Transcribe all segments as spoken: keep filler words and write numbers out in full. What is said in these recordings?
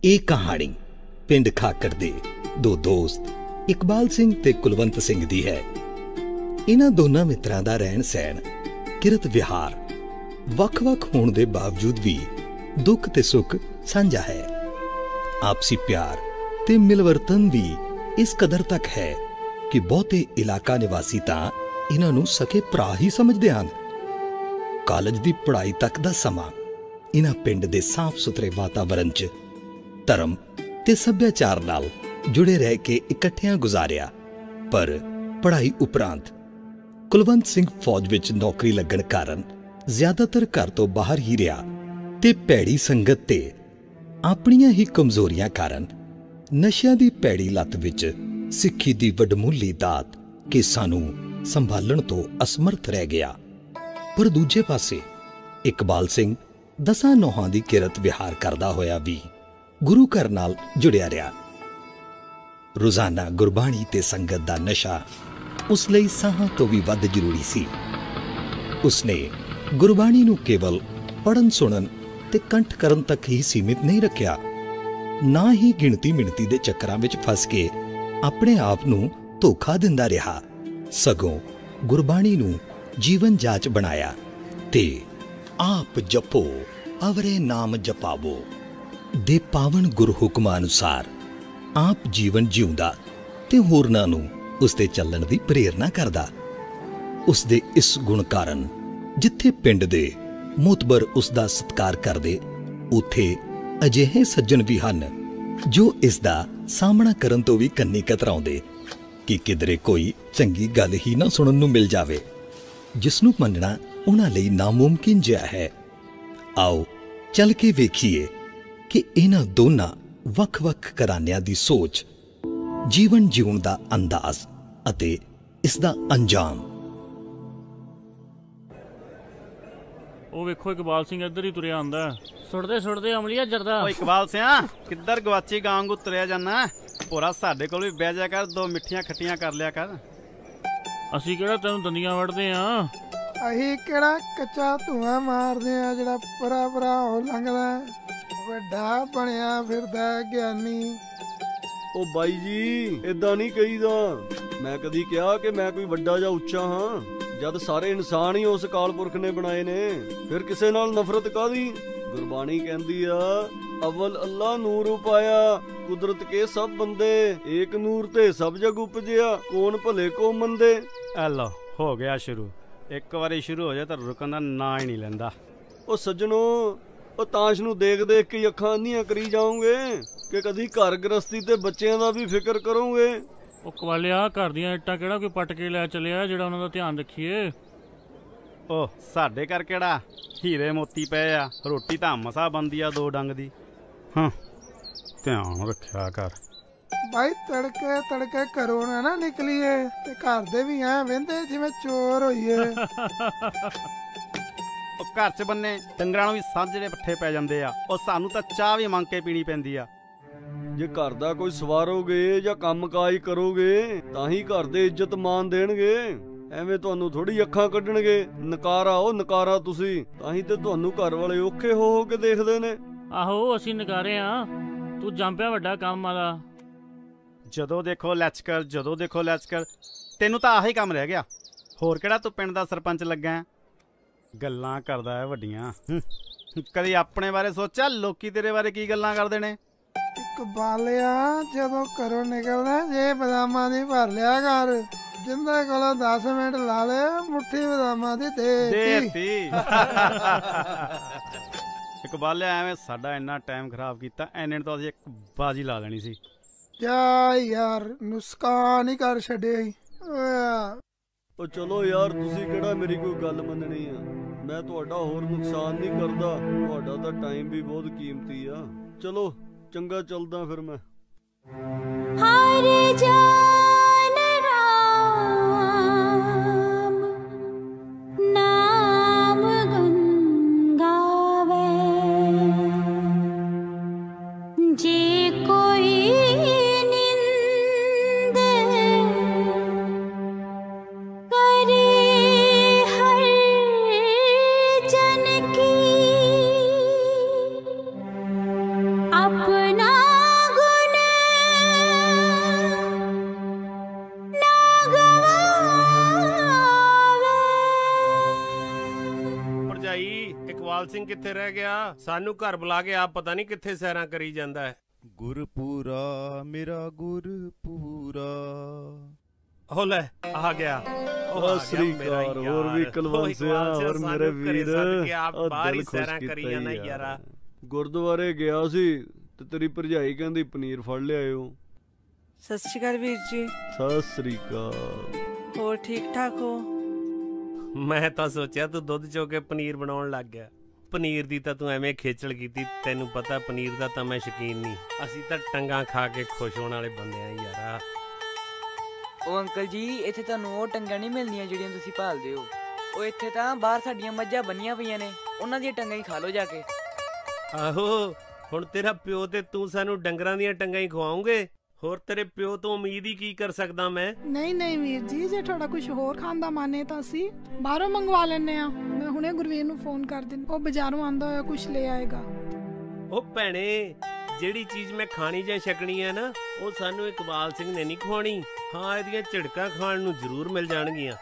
ਇਹ ਕਹਾਣੀ ਪਿੰਡ ਖਾਕਰ ਦੇ ਦੋ ਦੋਸਤ ਇਕਬਾਲ ਸਿੰਘ ਤੇ ਕੁਲਵੰਤ ਸਿੰਘ ਦੀ ਹੈ। ਇਹਨਾਂ ਦੋਨਾਂ ਮਿੱਤਰਾਂ ਦਾ ਰਹਿਣ ਸਹਿਣ, ਕਿਰਤ ਵਿਹਾਰ ਵੱਖ-ਵੱਖ ਹੋਣ ਦੇ ਬਾਵਜੂਦ ਵੀ ਦੁੱਖ ਤੇ ਸੁੱਖ ਸਾਂਝਾ ਹੈ। ਆਪਸੀ ਪਿਆਰ ਤੇ ਮਿਲਵਰਤਨ ਵੀ ਇਸ ਕਦਰ ਤੱਕ ਹੈ ਕਿ ਬਹੁਤੇ ਇਲਾਕਾ ਨਿਵਾਸੀ ਤਾਂ ਇਹਨਾਂ ਨੂੰ ਸਕੇ ਭਰਾ ਹੀ ਸਮਝਦੇ ਹਨ। ਕਾਲਜ ਦੀ ਪੜ੍ਹਾਈ ਤੱਕ ਦਾ ਸਮਾਂ ਇਹਨਾਂ ਪਿੰਡ ਦੇ ਸਾਫ਼ ਸੁਥਰੇ ਵਾਤਾਵਰਣ 'ਚ ਧਰਮ ਤੇ ਸੱਭਿਆਚਾਰ ਨਾਲ ਜੁੜੇ ਰਹਿ ਕੇ ਇਕੱਠਿਆਂ ਗੁਜ਼ਾਰਿਆ। ਪਰ ਪੜ੍ਹਾਈ ਉਪਰੰਤ ਕੁਲਵੰਤ ਸਿੰਘ ਫੌਜ ਵਿੱਚ ਨੌਕਰੀ ਲੱਗਣ ਕਾਰਨ ਜ਼ਿਆਦਾਤਰ ਘਰ ਤੋਂ ਬਾਹਰ ਹੀ ਰਿਹਾ ਤੇ ਭੈੜੀ ਸੰਗਤ ਤੇ ਆਪਣੀਆਂ ਹੀ ਕਮਜ਼ੋਰੀਆਂ ਕਾਰਨ ਨਸ਼ਿਆਂ ਦੀ ਭੈੜੀ ਲੱਤ ਵਿੱਚ ਸਿੱਖੀ ਦੀ ਵਡਮੁੱਲੀ ਦਾਤ ਕੇਸਾਂ ਨੂੰ ਸੰਭਾਲਣ ਤੋਂ ਅਸਮਰਥ ਰਹਿ ਗਿਆ। ਪਰ ਦੂਜੇ ਪਾਸੇ ਇਕਬਾਲ ਸਿੰਘ ਦਸਾਂ ਨੌਹਾਂ ਦੀ ਕਿਰਤ ਵਿਹਾਰ ਕਰਦਾ ਹੋਇਆ ਵੀ ਗੁਰੂ ਘਰ ਨਾਲ ਜੁੜਿਆ ਰਿਹਾ। ਰੋਜ਼ਾਨਾ ਗੁਰਬਾਣੀ ਤੇ ਸੰਗਤ ਦਾ ਨਸ਼ਾ ਉਸ ਲਈ ਸਾਹਾਂ ਤੋਂ ਵੀ ਵੱਧ ਜ਼ਰੂਰੀ ਸੀ। ਉਸਨੇ ਗੁਰਬਾਣੀ ਨੂੰ ਕੇਵਲ ਪੜ੍ਹਨ ਸੁਣਨ ਤੇ ਕੰਠ ਕਰਨ ਤੱਕ ਹੀ ਸੀਮਿਤ ਨਹੀਂ ਰੱਖਿਆ, ਨਾ ਹੀ ਗਿਣਤੀ ਮਿਣਤੀ ਦੇ ਚੱਕਰਾਂ ਵਿੱਚ ਫਸ ਕੇ ਆਪਣੇ ਆਪ ਨੂੰ ਧੋਖਾ ਦਿੰਦਾ ਰਿਹਾ, ਸਗੋਂ ਗੁਰਬਾਣੀ ਨੂੰ ਜੀਵਨ ਜਾਚ ਬਣਾਇਆ ਤੇ ਆਪ ਜਪੋ ਅਵਰੇ ਨਾਮ ਜਪਾਵੋ ਦੇ ਪਾਵਨ ਗੁਰ ਹੁਕਮਾਂ ਅਨੁਸਾਰ ਆਪ ਜੀਵਨ ਜਿਉਂਦਾ ਤੇ ਹੋਰਨਾਂ ਨੂੰ ਉਸ ਤੇ ਚੱਲਣ ਦੀ ਪ੍ਰੇਰਨਾ ਕਰਦਾ। ਉਸ ਦੇ ਇਸ ਗੁਣ ਕਾਰਨ ਜਿੱਥੇ ਪਿੰਡ ਦੇ ਮੋਤਬਰ ਉਸ ਦਾ ਸਤਿਕਾਰ ਕਰਦੇ, ਉੱਥੇ ਅਜਿਹੇ ਸੱਜਣ ਵੀ ਹਨ ਜੋ ਇਸ ਦਾ ਸਾਹਮਣਾ ਕਰਨ ਤੋਂ ਵੀ ਕੰਨੀ ਕਤਰਾਉਂਦੇ ਕਿ ਕਿਧਰੇ ਕੋਈ ਚੰਗੀ ਗੱਲ ਹੀ ਨਾ ਸੁਣਨ ਨੂੰ ਮਿਲ ਜਾਵੇ, ਜਿਸ ਨੂੰ ਮੰਨਣਾ ਉਹਨਾਂ ਲਈ ਨਾਮੁਮਕਿਨ ਜਿਹਾ ਹੈ। ਆਓ ਚੱਲ ਕੇ ਵੇਖੀਏ ਕਿ ਇਹਨਾਂ ਦੋਨਾਂ ਵੱਖ-ਵੱਖ ਘਰਾਨਿਆਂ ਦੀ ਸੋਚ, ਜੀਵਨ ਜਿਉਣ ਦਾ ਅੰਦਾਜ਼ ਅਤੇ ਇਸ ਦਾ ਅੰਜਾਮ। ਉਹ ਵੇਖੋ ਇਕਬਾਲ ਸਿੰਘ ਇੱਧਰ ਹੀ ਤੁਰਿਆ ਆਉਂਦਾ। ਸੁਣਦੇ ਸੁਣਦੇ ਅਮਲੀਆ ਜਰਦਾ। ਓ ਇਕਬਾਲ ਸਿਆ ਕਿੱਧਰ ਗਵਾਚੀ ਗਾਂ ਵਾਂਗੂ ਤੁਰਿਆ ਜਾਂਦਾ? ਭੋਰਾ ਸਾਡੇ ਕੋਲ ਵੀ ਬਹਿ ਜਾ ਕਰ, ਦੋ ਮਿੱਠੀਆਂ ਖੱਟੀਆਂ ਕਰ ਲਿਆ ਕਰ। ਅਸੀਂ ਕਿਹੜਾ ਤੈਨੂੰ ਦੰਦੀਆਂ ਵੜਦੇ ਆ? ਅਸੀਂ ਕਿਹੜਾ ਕੱਚਾ ਧੂਆਂ ਮਾਰਦੇ ਆ ਜਿਹੜਾ ਪਰਾ ਪਰਾ ਹੋ ਲੰਘਦਾ? ਵੱਡਾ ਬਣਿਆ ਫਿਰਦਾ ਗਿਆਨੀ। ਉਹ ਬਾਈ ਜੀ ਏਦਾਂ ਨਹੀਂ ਕਹੀਦਾ। ਮੈਂ ਕਦੀ ਕਿਹਾ ਕਿ ਮੈਂ ਕੋਈ ਵੱਡਾ ਜਾਂ ਉੱਚਾ ਹਾਂ? ਜਦ ਸਾਰੇ ਇਨਸਾਨ ਹੀ ਉਸ ਅਕਾਲ ਪੁਰਖ ਨੇ ਬਣਾਏ ਨੇ, ਫਿਰ ਕਿਸੇ ਨਾਲ ਨਫ਼ਰਤ ਕਾਹਦੀ? ਗੁਰਬਾਣੀ ਕਹਿੰਦੀ ਆ, ਅਵਲ ਅੱਲਾ ਨੂਰ ਉਪਾਇਆ ਕੁਦਰਤ ਕੇ ਸਭ ਬੰਦੇ, ਏਕ ਨੂਰ ਤੇ ਸਭ ਜਗ ਉਪਜਿਆ ਕੌਣ ਭਲੇ ਕੋ ਮੰਦੇ। ਐਲੋ ਹੋ ਗਿਆ ਸ਼ੁਰੂ। ਇੱਕ ਵਾਰੀ ਸ਼ੁਰੂ ਹੋ ਜਾਏ ਤਾਂ ਰੁਕਣ ਦਾ ਨਾਂ ਹੀ ਨਹੀਂ ਲੈਂਦਾ। ਉਹ ਸੱਜਣੋ, ਉਹ ਤਾਸ਼ ਨੂੰ ਦੇਖ ਦੇਖ ਕੇ ਅੱਖਾਂ ਅੰਧੀਆਂ ਕਰੀ ਜਾਓਗੇ ਕਿ ਕਦੀ ਘਰ ਗ੍ਰਸਤੀ ਤੇ ਬੱਚਿਆਂ ਦਾ ਵੀ ਫਿਕਰ ਕਰੋਗੇ? ਉਹ ਕਵਾਲਿਆ, ਘਰ ਦੀਆਂ ਇੱਟਾਂ ਕਿਹੜਾ ਕੋਈ ਪੱਟ ਕੇ ਲੈ ਚੱਲਿਆ ਜਿਹੜਾ ਉਹਨਾਂ ਦਾ ਧਿਆਨ ਰੱਖੀਏ? ਉਹ ਸਾਡੇ ਘਰ ਕਿਹੜਾ ਹੀਰੇ ਮੋਤੀ ਪਏ ਆ? ਰੋਟੀ ਤਾਂ ਮਸਾ ਬਣਦੀ ਆ ਦੋ ਡੰਗ ਦੀ। ਹਾਂ ਧਿਆਨ ਰੱਖਿਆ ਕਰ ਬਾਈ। ਤੜਕੇ ਤੜਕੇ ਘਰੋਂ ਨਾ ਨਾ ਨਿਕਲੀਏ ਤੇ ਘਰ ਦੇ ਵੀ ਐ ਵਹਿੰਦੇ ਜਿਵੇਂ ਚੋਰ ਹੋਈਏ। ਉਹ ਘਰ ਚ ਬੰਨੇ ਡੰਗਰਾਂ ਨੂੰ ਵੀ ਸਾਂਝੇ ਪੱਠੇ ਪੈ ਜਾਂਦੇ ਆ। ਉਹ ਸਾਨੂੰ ਤਾਂ ਚਾਹ ਵੀ ਮੰਗ ਕੇ ਪੀਣੀ ਪੈਂਦੀ ਆ। ਜੇ ਘਰ ਦਾ ਕੋਈ ਸਵਾਰੋਗੇ ਜਾਂ ਕੰਮ ਕਾਜ ਕਰੋਗੇ ਤਾਂ ਹੀ ਘਰ ਦੇ ਇੱਜ਼ਤ ਮਾਨ ਦੇਣਗੇ। ਐਵੇਂ ਤੁਹਾਨੂੰ ਥੋੜੀ ਅੱਖਾਂ ਕੱਢਣਗੇ। ਨਕਾਰਾ ਉਹ ਨਕਾਰਾ ਤੁਸੀਂ, ਤਾਂ ਹੀ ਤੇ ਤੁਹਾਨੂੰ ਘਰ ਵਾਲੇ ਔਖੇ ਹੋ ਹੋ ਕੇ ਦੇਖਦੇ ਨੇ। ਆਹੋ ਅਸੀਂ ਨਕਾਰੇ ਆ, ਤੂੰ ਜੰਪਿਆ ਵੱਡਾ ਕੰਮ ਵਾਲਾ। ਜਦੋਂ ਦੇਖੋ ਲੈਚਕਰ, ਜਦੋਂ ਦੇਖੋ ਲੈਚਕਰ। ਤੈਨੂੰ ਤਾਂ ਆਹੀ ਕੰਮ ਰਹਿ ਗਿਆ, ਹੋਰ ਕਿਹੜਾ ਤੂੰ ਪਿੰਡ ਦਾ ਸਰਪੰਚ ਲੱਗਾ? ਗੱਲਾਂ ਕਰਦਾ ਹੈ ਵੱਡੀਆਂ। ਕਦੀ ਆਪਣੇ ਬਾਰੇ ਸੋਚਿਆ ਲੋਕੀ ਤੇਰੇ ਬਾਰੇ ਕੀ ਗੱਲਾਂ ਕਰਦੇ ਨੇ? ਇਕਬਾਲਿਆ ਜਦੋਂ ਘਰੋਂ ਨਿਕਲਦਾ ਜੇ ਬਦਾਮਾਂ ਦੀ ਭਰ ਲਿਆ ਕਰ। ਜਿੰਦੇ ਕੋਲੋਂ ਦਸ ਮਿੰਟ ਲਾ ਲੈ ਮੁੱਠੀ ਬਦਾਮਾਂ ਦੀ ਦੇ ਦਿੱਤੀ। ਇਕਬਾਲਿਆ ਐਵੇਂ ਸਾਡਾ ਇੰਨਾ ਟਾਈਮ ਖਰਾਬ ਕੀਤਾ, ਐਨੇ ਤਾਂ ਅਸੀਂ ਇੱਕ ਬਾਜੀ ਲਾ ਲੈਣੀ ਸੀ। ਜਾ ਯਾਰ ਨੁਸਕਾਨ ਹੀ ਕਰ ਛੱਡੇ। ਉਹ ਚਲੋ ਯਾਰ, ਤੁਸੀਂ ਕਿਹੜਾ ਮੇਰੀ ਕੋਈ ਗੱਲ ਮੰਨਣੀ ਆ? ਮੈਂ ਤੁਹਾਡਾ ਹੋਰ ਨੁਕਸਾਨ ਨਹੀਂ ਕਰਦਾ, ਤੁਹਾਡਾ ਤਾਂ ਟਾਈਮ ਵੀ ਬਹੁਤ ਕੀਮਤੀ ਆ। ਚਲੋ ਚੰਗਾ ਚੱਲਦਾ ਫਿਰ ਮੈਂ। ਹਰਿ ਜਨ ਰਾਮ ਨਾਮ ਗੁਣ ਗਾਵੇ, ਜੇ ਕੋਈ ਨਿੰਦ ਕਰੇ ਹਰ ਜਨ ਕੀ, अपना इकबाल सिंह कित्थे रह गया? सानू घर बुला के आप पता नहीं कित्थे सैरां करी जांदा है। गुरपूरा मेरा गुरपूरा। हो ले आ गया। और भी कुलवंत सिंह और मेरे वीर बाहर सैरां करी जाना यारा। गुरुद्वारे गया सी ते तेरी भरजाई कहंदी पनीर फड़ लियाओ। सत श्री अकाल वीर जी। सत श्री अकाल। होर ठीक ठाक हो? मैं तो सोचा तू दुध चो के पनीर बनाउण लग गया। पनीर दी तां तू एवें खेचल कीती। तैनू पता पनीर दा तां मैं शकीन नहीं। असीं तां टंगा खा के खुश होण वाले बंदे आ यारा। ओ अंकल जी इत्थे तुहानू ओ टंगां नहीं मिलनियां ਜਿਹੜੀਆਂ ਤੁਸੀਂ ਭਾਲਦੇ ਹੋ। ਉਹ ਇੱਥੇ ਤਾਂ ਬਾਹਰ ਸਾਡੀਆਂ ਮੱਝਾਂ ਬੰਨੀਆਂ ਪਈਆਂ ਨੇ, ਉਹਨਾਂ ਦੀਆਂ ਟੰਗਾਂ ਹੀ ਖਾ ਲਓ ਜਾ ਕੇ। ਆਹੋ ਹੁਣ ਤੇਰਾ ਪਿਓ ਤੇ ਤੂੰ ਸਾਨੂੰ ਡੰਗਰਾਂ ਦੀਆਂ ਟੰਗਾਂ ਹੀ ਖਵਾਉਂਗੇ। ਹੋਰ ਤੇਰੇ ਪਿਓ ਤੋਂ ਉਮੀਦ ਹੀ ਕੀ ਕਰ ਸਕਦਾ ਮੈਂ? ਨਹੀਂ ਨਹੀਂ ਵੀਰ ਜੀ, ਜੇ ਤੁਹਾਡਾ ਕੁਝ ਹੋਰ ਖਾਣ ਦਾ ਮਨ ਹੈ ਤਾਂ ਅਸੀਂ ਬਾਹਰੋਂ ਮੰਗਵਾ ਲੈਣੇ ਆ। ਮੈਂ ਹੁਣੇ ਗੁਰਵੀਰ ਨੂੰ ਫੋਨ ਕਰ ਦਿੰਦੀ, ਉਹ ਬਾਜ਼ਾਰੋਂ ਆਂਦਾ ਹੋਇਆ ਕੁਝ ਲੈ ਆਏਗਾ। ਉਹ ਭੈਣੇ ਜਿਹੜੀ ਚੀਜ਼ ਮੈਂ ਖਾਣੀ ਜਾਂ ਛਕਣੀ ਹੈ ਨਾ, ਉਹ ਸਾਨੂੰ ਇਕਬਾਲ ਸਿੰਘ ਨੇ ਨਹੀਂ ਖਵਾਉਣੀ। ਹਾਂ ਇਹਦੀਆਂ ਝਿੜਕਾਂ ਖਾਣ ਨੂੰ ਜ਼ਰੂਰ ਮਿਲ ਜਾਣਗੀਆਂ।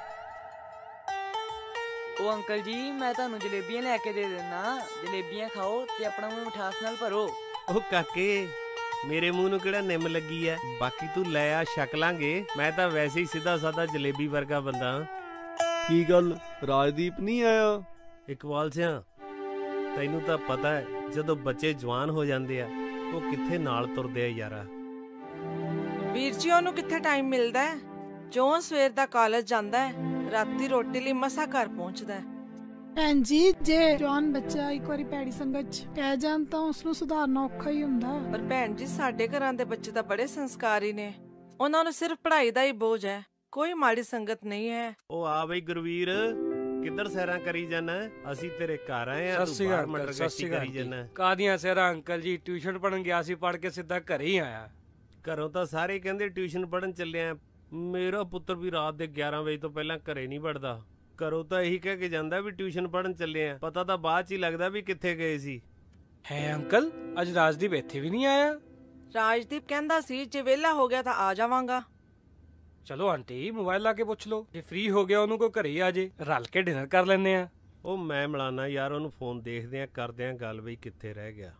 ਉਹ ਅੰਕਲ ਜੀ ਮੈਂ ਤੁਹਾਨੂੰ ਜਲੇਬੀਆਂ ਲੈ ਕੇ ਦੇ ਦਿੰਦਾ, ਜਲੇਬੀਆਂ ਖਾਓ ਤੇ ਆਪਣਾ ਮੂੰਹ ਮਿਠਾਸ ਨਾਲ ਭਰੋ। ਉਹ ਕਾਕੇ ਮੇਰੇ ਮੂੰਹ ਨੂੰ ਕਿਹੜਾ ਨਿੰਮ ਲੱਗੀ ਐ? ਬਾਕੀ ਤੂੰ ਲੈ ਆ ਛਕ ਲਾਂਗੇ। ਮੈਂ ਤਾਂ ਵੈਸੇ ਹੀ ਸਿੱਧਾ ਸਾਦਾ ਜਲੇਬੀ ਵਰਗਾ ਬੰਦਾ। ਕੀ ਗੱਲ ਰਾਜਦੀਪ ਨਹੀਂ ਆਇਆ? ਇਕਬਾਲ ਸਿੰਘ ਤੈਨੂੰ ਤਾਂ ਪਤਾ ਹੈ ਜਦੋਂ ਬੱਚੇ ਜਵਾਨ ਹੋ ਜਾਂਦੇ ਆ ਉਹ ਕਿੱਥੇ ਨਾਲ ਤੁਰਦੇ ਆ ਯਾਰਾ। ਵੀਰ ਜੀ ਉਹਨੂੰ ਕਿੱਥੇ ਟਾਈਮ ਮਿਲਦਾ ਹੈ? ਜੋ ਸਵੇਰ ਦਾ ਕਾਲਜ ਜਾਂਦਾ ਹੈ, ਰਾਤੀ ਰੋਟੀ ਲਈ ਮਸਾ ਘਰ ਪਹੁੰਚਦਾ ਹੈ। ਭੈਣ ਜੀ ਜੇ ਜਵਾਨ ਬੱਚਾ ਇੱਕ ਵਾਰੀ ਪੈੜੀ ਸੰਗਤ ਚ ਪੈ ਜਾਣ ਤਾਂ ਉਸ ਨੂੰ ਸੁਧਾਰਨਾ ਔਖਾ ਹੀ ਹੁੰਦਾ। ਪਰ ਭੈਣ ਜੀ ਸਾਡੇ ਘਰਾਂ ਦੇ ਬੱਚੇ ਤਾਂ ਬੜੇ ਸੰਸਕਾਰੀ ਨੇ, ਉਹਨਾਂ ਨੂੰ ਸਿਰਫ ਪੜ੍ਹਾਈ ਦਾ ਹੀ ਬੋਝ ਹੈ, ਕੋਈ ਮਾੜੀ ਸੰਗਤ ਨਹੀਂ ਹੈ। ਉਹ ਆ ਬਈ ਗੁਰਵੀਰ ਕਿੱਧਰ ਸੈਰਾਂ ਕਰੀ ਜਾਣਾ? ਅਸੀਂ ਤੇਰੇ ਘਰ ਆਏ ਆ, ਤੂੰ ਬਾਹਰ ਮਟਰਗਸ਼ਤੀ ਕਰੀ ਜਾਣਾ। ਕਾਦੀਆਂ ਸੈਰਾਂ ਅੰਕਲ ਜੀ? ਟਿਊਸ਼ਨ ਪੜਨ ਗਿਆ ਸੀ, ਪੜ ਕੇ ਸਿੱਧਾ ਘਰੇ ਹੀ ਆਇਆ। ਘਰੋਂ ਤਾਂ ਸਾਰੇ ਕਹਿੰਦੇ ਟਿਊਸ਼ਨ ਪੜਨ ਚੱਲਿਆ। ਮੇਰਾ ਪੁੱਤਰ ਵੀ ਰਾਤ ਦੇ ਗਿਆਰਾਂ ਵਜੇ ਤੋਂ ਪਹਿਲਾਂ ਘਰੇ ਨਹੀਂ ਵੜਦਾ। ਘਰੋਂ ਤਾਂ ਇਹੀ ਕਹਿ ਕੇ ਜਾਂਦਾ ਵੀ ਟਿਊਸ਼ਨ ਪੜਨ ਚੱਲੇ ਆ, ਪਤਾ ਤਾਂ ਬਾਅਦ ਚ ਹੀ ਲੱਗਦਾ ਵੀ ਕਿੱਥੇ ਗਏ ਸੀ। ਹੈ ਅੰਕਲ ਅੱਜ ਰਾਜਦੀਪ ਇੱਥੇ ਵੀ ਨਹੀਂ ਆਇਆ? ਰਾਜਦੀਪ ਕਹਿੰਦਾ ਸੀ ਜੇ ਵਿਹਲਾ ਹੋ ਗਿਆ ਤਾਂ ਆ ਜਾਵਾਂਗਾ। ਚਲੋ ਆਂਟੀ ਮੋਬਾਈਲ ਲਾ ਕੇ ਪੁੱਛ ਲਓ, ਜੇ ਫ੍ਰੀ ਹੋ ਗਿਆ ਉਹਨੂੰ ਕੋਈ ਘਰੇ ਆ ਜੇ, ਰਲ ਕੇ ਡਿਨਰ ਕਰ ਲੈਂਦੇ ਆ। ਉਹ ਮੈਂ ਮਿਲਾਨਾ ਯਾਰ ਉਹਨੂੰ ਫੋਨ, ਦੇਖਦੇ ਆ ਕਰਦੇ ਆ ਗੱਲ ਬਈ ਕਿੱਥੇ ਰਹਿ ਗਿਆ।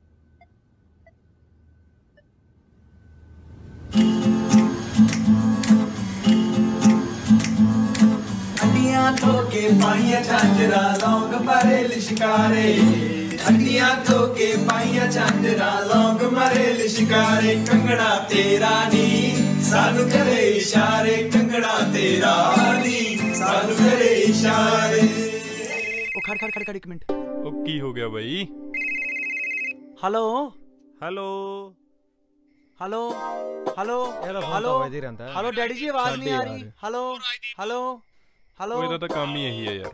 हड्डियां धोके पाइया झांझरा लौंग मरे लिशकारे। हड्डियां धोके पाइया झांझरा लौंग मरे लिशकारे। कंगड़ा तेरा नी सानू करे इशारे। कंगड़ा तेरा नी सानू करे इशारे। ओ खड़ खड़ खड़ खड़ एक मिनट। ओ की हो गया भाई? Hello hello hello hello hello hello daddy ji आवाज नहीं आ रही। हेलो हेलो हेलो ਇਹਦਾ ਤਾਂ ਕੰਮ ਹੀ ਇਹੀ ਹੈ ਯਾਰ।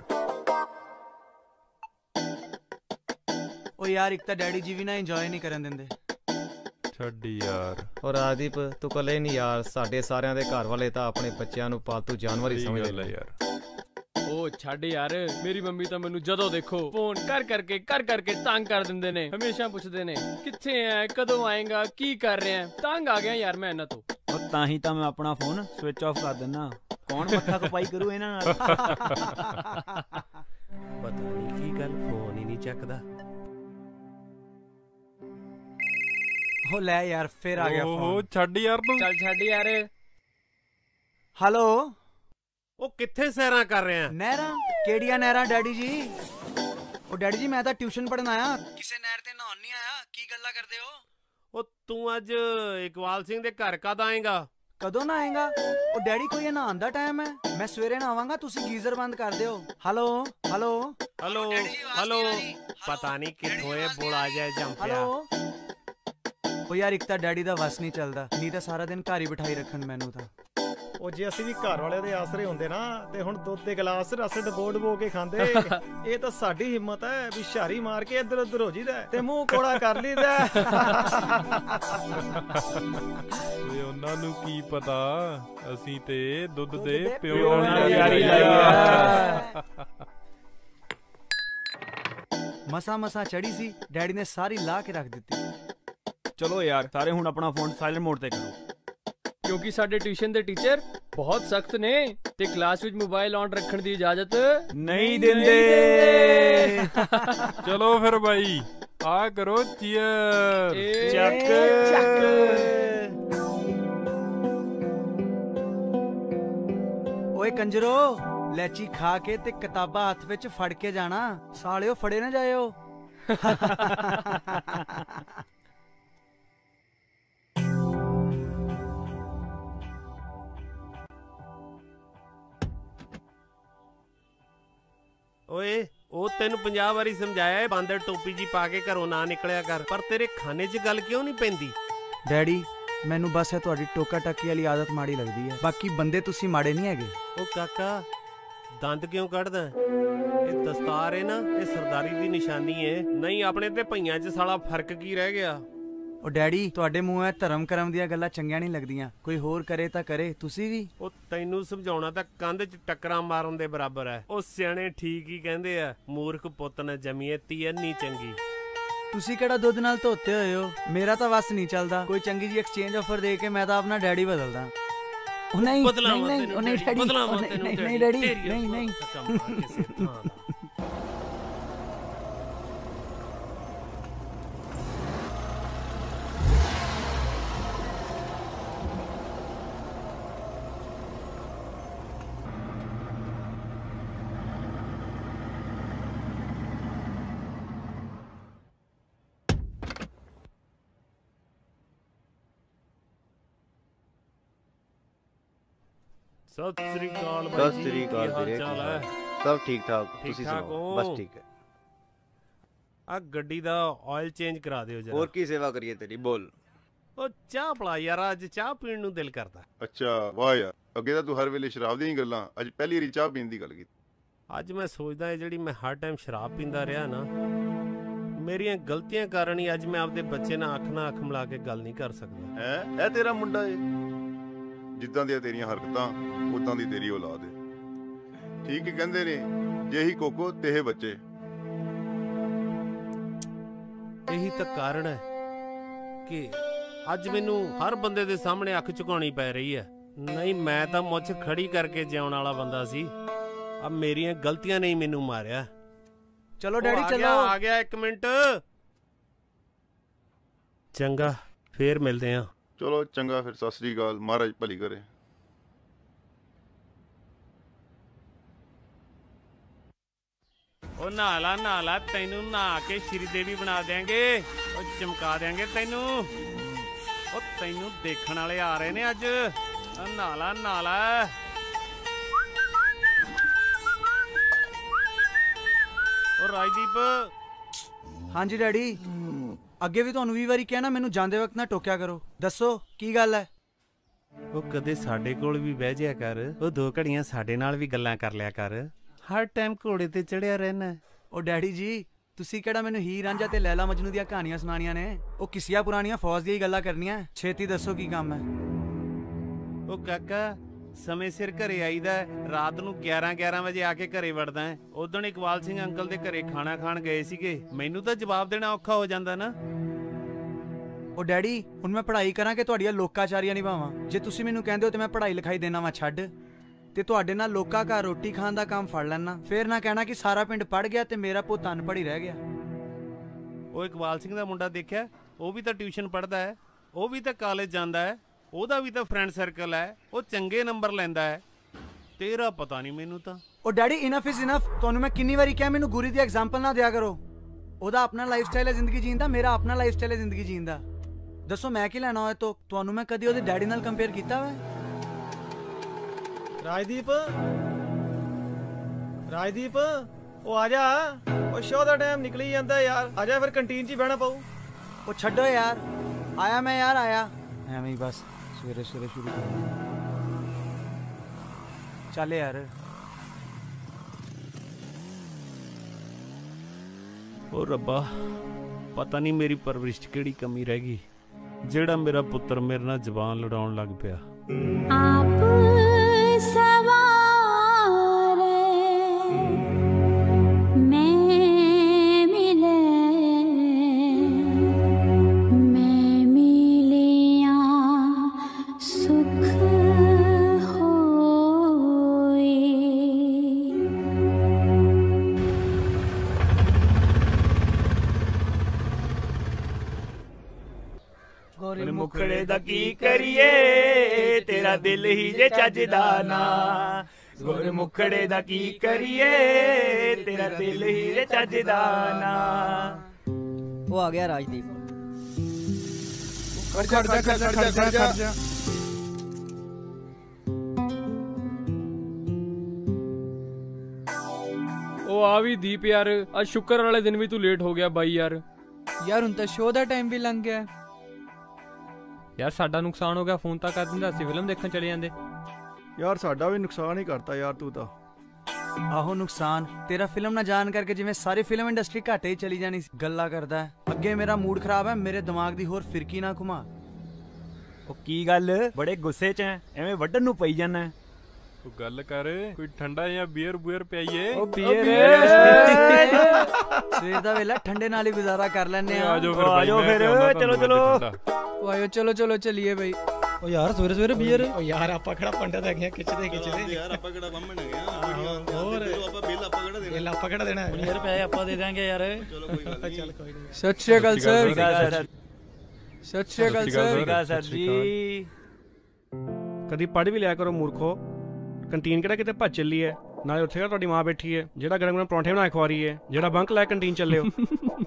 ਉਹ ਯਾਰ ਇੱਕ ਤਾਂ ਡੈਡੀ ਜੀ ਵੀ ਨਾ ਇੰਜੋਏ ਨਹੀਂ ਕਰਨ ਦਿੰਦੇ। ਛੱਡ ਯਾਰ। ਔਰ ਰਾਜਦੀਪ ਤੂੰ ਕੱਲੇ ਨਹੀਂ ਯਾਰ, ਸਾਡੇ ਸਾਰਿਆਂ ਦੇ ਘਰ ਵਾਲੇ ਤਾਂ ਆਪਣੇ ਬੱਚਿਆਂ ਨੂੰ ਪਾਲਤੂ ਜਾਨਵਰ ਹੀ ਸਮਝਦੇ ਨੇ ਯਾਰ। ਉਹ ਛੱਡ ਯਾਰ, ਮੇਰੀ ਮੰਮੀ ਤਾਂ ਮੈਨੂੰ ਜਦੋਂ ਦੇਖੋ ਫੋਨ ਕਰ ਕਰਕੇ ਕਰ ਕਰਕੇ ਤੰਗ ਕਰ ਦਿੰਦੇ ਨੇ। ਹਮੇਸ਼ਾ ਪੁੱਛਦੇ ਨੇ ਕਿੱਥੇ ਐ, ਕਦੋਂ ਆਏਗਾ, ਕੀ ਕਰ ਰਿਹਾ। ਤੰਗ ਆ ਗਿਆ ਯਾਰ ਮੈਂ ਇਹਨਾਂ ਤੋਂ। ਉਹ ਤਾਂ ਹੀ ਤਾਂ ਮੈਂ ਆਪਣਾ ਫੋਨ ਸਵਿਚ ਆਫ ਕਰ ਦਿੰਦਾ। ਕੌਣ ਮੱਥਾ ਖਪਾਈ ਕਰੂ ਇਹਨਾਂ ਨਾਲ? ਪਤਾ ਨਹੀਂ ਕੀ ਗੱਲ, ਫੋਨ ਹੀ ਨਹੀਂ ਚੱਕਦਾ। ਹੋ ਲੈ ਯਾਰ ਫੇਰ ਆ ਗਿਆ ਫੋਨ। ਉਹ ਛੱਡ ਯਾਰ ਤੂੰ। ਚੱਲ ਛੱਡ ਯਾਰ। ਹੈਲੋ ਉਹ ਕਿੱਥੇ ਸੈਰਾਂ ਕਰ ਰਿਹਾ? ਨਹਿਰਾਂ? ਕਿਹੜੀਆਂ ਨਹਿਰਾਂ ਡੈਡੀ ਜੀ? ਉਹ ਡੈਡੀ ਜੀ ਮੈਂ ਤਾਂ ਟਿਊਸ਼ਨ ਪੜਨ ਆਇਆ, ਕਿਸੇ ਨਹਿਰ ਤੇ ਨਹਾਉਣ ਨਹੀਂ ਆਇਆ। ਕੀ ਗੱਲਾਂ ਕਰਦੇ ਹੋ? ਉਹ ਤੂੰ ਅੱਜ ਇਕਬਾਲ ਸਿੰਘ ਦੇ ਘਰ ਕਦ ਆਏਗਾ? ਕਦੋਂ ਨਾ ਆਏਗਾ? ਉਹ ਡੈਡੀ ਕੋਈ ਨਹਾਉਣ ਦਾ ਟਾਈਮ ਹੈ, ਮੈਂ ਸਵੇਰੇ ਨਹਾਵਾਂਗਾ, ਤੁਸੀਂ ਗੀਜ਼ਰ ਬੰਦ ਕਰ ਦਿਓ। ਹੈਲੋ ਹੈਲੋ ਹੈਲੋ ਹੈਲੋ ਪਤਾ ਨਹੀਂ ਕਿੱਥੋਂ ਇਹ ਬੋਲਾ ਜਾਏ ਜੰਪਿਆ। ਉਹ ਯਾਰ ਇੱਕ ਤਾਂ ਡੈਡੀ ਦਾ ਵਸ ਨਹੀਂ ਚੱਲਦਾ, ਨਹੀਂ ਤਾਂ ਸਾਰਾ ਦਿਨ ਘਰ ਹੀ ਬਿਠਾਈ ਰੱਖਣ ਮੈਨੂੰ ਤਾਂ। ਉਹ ਜੇ ਅਸੀਂ ਵੀ ਘਰ ਵਾਲਿਆਂ ਦੇ ਆਸਰੇ ਹੁੰਦੇ ਨਾ ਤੇ ਹੁਣ ਦੁੱਧ ਦੇ ਗਲਾਸ ਰਸ ਡਬੋ ਡਬੋ ਕੇ ਖਾਂਦੇ। ਇਹ ਤਾਂ ਸਾਡੀ ਹਿੰਮਤ ਹੈ ਵੀ ਛਾਰੀ ਮਾਰ ਕੇ ਇੱਧਰ ਉੱਧਰ ਹੋ ਜੀਦਾ ਤੇ ਮੂੰਹ ਕੋੜਾ ਕਰ ਲਈਦਾ। ਓਏ ਉਹਨਾਂ ਨੂੰ ਕੀ ਪਤਾ, ਅਸੀਂ ਤੇ ਦੁੱਧ ਦੇ ਪਿਓ ਨਾਲ ਯਾਰੀ ਲਾਈ। ਮਸਾ ਮਸਾ ਚੜੀ ਸੀ, ਡੈਡੀ ਨੇ ਸਾਰੀ ਲਾ ਕੇ ਰੱਖ ਦਿੱਤੀ। ਚਲੋ ਯਾਰ ਸਾਰੇ ਹੁਣ ਆਪਣਾ ਫੋਨ ਸਾਇਲੈਂਟ ਮੋਡ ਤੇ ਕਰੋ। क्योंकि साडे ट्यूशन दे टीचर बहुत सख्त ने ते क्लास विच मोबाइल ऑन रखने दी इजाजत नहीं देंदे। चलो फिर भाई आ करो चीयर। चक चक। ओए कंजरो लैची खा के ते किताबा हाथ विच फड़ के जाना, सालियो फड़े ना जायो। ओए ਉਹ ਤੈਨੂੰ ਪੰਜਾਹ ਵਾਰੀ ਸਮਝਾਇਆ ਹੈ ਬਾਂਦਰ ਟੋਪੀ ਜੀ ਪਾ ਕੇ ਘਰੋਂ ਨਾ ਨਿਕਲਿਆ ਕਰ, ਪਰ ਤੇਰੇ ਖਾਨੇ 'ਚ ਗੱਲ ਕਿਉਂ ਨਹੀਂ ਪੈਂਦੀ? ਡੈਡੀ ਮੈਨੂੰ ਬਸ ਇਹ ਤੁਹਾਡੀ ਟੋਕਾ ਟਾਕੀ ਵਾਲੀ ਆਦਤ ਮਾੜੀ ਲੱਗਦੀ ਹੈ, ਬਾਕੀ ਬੰਦੇ ਤੁਸੀਂ ਮਾੜੇ ਨਹੀਂ ਹੈਗੇ। ਉਹ ਕਾਕਾ ਦੰਦ ਕਿਉਂ ਕੱਢਦਾ? ਇਹ ਦਸਤਾਰ ਹੈ ਨਾ, ਇਹ ਸਰਦਾਰੀ ਦੀ ਨਿਸ਼ਾਨੀ ਹੈ। ਨਹੀਂ ਆਪਣੇ ਤੇ ਭਈਆਂ 'ਚ ਸਾਲਾ ਫਰਕ ਕੀ ਰਹਿ ਗਿਆ? ਉਹ ਡੈਡੀ ਤੁਹਾਡੇ ਮੂੰਹ ਐ ਧਰਮ ਕਰਮ ਦੀਆਂ ਗੱਲਾਂ ਚੰਗੀਆਂ ਨਹੀਂ ਲੱਗਦੀਆਂ, ਕੋਈ ਹੋਰ ਕਰੇ ਤਾਂ ਕਰੇ, ਤੁਸੀਂ ਵੀ। ਉਹ ਤੈਨੂੰ ਸਮਝਾਉਣਾ ਤਾਂ ਕੰਧ 'ਚ ਟੱਕਰਾਂ ਮਾਰਨ ਦੇ ਬਰਾਬਰ ਹੈ। ਉਹ ਸਿਆਣੇ ਠੀਕ ਹੀ ਕਹਿੰਦੇ ਆ, ਮੂਰਖ ਪੁੱਤ ਨਾ ਜੰਮੀਏ ਧੀ ਨਹੀਂ ਚੰਗੀ। ਤੁਸੀਂ ਕਿਹੜਾ ਦੁੱਧ ਨਾਲ ਧੋਤੇ ਹੋਏ ਹੋ? ਮੇਰਾ ਤਾਂ ਵਸ ਨਹੀਂ ਚੱਲਦਾ, ਕੋਈ ਚੰਗੀ ਜੀ ਐਕਸਚੇਂਜ ਆਫਰ ਦੇ ਕੇ ਮੈਂ ਤਾਂ ਆਪਣਾ ਡੈਡੀ ਬਦਲਦਾ। ਉਹ ਨਹੀਂ ਨਹੀਂ ਨਹੀਂ ਉਹ ਨਹੀਂ ਡੈਡੀ, ਨਹੀਂ ਨਹੀਂ ਡੈਡੀ, ਨਹੀਂ ਨਹੀਂ। ਸਤਿ ਸ੍ਰੀ ਅਕਾਲ ਬਾਈ ਜੀ, ਕੀ ਹਾਲ ਚਾਲ ਹੈ? ਸਭ ਠੀਕ ਠਾਕ, ਤੁਸੀਂ ਸੁਣਾਓ? ਬਸ ਠੀਕ ਹੈ। ਆ ਗੱਡੀ ਦਾ ਆਇਲ ਚੇਂਜ ਕਰਾ ਦਿਓ ਜਰਾ। ਹੋਰ ਕੀ ਸੇਵਾ ਕਰੀਏ ਤੇਰੀ, ਬੋਲ। ਉਹ ਚਾਹ ਪਲਾ ਯਾਰ, ਅੱਜ ਚਾਹ ਪੀਣ ਨੂੰ ਦਿਲ ਕਰਦਾ। ਅੱਛਾ ਵਾਹ ਯਾਰ, ਅੱਗੇ ਤਾਂ ਤੂੰ ਹਰ ਵੇਲੇ ਸ਼ਰਾਬ ਦੀਆਂ ਹੀ ਗੱਲਾਂ, ਅੱਜ ਪਹਿਲੀ ਵਾਰੀ ਚਾਹ ਪੀਣ ਦੀ ਗੱਲ ਕੀਤੀ। ਅੱਜ ਮੈਂ ਸੋਚਦਾ ਹੈ ਜਿਹੜੀ ਮੈਂ ਹਰ ਟਾਈਮ ਸ਼ਰਾਬ ਪੀਂਦਾ ਰਿਹਾ ਨਾ, ਮੇਰੀਆਂ ਗਲਤੀਆਂ ਕਾਰਨ ਹੀ ਅੱਜ ਮੈਂ ਆਪਦੇ ਬੱਚੇ ਨਾਲ ਅੱਖ ਨਾਲ ਅੱਖ ਮਿਲਾ ਕੇ ਗੱਲ ਨਹੀਂ ਕਰ ਸਕਦਾ। ਹੈ ਇਹ ਤੇਰਾ ਮੁੰਡਾ ਏ, ਜਿੱਦਾਂ ਦੀਆਂ ਤੇਰੀਆਂ ਹਰਕਤਾਂ ਉਦਾਂ ਦੀ ਤੇਰੀ ਔਲਾਦ ਏ। ਠੀਕ ਹੀ ਕਹਿੰਦੇ ਨੇ, ਜੇ ਹੀ ਕੋਕੋ ਤੇਹੇ ਬੱਚੇ। ਇਹੀ ਤਾਂ ਕਾਰਨ ਹੈ ਕਿ ਅੱਜ ਮੈਨੂੰ ਹਰ ਬੰਦੇ ਦੇ ਸਾਹਮਣੇ ਅੱਖ ਝੁਕਾਉਣੀ ਪੈ ਰਹੀ ਹੈ। ਨਹੀਂ ਮੈਂ ਤਾਂ ਮੁੱਛ ਖੜੀ ਕਰਕੇ ਜਿਉਣ ਵਾਲਾ ਬੰਦਾ ਸੀ, ਆ ਮੇਰੀਆਂ ਗਲਤੀਆਂ ਨੇ ਹੀ ਮੈਨੂੰ ਮਾਰਿਆ। ਚਲੋ ਡੈਡੀ ਚਲੋ। ਆ ਗਿਆ ਇੱਕ ਮਿੰਟ। ਚੰਗਾ ਫੇਰ ਮਿਲਦੇ ਆ। ਚਲੋ ਚੰਗਾ ਫਿਰ, ਸਤਿ ਸ੍ਰੀ ਅਕਾਲ, ਮਹਾਰਾਜ ਭਲੀ ਕਰੇ। ਉਹ ਨਹਾਲਾ ਨਹਾਲਾ, ਤੈਨੂੰ ਨਹਾ ਕੇ ਸ਼੍ਰੀ ਦੇਵੀ ਬਣਾ ਦਿਆਂਗੇ, ਉਹ ਚਮਕਾ ਦਿਆਂਗੇ ਤੈਨੂੰ। ਉਹ ਤੈਨੂੰ ਦੇਖਣ ਵਾਲੇ ਆ ਰਹੇ ਨੇ ਅੱਜ, ਨਹਾਲਾ ਨਹਾਲਾ। ਉਹ ਰਾਜਦੀਪ। ਹਾਂਜੀ ਡੈਡੀ, ਅੱਗੇ ਵੀ ਤੁਹਾਨੂੰ ਵੀਹ ਵਾਰੀ ਕਿਹਾ ਨਾ ਮੈਨੂੰ ਜਾਂਦੇ ਵਕਤ ਨਾ ਟੋਕਿਆ ਕਰੋ। ਦੱਸੋ ਕੀ ਗੱਲ ਹੈ? ਉਹ ਕਦੇ ਸਾਡੇ ਕੋਲ ਵੀ ਬਹਿ ਜਾਇਆ ਕਰ, ਉਹ ਦੋ ਘੜੀਆਂ ਸਾਡੇ ਨਾਲ ਵੀ ਗੱਲਾਂ ਕਰ ਲਿਆ ਕਰ, ਹਰ ਟਾਈਮ ਘੋੜੇ ਤੇ ਚੜਿਆ ਰਹਿਣਾ। ਉਹ ਡੈਡੀ ਜੀ ਤੁਸੀਂ ਕਿਹੜਾ ਮੈਨੂੰ ਹੀਰ ਰਾਂਝਾ ਤੇ ਲੈਲਾ ਮਜਨੂ ਦੀਆਂ ਕਹਾਣੀਆਂ ਸੁਣਾਣੀਆਂ ਨੇ? ਉਹ ਕਿਸੀਆਂ ਪੁਰਾਣੀਆਂ ਫੌਜ ਦੀਆਂ ਹੀ ਗੱਲਾਂ ਕਰਨੀਆਂ। ਛੇਤੀ ਦੱਸੋ ਕੀ ਕੰਮ ਹੈ? ਉਹ ਕਾਕਾ ਸਮੇਂ ਸਿਰ ਘਰੇ ਆਈਦਾ, ਰਾਤ ਨੂੰ ਗਿਆਰਾਂ ਗਿਆਰਾਂ ਵਜੇ ਆ ਕੇ ਘਰੇ ਵੜਦਾ ਹੈ। ਉਦੋਂ ਇਕਬਾਲ ਸਿੰਘ ਅੰਕਲ ਦੇ ਘਰੇ ਖਾਣਾ ਖਾਣ ਗਏ ਸੀਗੇ, ਮੈਨੂੰ ਤਾਂ ਜਵਾਬ ਦੇਣਾ ਔਖਾ ਹੋ ਜਾਂਦਾ ਨਾ। ਉਹ ਡੈਡੀ ਹੁਣ ਮੈਂ ਪੜ੍ਹਾਈ ਕਰਾਂ ਕਿ ਤੁਹਾਡੀਆਂ ਲੋਕਾਚਾਰੀਆਂ ਨਿਭਾਵਾਂ? ਜੇ ਤੁਸੀਂ ਮੈਨੂੰ ਕਹਿੰਦੇ ਹੋ ਤੇ ਮੈਂ ਪੜ੍ਹਾਈ ਲਿਖਾਈ ਦੇਣਾ ਵਾ ਛੱਡ, ਤੇ ਤੁਹਾਡੇ ਨਾਲ ਲੋਕਾਂ ਘਰ ਰੋਟੀ ਖਾਣ ਦਾ ਕੰਮ ਫੜ ਲੈਣਾ। ਫੇਰ ਨਾ ਕਹਿਣਾ ਕਿ ਸਾਰਾ ਪਿੰਡ ਪੜ ਗਿਆ ਤੇ ਮੇਰਾ ਪੁੱਤ ਅਨਪੜ੍ਹ ਹੀ ਰਹਿ ਗਿਆ। ਉਹ ਇਕਬਾਲ ਸਿੰਘ ਦਾ ਮੁੰਡਾ ਦੇਖਿਆ, ਉਹ ਵੀ ਤਾਂ ਟਿਊਸ਼ਨ ਪੜ੍ਹਦਾ ਹੈ, ਉਹ ਵੀ ਤਾਂ ਕਾਲਜ ਜਾਂਦਾ ਹੈ, ਉਹਦਾ ਵੀ ਤਾਂ ਫਰੈਂਡ ਸਰਕਲ ਹੈ, ਉਹ ਚੰਗੇ ਨੰਬਰ ਲੈਂਦਾ ਹੈ। ਤੇਰਾ ਪਤਾ ਨਹੀਂ ਮੈਨੂੰ ਤਾਂ। ਉਹ ਡੈਡੀ ਇਨਫ ਇਜ਼ ਇਨਫ, ਤੁਹਾਨੂੰ ਮੈਂ ਕਿੰਨੀ ਵਾਰੀ ਕਿਹਾ ਮੈਨੂੰ ਗੁਰੀ ਦੀ ਐਗਜ਼ਾਮਪਲ ਨਾ ਦਿਆ ਕਰੋ। ਉਹਦਾ ਆਪਣਾ ਲਾਈਫ ਸਟਾਈਲ ਹੈ ਜ਼ਿੰਦਗੀ ਜੀਣ ਦਾ, ਮੇਰਾ ਆਪਣਾ ਲਾਈਫ ਸਟਾਈਲ ਹੈ ਜ਼ਿੰਦਗੀ ਜੀਣ ਦਾ। ਦੱਸੋ ਮੈਂ ਕੀ ਲੈਣਾ ਹੋਇਆ ਤੋਂ? ਤੁਹਾਨੂੰ ਮੈਂ ਕਦੀ ਉਹਦੇ ਡੈਡੀ ਨਾਲ ਕੰਪੇਅਰ ਕੀਤਾ ਵਾ? ਰਾਜਦੀਪ, ਰਾਜਦੀਪ ਉਹ ਆ ਜਾ, ਉਹ ਸ਼ੋਅ ਦਾ ਟਾਈਮ ਨਿਕਲੀ ਜਾਂਦਾ ਯਾਰ, ਆ ਜਾ ਫਿਰ ਕੰਟੀਨ 'ਚ ਹੀ ਬਹਿਣਾ ਪਊ। ਉਹ ਛੱਡੋ ਯਾਰ, ਆਇਆ ਮੈਂ ਯਾਰ ਆਇਆ, ਐਵੇਂ ਹੀ ਬਸ ਸਵੇਰੇ ਸਵੇਰੇ ਸ਼ੁਰੂ ਕਰ। ਚੱਲ ਯਾਰ। ਉਹ ਰੱਬਾ, ਪਤਾ ਨਹੀਂ ਮੇਰੀ ਪਰਵਰਿਸ਼ 'ਚ ਕਿਹੜੀ ਕਮੀ ਰਹਿ ਗਈ, ਜਿਹੜਾ ਮੇਰਾ ਪੁੱਤਰ ਮੇਰੇ ਨਾਲ ਜ਼ਬਾਨ ਲੜਾਉਣ ਲੱਗ ਪਿਆ। आप सवार मैं मिले मैं मिलिया सुख दा की करिए तेरा दिल ही जे चजदा ना गोर मुखड़े दा की करिए तेरा दिल ही जे चजदा ना। वो आ गया राजदीप। खड़ जा खड़ जा खड़ जा खड़ जा। ਉਹ ਆ ਵੀ ਦੀਪ ਯਾਰ, ਅੱਜ ਸ਼ੁੱਕਰ ਵਾਲੇ ਦਿਨ ਵੀ ਤੂੰ ਲੇਟ ਹੋ ਗਿਆ ਬਾਈ ਯਾਰ। ਯਾਰ ਹੁਣ ਤਾਂ ਸ਼ੋਅ ਦਾ ਟਾਈਮ ਵੀ ਲੰਘ ਗਿਆ ਯਾਰ। ਸਾਡਾ ਨੁਕਸਾਨ ਹੋ ਗਿਆ, ਫੋਨ ਤਾਂ ਕਰ ਦਿੰਦਾ, ਅਸੀਂ ਫਿਲਮ ਦੇਖਣ ਚਲੇ ਜਾਂਦੇ। ਯਾਰ ਸਾਡਾ ਵੀ ਨੁਕਸਾਨ ਹੀ ਕਰਤਾ ਯਾਰ ਤੂੰ ਤਾਂ। ਆਹੋ ਨੁਕਸਾਨ ਤੇਰਾ ਫਿਲਮ ਨਾ ਜਾਣ ਕਰਕੇ ਜਿਵੇਂ ਸਾਰੀ ਫਿਲਮ ਇੰਡਸਟਰੀ ਘਾਟੇ ਹੀ ਚਲੀ ਜਾਣੀ ਸੀ। ਗੱਲਾਂ ਕਰਦਾ ਹੈ ਅੱਗੇ ਮੇਰਾ ਮੂਡ ਖਰਾਬ ਹੈ, ਮੇਰੇ ਦਿਮਾਗ ਦੀ ਹੋਰ ਫਿਰਕੀ ਨਾ ਘੁਮਾ। ਉਹ ਕੀ ਗੱਲ ਬੜੇ ਗੁੱਸੇ 'ਚ ਐ, ਐਵੇਂ ਵੱਢਣ ਨੂੰ ਪਈ ਜਾਂਦਾ। ਤੂੰ ਗੱਲ ਕਰ, ਕੋਈ ਠੰਡਾ ਜਾਂ ਬੀਅਰ ਬੂਅਰ ਪਿਆਈਏ। ਉਹ ਬੀਅਰ ਸਵੇਰ ਦਾ ਵੇਲਾ ਠੰਡੇ ਨਾਲ ਹੀ ਗੁਜ਼ਾਰਾ ਕਰ ਲੈਣੇ ਆ। ਆਜੋ ਫਿਰ ਆਜੋ ਫਿਰ ਚਲੋ ਚਲੋ ਆਜੋ ਚਲੋ ਚਲੋ ਚਲੀਏ ਬਈ। ਉਹ ਯਾਰ ਸਵੇਰੇ ਸਵੇਰੇ ਬੀਅਰ। ਉਹ ਯਾਰ ਆਪਾਂ ਕਿਹੜਾ ਪੰਡਤ ਹੈਗੇ ਆ ਖਿੱਚਦੇ ਖਿੱਚਦੇ ਯਾਰ ਆਪਾਂ ਕਿਹੜਾ ਬੰਮਣ ਹੈਗੇ ਆ। ਹੋਰ ਆਪਾਂ ਬਿੱਲ ਆਪਾਂ ਕਿਹੜਾ ਦੇਣਾ? ਬਿੱਲ ਆਪਾਂ ਕਿਹੜਾ ਦੇਣਾ? ਯਾਰ ਪੈਸੇ ਆਪਾਂ ਦੇ ਦਾਂਗੇ ਯਾਰ। ਚਲੋ ਕੋਈ ਗੱਲ ਨਹੀਂ। ਚੱਲ ਕੋਈ ਨਹੀਂ। ਸਤਿ ਸ਼੍ਰੀ ਅਕਾਲ ਸਰ। ਸਤਿ ਸ਼੍ਰੀ ਅਕਾਲ ਸਰ ਜੀ। ਕਦੀ ਪੜ੍ਹ ਵੀ ਲਿਆ ਕਰੋ ਮੂਰਖੋ। ਕੰਟੀਨ ਕਿਹੜਾ ਕਿਤੇ ਭੱਜ ਚੱਲੀ ਹੈ, ਨਾਲੇ ਉੱਥੇ ਕਿਹੜਾ ਤੁਹਾਡੀ ਮਾਂ ਬੈਠੀ ਹੈ ਜਿਹੜਾ ਗਰਮ ਗਰਮ ਪਰੌਂਠੇ ਬਣਾ ਕੇ ਖਵਾ ਰਹੀ ਹੈ, ਜਿਹੜਾ ਬੰਕ ਲੈ ਕੰਟੀਨ ਚੱਲੇ ਹੋ।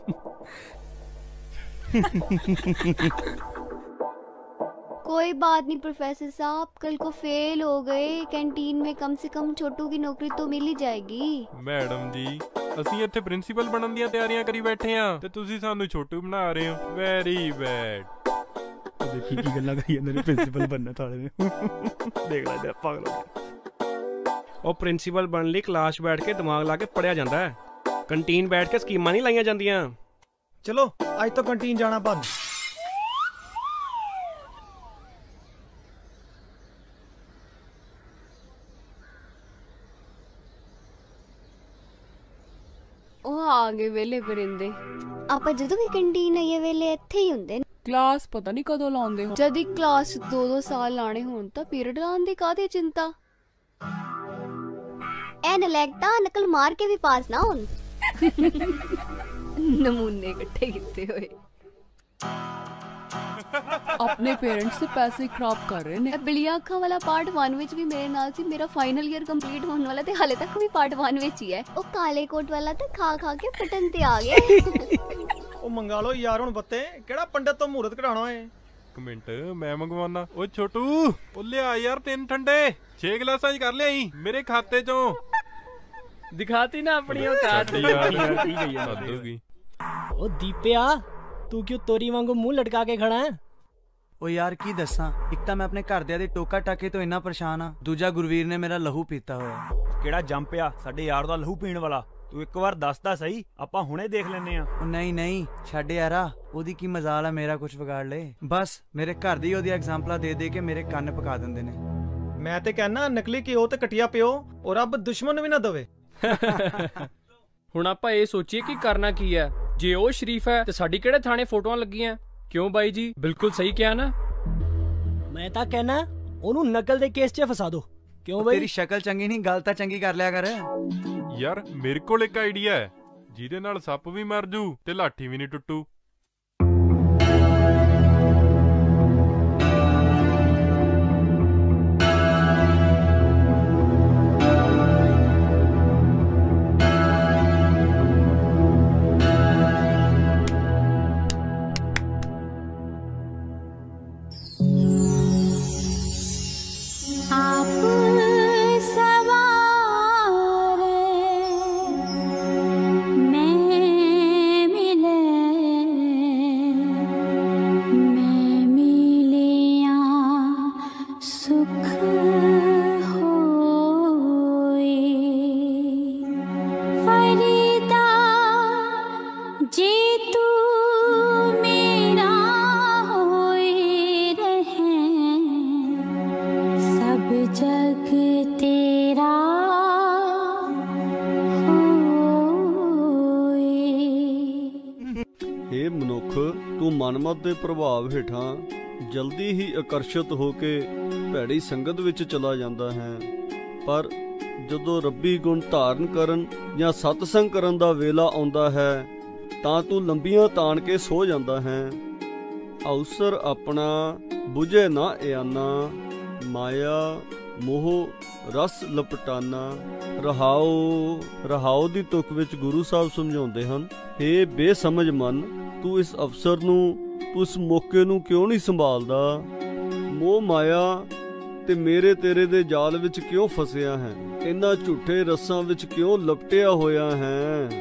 कोई बात नहीं प्रोफेसर साहब, कल को फेल हो गए कैंटीन में कम से कम छोटू की नौकरी तो मिल ही जाएगी। ਮੈਡਮ ਜੀ ਅਸੀਂ ਇੱਥੇ ਪ੍ਰਿੰਸੀਪਲ ਬਣਨ ਦੀਆਂ ਤਿਆਰੀਆਂ ਕਰੀ ਬੈਠੇ ਆ ਤੇ ਤੁਸੀਂ ਸਾਨੂੰ ਛੋਟੂ ਬਣਾ ਰਹੇ ਹੋ। Very bad. ਦੇਖੀ ਕੀ ਗੱਲਾਂ ਕਰੀ ਜਾਂਦੇ ਨੇ ਪ੍ਰਿੰਸੀਪਲ ਬਣਨਾ ਥਾਲੇ ਨੇ। ਦੇਖ ਲੈ ਪਾਗਲ ਹੋ ਗਿਆ। ਉਹ ਪ੍ਰਿੰਸੀਪਲ ਬਣਨ ਲਈ ਕਲਾਸ ਬੈਠ ਕੇ ਦਿਮਾਗ ਲਾ ਕੇ ਪੜਿਆ ਜਾਂਦਾ ਹੈ, ਕੰਟੀਨ ਬੈਠ ਕੇ ਸਕੀਮਾਂ ਨਹੀਂ ਲਾਈਆਂ ਜਾਂਦੀਆਂ। ਚਲੋ ਅੱਜ ਤੋਂ ਕੰਟੀਨ ਜਾਣਾ ਬੰਦ। ਉਹ ਆ ਗਏ ਵੇਲੇ ਪਰਿੰਦੇ। ਆਪਾਂ ਜਦੋਂ ਵੀ ਕੰਟੀਨ ਆਈਏ ਵੇਲੇ ਇੱਥੇ ਹੀ ਹੁੰਦੇ ਨੇ। ਕਲਾਸ ਪਤਾ ਨਹੀਂ ਕਦੋਂ ਲਾਉਂਦੇ ਹੋ। ਜਦ ਇੱਕ ਕਲਾਸ ਦੋ ਦੋ ਸਾਲ ਲਾਣੇ ਹੋਣ ਤਾਂ ਪੀਰੀਅਡ ਲਾਉਣ ਦੀ ਕਾਹਦੀ ਚਿੰਤਾ। ਐ ਨਲੈਕਤਾ ਨਕਲ ਮਾਰ ਕੇ ਵੀ ਪਾਸ ਨਾ ਹੋਣ। ਨਮੂਨੇ ਇਕੱਠੇ ਕੀਤੇ ਹੋਏ। ਆਪਣੇ ਪੇਰੈਂਟਸ ਦੇ ਪੈਸੇ ਖਰਾਬ ਕਰ ਰਹੇ ਨੇ। ਬਿਲੀਆਂ ਅੱਖਾਂ ਵਾਲਾ ਪਾਰਟ वन ਵਿੱਚ ਵੀ ਮੇਰੇ ਨਾਲ ਸੀ। ਮੇਰਾ ਫਾਈਨਲ ਈਅਰ ਕੰਪਲੀਟ ਹੋਣ ਵਾਲਾ ਤੇ ਹਾਲੇ ਤੱਕ ਵੀ ਪਾਰਟ वन ਵਿੱਚ ਹੀ ਹੈ। ਉਹ ਕਾਲੇ ਕੋਟ ਵਾਲਾ ਤਾਂ ਖਾ ਖਾ ਕੇ ਪਟਨ ਤੇ ਆ ਗਿਆ। ਉਹ ਮੰਗਾ ਲਓ ਯਾਰ ਹੁਣ ਬੱਤੇ, ਕਿਹੜਾ ਪੰਡਤ ਤੋਂ ਮੂਰਤ ਕਢਾਉਣਾ ਏ। ਇੱਕ ਮਿੰਟ ਮੈਂ ਮੰਗਵਾਉਣਾ। ਓ ਛੋਟੂ ਉਹ ਲਿਆ ਯਾਰ ਤਿੰਨ ਠੰਡੇ ਛੇ ਗਲਾਸਾਂ 'ਚ ਕਰ ਲਿਆਈ ਮੇਰੇ ਖਾਤੇ 'ਚੋਂ। ਦਿਖਾਤੀ ਨਾ ਆਪਣੀ ਔਕਾਤ। ਉਹ ਦੀਪਿਆ ਤੂੰ ਕਿਉਂ ਤੋਰੀ ਵਾਂਗੂ ਮੂੰਹ ਲਟਕਾ ਕੇ ਖੜਾ ਹੈ? ਉਹ ਯਾਰ ਕੀ ਦੱਸਾਂ, ਇੱਕ ਤਾਂ ਮੈਂ ਆਪਣੇ ਘਰਦਿਆਂ ਦੇ ਟੋਕਾ ਟਾਕੇ ਤੋਂ ਇੰਨਾ ਪਰੇਸ਼ਾਨ ਆ, ਦੂਜਾ ਗੁਰਵੀਰ ਨੇ ਮੇਰਾ ਲਹੂ ਪੀਤਾ ਹੋਇਆ। ਕਿਹੜਾ ਜੰਪਿਆ ਸਾਡੇ ਯਾਰ ਦਾ ਲਹੂ ਪੀਣ ਵਾਲਾ? ਤੂੰ ਇੱਕ ਵਾਰ ਦੱਸਦਾ ਸਹੀ, ਆਪਾਂ ਹੁਣੇ ਦੇਖ ਲੈਨੇ ਆ। ਉਹ ਨਹੀਂ ਨਹੀਂ ਛੱਡ ਯਾਰਾ, ਉਹਦੀ ਕੀ ਮਜ਼ਾਲ ਆ ਮੇਰਾ ਕੁਝ ਵਿਗਾੜ ਲੇ। ਬਸ ਮੇਰੇ ਘਰ ਦੀ ਉਹਦੀ ਐਗਜ਼ਾਮਪਲਾਂ ਦੇ ਦੇ ਕੇ ਮੇਰੇ ਕੰਨ ਪਕਾ ਦਿੰਦੇ ਨੇ। ਮੈਂ ਤੇ ਕਹਿਣਾ ਨਕਲੀ ਘਿਓ ਤੇ ਕਟਿਆ ਪਿਓ ਔਰ ਰੱਬ ਦੁਸ਼ਮਣ ਵੀ ਨਾ ਦਵੇ। ਹੁਣ ਆਪਾਂ ਇਹ ਸੋਚੀਏ ਕਿ ਕਰਨਾ ਕੀ ਹੈ। ਜੇ ਉਹ ਸ਼ਰੀਫ ਹੈ ਤੇ ਸਾਡੀ ਕਿਹੜੇ ਥਾਣੇ ਫੋਟੋਆਂ ਲੱਗੀਆਂ? ਕਿਉਂ ਬਾਈ ਜੀ, ਬਿਲਕੁਲ ਸਹੀ ਕਿਹਾ ਨਾ। ਮੈਂ ਤਾਂ ਕਹਿਣਾ ਉਹਨੂੰ ਨਕਲ ਦੇ ਕੇਸ 'ਚ ਫਸਾ ਦੋ। ਕਿਉਂ ਬਾਈ? ਤੇਰੀ ਸ਼ਕਲ ਚੰਗੀ ਨਹੀਂ, ਗੱਲ ਤਾਂ ਚੰਗੀ ਕਰ ਲਿਆ ਕਰ। ਯਾਰ ਮੇਰੇ ਕੋਲ ਇੱਕ ਆਈਡੀਆ ਹੈ ਜਿਹਦੇ ਨਾਲ ਸੱਪ ਵੀ ਮਰ ਜੂ ਤੇ ਲਾਠੀ ਵੀ ਨਹੀਂ ਟੁੱਟੂ। ਮਨਮਤ ਦੇ ਪ੍ਰਭਾਵ ਹੇਠਾਂ ਜਲਦੀ ਹੀ ਆਕਰਸ਼ਿਤ ਹੋ ਕੇ ਭੈੜੀ ਸੰਗਤ ਵਿੱਚ ਚਲਾ ਜਾਂਦਾ ਹੈ, ਪਰ ਜਦੋਂ ਰੱਬੀ ਗੁਣ ਧਾਰਨ ਕਰਨ ਜਾਂ ਸਤਸੰਗ ਕਰਨ ਦਾ ਵੇਲਾ ਆਉਂਦਾ ਹੈ ਤਾਂ ਤੂੰ ਲੰਬੀਆਂ ਤਾਣ ਕੇ ਸੋ ਜਾਂਦਾ ਹੈ। ਅਵਸਰ ਆਪਣਾ बुझे ना एआना माया मोह रस लपटाना। रहाओ रहाओ दी तुक विच गुरु साहब समझाउंदे हन, हे बेसमझ मन तू इस अवसर नू तू इस मौके नू क्यों नहीं संभालदा। मोह माया ते मेरे तेरे दे जाल विच क्यों फसिया है, इन्हां झूठे रस्सां विच क्यों लपटिया होया है।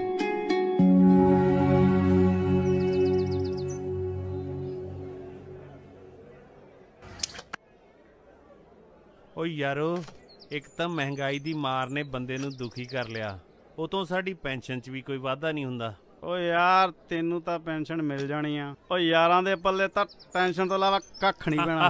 ਓ ਯਾਰੋ ਇੱਕ ਤਾਂ ਮਹਿੰਗਾਈ ਦੀ ਮਾਰ ਨੇ ਬੰਦੇ ਨੂੰ ਦੁਖੀ ਕਰ ਲਿਆ, ਉਤੋਂ ਸਾਡੀ ਪੈਨਸ਼ਨ 'ਚ ਵੀ ਕੋਈ ਵਾਧਾ ਨਹੀਂ ਹੁੰਦਾ। ਓ ਯਾਰ ਤੈਨੂੰ ਤਾਂ ਪੈਨਸ਼ਨ ਮਿਲ ਜਾਣੀ ਆ, ਓ ਯਾਰਾਂ ਦੇ ਪੱਲੇ ਤਾਂ ਟੈਨਸ਼ਨ ਤੋਂ ਇਲਾਵਾ ਕੱਖ ਨਹੀਂ ਪੈਣਾ।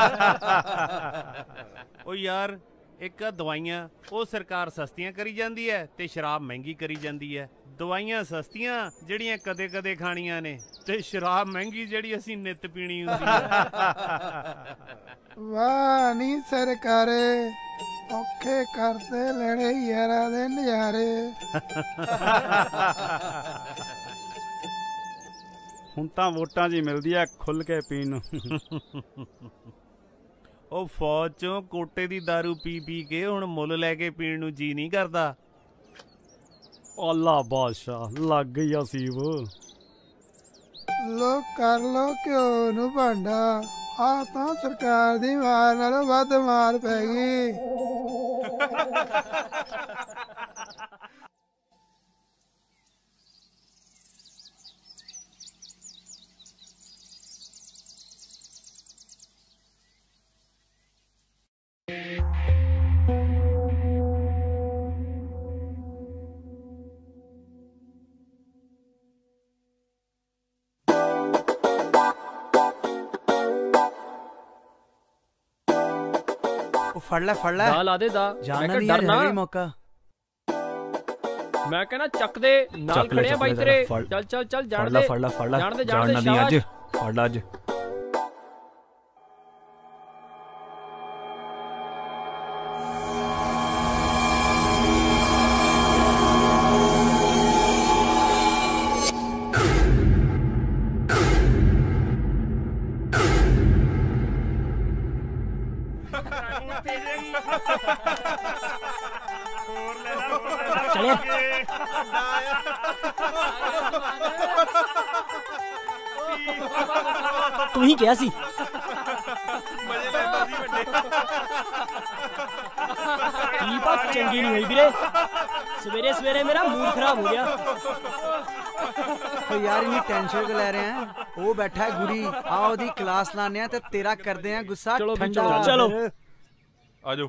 ਓ ਯਾਰ ਇੱਕ ਆ ਦਵਾਈਆਂ ਉਹ ਸਰਕਾਰ ਸਸਤੀਆਂ ਕਰੀ ਜਾਂਦੀ ਹੈ ਤੇ ਸ਼ਰਾਬ ਮਹਿੰਗੀ ਕਰੀ ਜਾਂਦੀ ਹੈ। ਦਵਾਈਆਂ ਸਸਤੀਆਂ ਜਿਹੜੀਆਂ ਕਦੇ ਕਦੇ ਖਾਣੀਆਂ ਨੇ ਤੇ ਸ਼ਰਾਬ ਮਹਿੰਗੀ ਜਿਹੜੀ ਅਸੀਂ ਨਿੱਤ ਪੀਣੀ ਹੁੰਦੀ ਹੈ। ਵਾਹ ਨੀ ਸਰਕਾਰੇ ਔਖੇ ਕਰਦੇ ਲੈਣੇ ਯਾਰਾਂ ਦੇ ਨਜ਼ਾਰੇ। ਹੁਣ ਤਾਂ ਵੋਟਾਂ 'ਚ ਹੀ ਮਿਲਦੀ ਆ ਖੁੱਲ ਕੇ ਪੀਣ ਨੂੰ। ਉਹ ਫੌਜ 'ਚੋਂ ਕੋਟੇ ਦੀ ਦਾਰੂ ਪੀ ਪੀ ਕੇ ਹੁਣ ਮੁੱਲ ਲੈ ਕੇ ਪੀਣ ਨੂੰ ਜੀ ਨਹੀਂ ਕਰਦਾ। ਅੱਲਾ ਬਾਦਸ਼ਾਹ ਲੱਗ ਗਈ ਆ ਸੀਬ। ਲੋ ਕਰ ਲੋ ਕਿਉਂ ਨੂੰ ਭਾਂਡਾ, ਆ ਤਾਂ ਸਰਕਾਰ ਦੀ ਮਾਰ ਨਾਲੋਂ ਵੱਧ ਮਾਰ ਪੈ ਗਈ। फड़ ले फड़ ले दा ला दे दा जाना नहीं यार है मौका। मैं कहना चक दे नाल खड़े हैं भाई तेरे। चल चल चल जान दे फड़ ले फड़ ले जान दे जान दे शाबाश अज फड़ ले अज। तू ही क्या सी बात चंगी नहीं हुई वीरे, सवेरे सवेरे मेरा मूड खराब हो गया। तो यार इन्नी टेंशन क्यों ले रहे हैं, वो बैठा है गुरी, आओ दी क्लास लाने हैं ते तेरा कर दे हैं गुस्सा ठंडा। चलो आजो।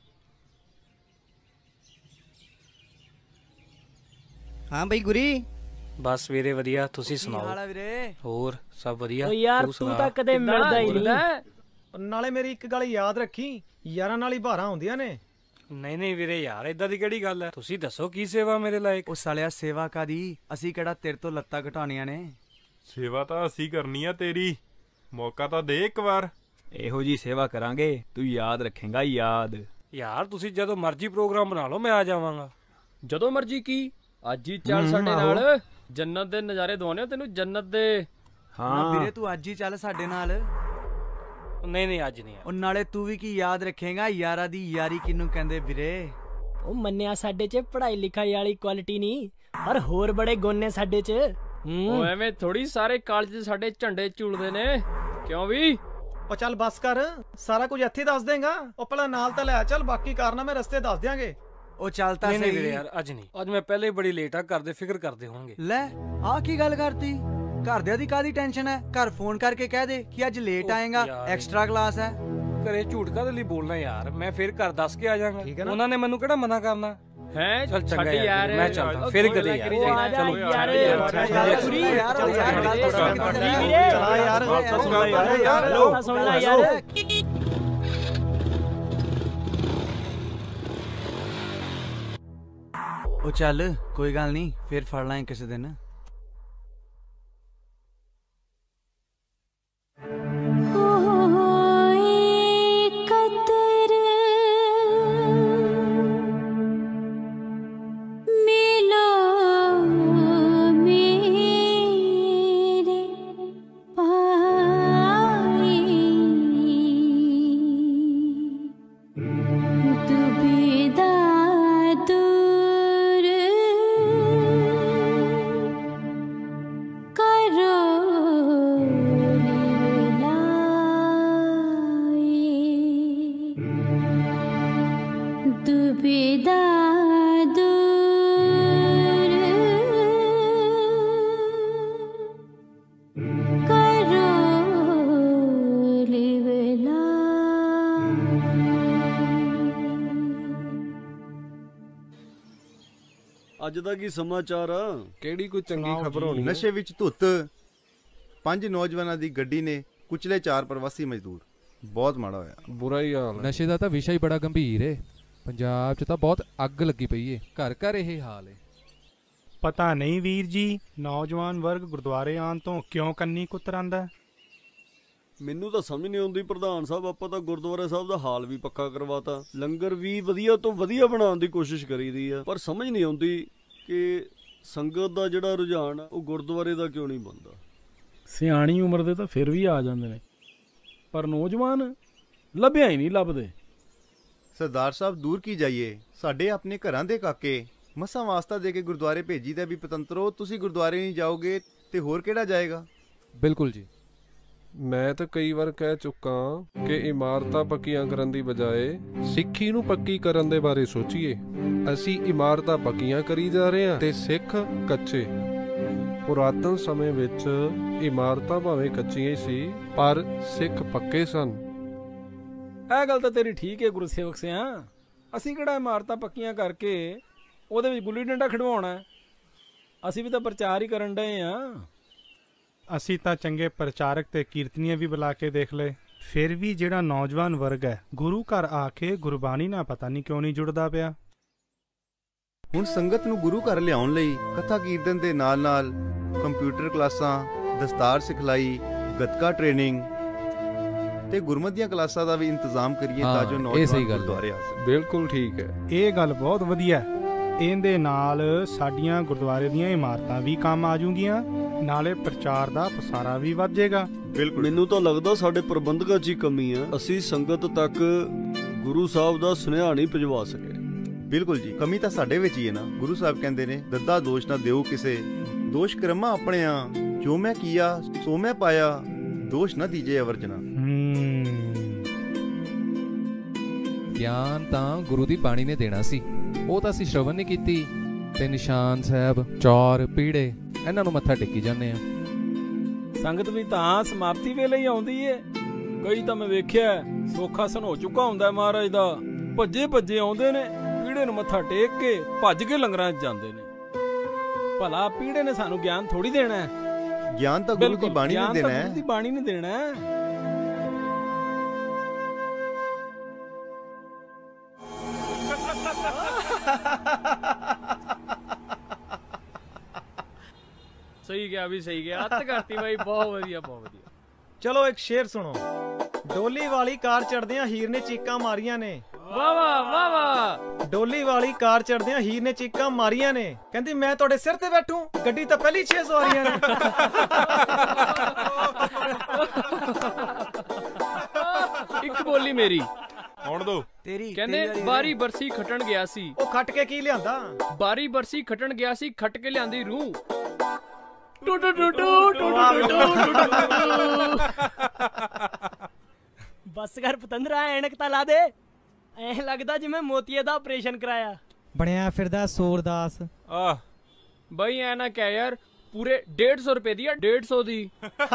हाँ भाई गुरी बस वीरे वधिया, तुसी सुनाओ ਹੋਰ ਸਭ ਵਧੀਆ। ਓ ਯਾਰ ਤੂੰ ਤਾਂ ਕਦੇ ਮਿਲਦਾ ਹੀ ਨਹੀਂ। ਨਾਲੇ ਮੇਰੀ ਇੱਕ ਗੱਲ ਯਾਦ ਰੱਖੀ, ਯਾਰਾਂ ਨਾਲ ਹੀ ਭਾਰਾਂ ਹੁੰਦੀਆਂ ਨੇ। ਨਹੀਂ ਨਹੀਂ ਵੀਰੇ ਯਾਰ ਇਦਾਂ ਦੀ ਕਿਹੜੀ ਗੱਲ ਹੈ, ਤੁਸੀਂ ਦੱਸੋ ਕੀ ਸੇਵਾ ਮੇਰੇ ਲਾਇਕ। ਉਹ ਸਾਲਿਆ ਸੇਵਾ ਕਾਦੀ, ਅਸੀਂ ਕਿਹੜਾ ਤੇਰੇ ਤੋਂ ਲੱਤਾਂ ਘਟਾਉਣੀਆਂ ਨੇ। ਸੇਵਾ ਤਾਂ ਅਸੀਂ ਕਰਨੀ ਆ ਤੇਰੀ, ਮੌਕਾ ਤਾਂ ਦੇ ਇੱਕ ਵਾਰ। ਇਹੋ ਜੀ ਸੇਵਾ ਕਰਾਂਗੇ ਤੂੰ ਯਾਦ ਰੱਖੇਂਗਾ ਯਾਦ। ਯਾਰ ਤੁਸੀਂ ਜਦੋਂ ਮਰਜ਼ੀ ਪ੍ਰੋਗਰਾਮ ਬਣਾ ਲਓ, ਮੈਂ ਆ ਜਾਵਾਂਗਾ। ਜਦੋਂ ਮਰਜ਼ੀ ਕੀ, ਅੱਜ ਹੀ ਚੱਲ ਸਾਡੇ ਨਾਲ, ਜੰਨਤ ਦੇ ਨਜ਼ਾਰੇ ਦਵਾਉਣੇ ਤੈਨੂੰ, ਜੰਨਤ ਦੇ। ਹਾਂ ਵੀਰੇ ਤੂੰ ਅੱਜ ਹੀ ਚੱਲ ਸਾਡੇ ਨਾਲ। ਨਹੀਂ ਨਹੀਂ ਅੱਜ ਨਹੀਂ। ਉਹ ਨਾਲੇ ਤੂੰ ਵੀ ਕੀ ਯਾਦ ਰੱਖੇਗਾ ਯਾਰਾਂ ਦੀ ਯਾਰੀ ਕਿਹਨੂੰ ਕਹਿੰਦੇ ਵੀਰੇ। ਉਹ ਮੰਨਿਆ ਸਾਡੇ 'ਚ ਪੜ੍ਹਾਈ ਲਿਖਾਈ ਵਾਲੀ ਕੁਆਲਿਟੀ ਨਹੀਂ, ਪਰ ਹੋਰ ਬੜੇ ਗੁਣ ਨੇ ਸਾਡੇ 'ਚ। ਉਹ ਐਵੇਂ ਥੋੜੀ ਸਾਰੇ ਕਾਲਜ ਸਾਡੇ ਝੰਡੇ ਝੂਲਦੇ ਨੇ, ਕਿਉਂ ਵੀ। ਉਹ ਚੱਲ ਬਸ ਕਰ, ਸਾਰਾ ਕੁਝ ਇੱਥੇ ਦੱਸ ਦੇਗਾ। ਉਹ ਪਹਿਲਾਂ ਨਾਲ ਤਾਂ ਲੈ ਚੱਲ, ਬਾਕੀ ਕਾਰਨਾਮੇ ਰਸਤੇ ਦੱਸ ਦਿਆਂਗੇ। ਉਹ ਚੱਲਤਾ ਸਹੀ। ਨਹੀਂ ਵੀਰੇ ਯਾਰ ਅੱਜ ਨਹੀਂ, ਅੱਜ ਮੈਂ ਪਹਿਲੇ ਬੜੀ ਲੇਟ ਆ, ਕਰਦੇ ਫਿਕਰ ਕਰਦੇ ਹੋਣਗੇ। ਲੈ ਆ ਕੀ ਗੱਲ ਕਰਤੀ, ਘਰਦਿਆਂ ਦੀ ਕਾਦੀ ਟੈਨਸ਼ਨ ਹੈ, ਘਰ ਫੋਨ ਕਰਕੇ ਕਹਿ ਦੇ ਕਿ ਅੱਜ ਲੇਟ ਆਏਗਾ, ਐਕਸਟਰਾ ਕਲਾਸ ਹੈ। ਘਰੇ ਝੂਠ ਕਾਹਦੇ ਲਈ ਬੋਲਣਾ ਯਾਰ, ਮੈਂ ਫਿਰ ਘਰ ਦੱਸ ਕੇ ਆ ਜਾਵਾਂਗਾ, ਉਹਨਾਂ ਨੇ ਮੈਨੂੰ ਕਿਹੜਾ ਮਨਾ ਕਰਨਾ ਹੈ। ਚੱਲ ਚੰਗਾ ਯਾਰ ਮੈਂ ਚੱਲਦਾ, ਫਿਰ ਕਦੇ ਯਾਰ। ਚਲੋ ਯਾਰ ਸੁਣ ਲੈ ਯਾਰ। ਉਹ ਚੱਲ ਕੋਈ ਗੱਲ ਨਹੀਂ, ਫਿਰ ਫੜ ਲਾਂਗੇ ਕਿਸੇ ਦਿਨ। विदा दूर करो लिवला। ਅੱਜ ਦਾ ਕੀ ਸਮਾਚਾਰ ਆ? ਕਿਹੜੀ ਕੋਈ ਚੰਗੀ ਖਬਰ ਹੋਣੀ? ਨਸ਼ੇ ਵਿੱਚ ਧੁੱਤ ਪੰਜ ਨੌਜਵਾਨਾਂ ਦੀ ਗੱਡੀ ਨੇ ਕੁਚਲੇ ਚਾਰ ਪ੍ਰਵਾਸੀ ਮਜ਼ਦੂਰ। ਬਹੁਤ ਮਾੜਾ ਹੋਇਆ, ਬੁਰਾ ਹੀ ਹਾਲ ਹੈ। ਨਸ਼ੇ ਦਾ ਤਾਂ ਵਿਸ਼ਾ ਹੀ ਬੜਾ ਗੰਭੀਰ ਏ। ਪੰਜਾਬ 'ਚ ਤਾਂ ਬਹੁਤ ਅੱਗ ਲੱਗੀ ਪਈ ਏ, ਘਰ ਘਰ ਇਹ ਹਾਲ ਏ। ਪਤਾ ਨਹੀਂ ਵੀਰ ਜੀ, ਨੌਜਵਾਨ ਵਰਗ ਗੁਰਦੁਆਰੇ ਆਉਣ ਤੋਂ ਕਿਉਂ ਕੰਨੀ ਕੁਤਰਾਂਦਾ? ਮੈਨੂੰ ਤਾਂ ਸਮਝ ਨਹੀਂ ਆਉਂਦੀ ਪ੍ਰਧਾਨ ਸਾਹਿਬ। ਆਪਾਂ ਤਾਂ ਗੁਰਦੁਆਰਾ ਸਾਹਿਬ ਦਾ ਹਾਲ ਵੀ ਪੱਕਾ ਕਰਵਾਤਾ, ਲੰਗਰ ਵੀ ਵਧੀਆ ਤੋਂ ਵਧੀਆ ਬਣਾਉਣ ਦੀ ਕੋਸ਼ਿਸ਼ ਕਰੀਦੀ ਆ, ਪਰ ਸਮਝ ਨਹੀਂ ਆਉਂਦੀ ਕਿ ਸੰਗਤ ਦਾ ਜਿਹੜਾ ਰੁਝਾਨ ਆ ਉਹ ਗੁਰਦੁਆਰੇ ਦਾ ਕਿਉਂ ਨਹੀਂ ਬਣਦਾ। ਸਿਆਣੀ ਉਮਰ ਦੇ ਤਾਂ ਫਿਰ ਵੀ ਆ ਜਾਂਦੇ ਨੇ, ਪਰ ਨੌਜਵਾਨ ਲੱਭਿਆ ਹੀ ਨਹੀਂ ਲੱਭਦੇ। ਸਰਦਾਰ ਸਾਹਿਬ ਦੂਰ ਕੀ ਜਾਈਏ, ਸਾਡੇ ਆਪਣੇ ਘਰਾਂ ਦੇ ਕਾਕੇ ਮਸਾਂ ਵਾਸਤਾ ਦੇ ਕੇ ਗੁਰਦੁਆਰੇ ਭੇਜੀ ਦਾ ਵੀ ਪਤੰਤਰੋ। ਤੁਸੀਂ ਗੁਰਦੁਆਰੇ ਨਹੀਂ ਜਾਓਗੇ ਤੇ ਹੋਰ ਕਿਹੜਾ ਜਾਏਗਾ? ਬਿਲਕੁਲ ਜੀ। ਮੈਂ ਤਾਂ ਕਈ ਵਾਰ ਕਹਿ ਚੁੱਕਾ ਕਿ ਇਮਾਰਤਾਂ ਪੱਕੀਆਂ ਕਰਨ ਦੀ ਬਜਾਏ ਸਿੱਖੀ ਨੂੰ ਪੱਕੀ ਕਰਨ ਦੇ ਬਾਰੇ ਸੋਚੀਏ। ਅਸੀਂ ਇਮਾਰਤਾਂ ਪੱਕੀਆਂ ਕਰੀ ਜਾ ਰਹੇ ਹਾਂ ਤੇ ਸਿੱਖ ਕੱਚੇ। ਪੁਰਾਤਨ ਸਮੇਂ ਵਿੱਚ ਇਮਾਰਤਾਂ ਭਾਵੇਂ ਕੱਚੀਆਂ ਹੀ ਸੀ, ਪਰ ਸਿੱਖ ਪੱਕੇ ਸਨ। ਇਹ ਗੱਲ ਤਾਂ ਤੇਰੀ ਠੀਕ ਹੈ ਗੁਰਸੇਵਕ ਸਿਆਂ। ਅਸੀਂ ਕਿਹੜਾ ਇਮਾਰਤਾਂ ਪੱਕੀਆਂ ਕਰਕੇ ਉਹਦੇ ਵਿੱਚ ਗੁੱਲੀ ਡੰਡਾ ਖਿਡਵਾਉਣਾ? ਅਸੀਂ ਵੀ ਤਾਂ ਪ੍ਰਚਾਰ ਹੀ ਕਰਨ ਡਏ ਆ। ਅਸੀਂ ਤਾਂ ਚੰਗੇ ਪ੍ਰਚਾਰਕ ਤੇ ਕੀਰਤਨੀਏ ਵੀ ਬੁਲਾ ਕੇ ਦੇਖ ਲਏ, ਫਿਰ ਵੀ ਜਿਹੜਾ ਨੌਜਵਾਨ ਵਰਗ ਹੈ ਗੁਰੂ ਘਰ ਆ ਕੇ ਗੁਰਬਾਣੀ ਨਾਲ ਪਤਾ ਨਹੀਂ ਕਿਉਂ ਨਹੀਂ ਜੁੜਦਾ ਪਿਆ। ਹੁਣ ਸੰਗਤ ਨੂੰ ਗੁਰੂ ਘਰ ਲਿਆਉਣ ਲਈ ਕਥਾ ਕੀਰਤਨ ਦੇ ਨਾਲ ਨਾਲ ਕੰਪਿਊਟਰ ਕਲਾਸਾਂ, ਦਸਤਾਰ ਸਿਖਲਾਈ, ਗੱਤਕਾ ਟ੍ਰੇਨਿੰਗ ਤੇ ਗੁਰਮਤਿ ਦੀਆਂ ਕਲਾਸਾਂ ਦਾ ਵੀ ਇੰਤਜ਼ਾਮ ਕਰੀਏ ਤਾਂ ਜੋ ਨੌਜਵਾਨ ਗੁਰਦੁਆਰੇ ਆ ਸਕਣ। ਬਿਲਕੁਲ ਠੀਕ ਹੈ, ਇਹ ਗੱਲ ਬਹੁਤ ਵਧੀਆ ਹੈ। ਇਹਦੇ ਨਾਲ ਸਾਡੀਆਂ ਗੁਰਦੁਆਰੇ ਦੀਆਂ ਇਮਾਰਤਾਂ ਵੀ ਕੰਮ ਆ ਜੂਗੀਆਂ, ਨਾਲੇ ਪ੍ਰਚਾਰ ਦਾ ਪਸਾਰਾ ਵੀ ਵੱਧ ਜਾਏਗਾ। ਬਿਲਕੁਲ। ਮੈਨੂੰ ਤਾਂ ਲੱਗਦਾ ਸਾਡੇ ਪ੍ਰਬੰਧਕਾਂ 'ਚ ਹੀ ਕਮੀ ਆ, ਅਸੀਂ ਸੰਗਤ ਤੱਕ ਗੁਰੂ ਸਾਹਿਬ ਦਾ ਸੁਨੇਹਾ ਨਹੀਂ ਪਹੁੰਚਾ ਸਕੇ। ਬਿਲਕੁਲ ਜੀ, ਕਮੀ ਤਾਂ ਸਾਡੇ ਵਿੱਚ ਹੀ ਹੈ ਨਾ। ਗੁਰੂ ਸਾਹਿਬ ਕਹਿੰਦੇ ਨੇ ਦੱਦਾ ਦੋਸ਼ ਨਾ ਦਿਓ ਕਿਸੇ, ਦੋਸ਼ ਕਰਮਾ ਆਪਣਿਆਂ, ਜੋ ਮੈਂ ਕੀਆ ਸੋ ਮੈਂ ਪਾਇਆ, ਦੋਸ਼ ਨਾ ਦੀਜੇ ਅਵਰਜਨਾ। ਗਿਆਨ ਤਾਂ ਗੁਰੂ ਦੀ ਬਾਣੀ ਨੇ ਦੇਣਾ ਸੀ, ਉਹ ਤਾਂ ਅਸੀਂ ਸ਼ਰਵਨ ਨਹੀਂ ਕੀਤੀ ਤੇ ਨਿਸ਼ਾਨ ਸਾਹਿਬ, ਚੌਰ, ਪੀੜੇ ਇਹਨਾਂ ਨੂੰ ਮੱਥਾ ਟੇਕੀ ਜਾਂਦੇ ਆ। ਸੰਗਤ ਵੀ ਤਾਂ ਸਮਾਪਤੀ ਵੇਲੇ ਹੀ ਆਉਂਦੀ ਏ। ਕਈ ਤਾਂ ਮੈਂ ਵੇਖਿਆ ਸੋਖਾਸਨ ਹੋ ਚੁੱਕਾ ਹੁੰਦਾ ਮਹਾਰਾਜ ਦਾ, ਭੱਜੇ ਭੱਜੇ ਆਉਂਦੇ ਨੇ, ਪੀੜੇ ਨੂੰ ਮੱਥਾ ਟੇਕ ਕੇ ਭੱਜ ਕੇ ਲੰਗਰਾਂ 'ਚ ਜਾਂਦੇ ਨੇ। ਭਲਾ ਪੀੜੇ ਨੇ ਸਾਨੂੰ ਗਿਆਨ ਥੋੜੀ ਦੇਣਾ ਹੈ। ਗਿਆਨ ਤਾਂ ਗੁਰੂ ਦੀ ਬਾਣੀ ਨੇ ਦੇਣਾ ਹੈ। ਗੁਰੂ ਦੀ ਬਾਣੀ ਨੇ ਦੇਣਾ ਹੈ। ਸਹੀ ਗਿਆ ਵੀ ਸਹੀ ਗਿਆ, ਅੱਤ ਕਰਤੀ ਬਾਈ, ਬਹੁਤ ਵਧੀਆ ਬਹੁਤ ਵਧੀਆ। ਚਲੋ ਇੱਕ ਸ਼ੇਰ ਸੁਣੋ। ਡੋਲੀ ਵਾਲੀ ਕਾਰ ਚੜਦਿਆਂ ਹੀਰ ਨੇ ਚੀਕਾਂ ਮਾਰੀਆਂ ਨੇ। ਵਾਹ ਵਾਹ ਵਾਹ ਵਾਹ। ਡੋਲੀ ਵਾਲੀ ਕਾਰ ਚੜਦਿਆਂ ਹੀਰ ਨੇ ਚੀਕਾਂ ਮਾਰੀਆਂ ਨੇ, ਕਹਿੰਦੀ ਮੈਂ ਤੁਹਾਡੇ ਸਿਰ ਤੇ ਬੈਠੂ, ਗੱਡੀ ਤਾਂ ਪਹਿਲੀ ਛੇ ਸਵਾਰੀਆਂ ਨੇ। ਇੱਕ ਬੋਲੀ ਮੇਰੀ ਆਉਣ ਦੋ ਤੇਰੀ। ਕਹਿੰਦੇ ਬਾਰੀ ਬਰਸੀ ਖਟਣ ਗਿਆ ਸੀ, ਉਹ ਖੱਟ ਕੇ ਕੀ ਲਿਆਂਦਾ? ਬਾਰੀ ਬਰਸੀ ਖਟਣ ਗਿਆ ਸੀ, ਖੱਟ ਕੇ ਲਿਆਂਦੀ ਰੂਹ। ਟੂ ਟੂ ਟੂ ਟੂ ਟੂ ਟੂ। ਬਸ ਕਰ ਪਤੰਦਰਾ, ਐਨਕ ਤਾਂ ਲਾ ਦੇ, ਐ ਲੱਗਦਾ ਜਿਵੇਂ ਮੋਤੀਏ ਦਾ ਆਪਰੇਸ਼ਨ ਕਰਾਇਆ। ਬਣਿਆ ਫਿਰਦਾ ਸੂਰਦਾਸ। ਆਹ ਬਈ ਐ ਨਾ ਕਹਿ ਯਾਰ, ਪੂਰੇ ਡੇਢ ਸੌ ਰੁਪਏ ਦੀ ਆ, ਡੇਢ ਸੌ ਦੀ।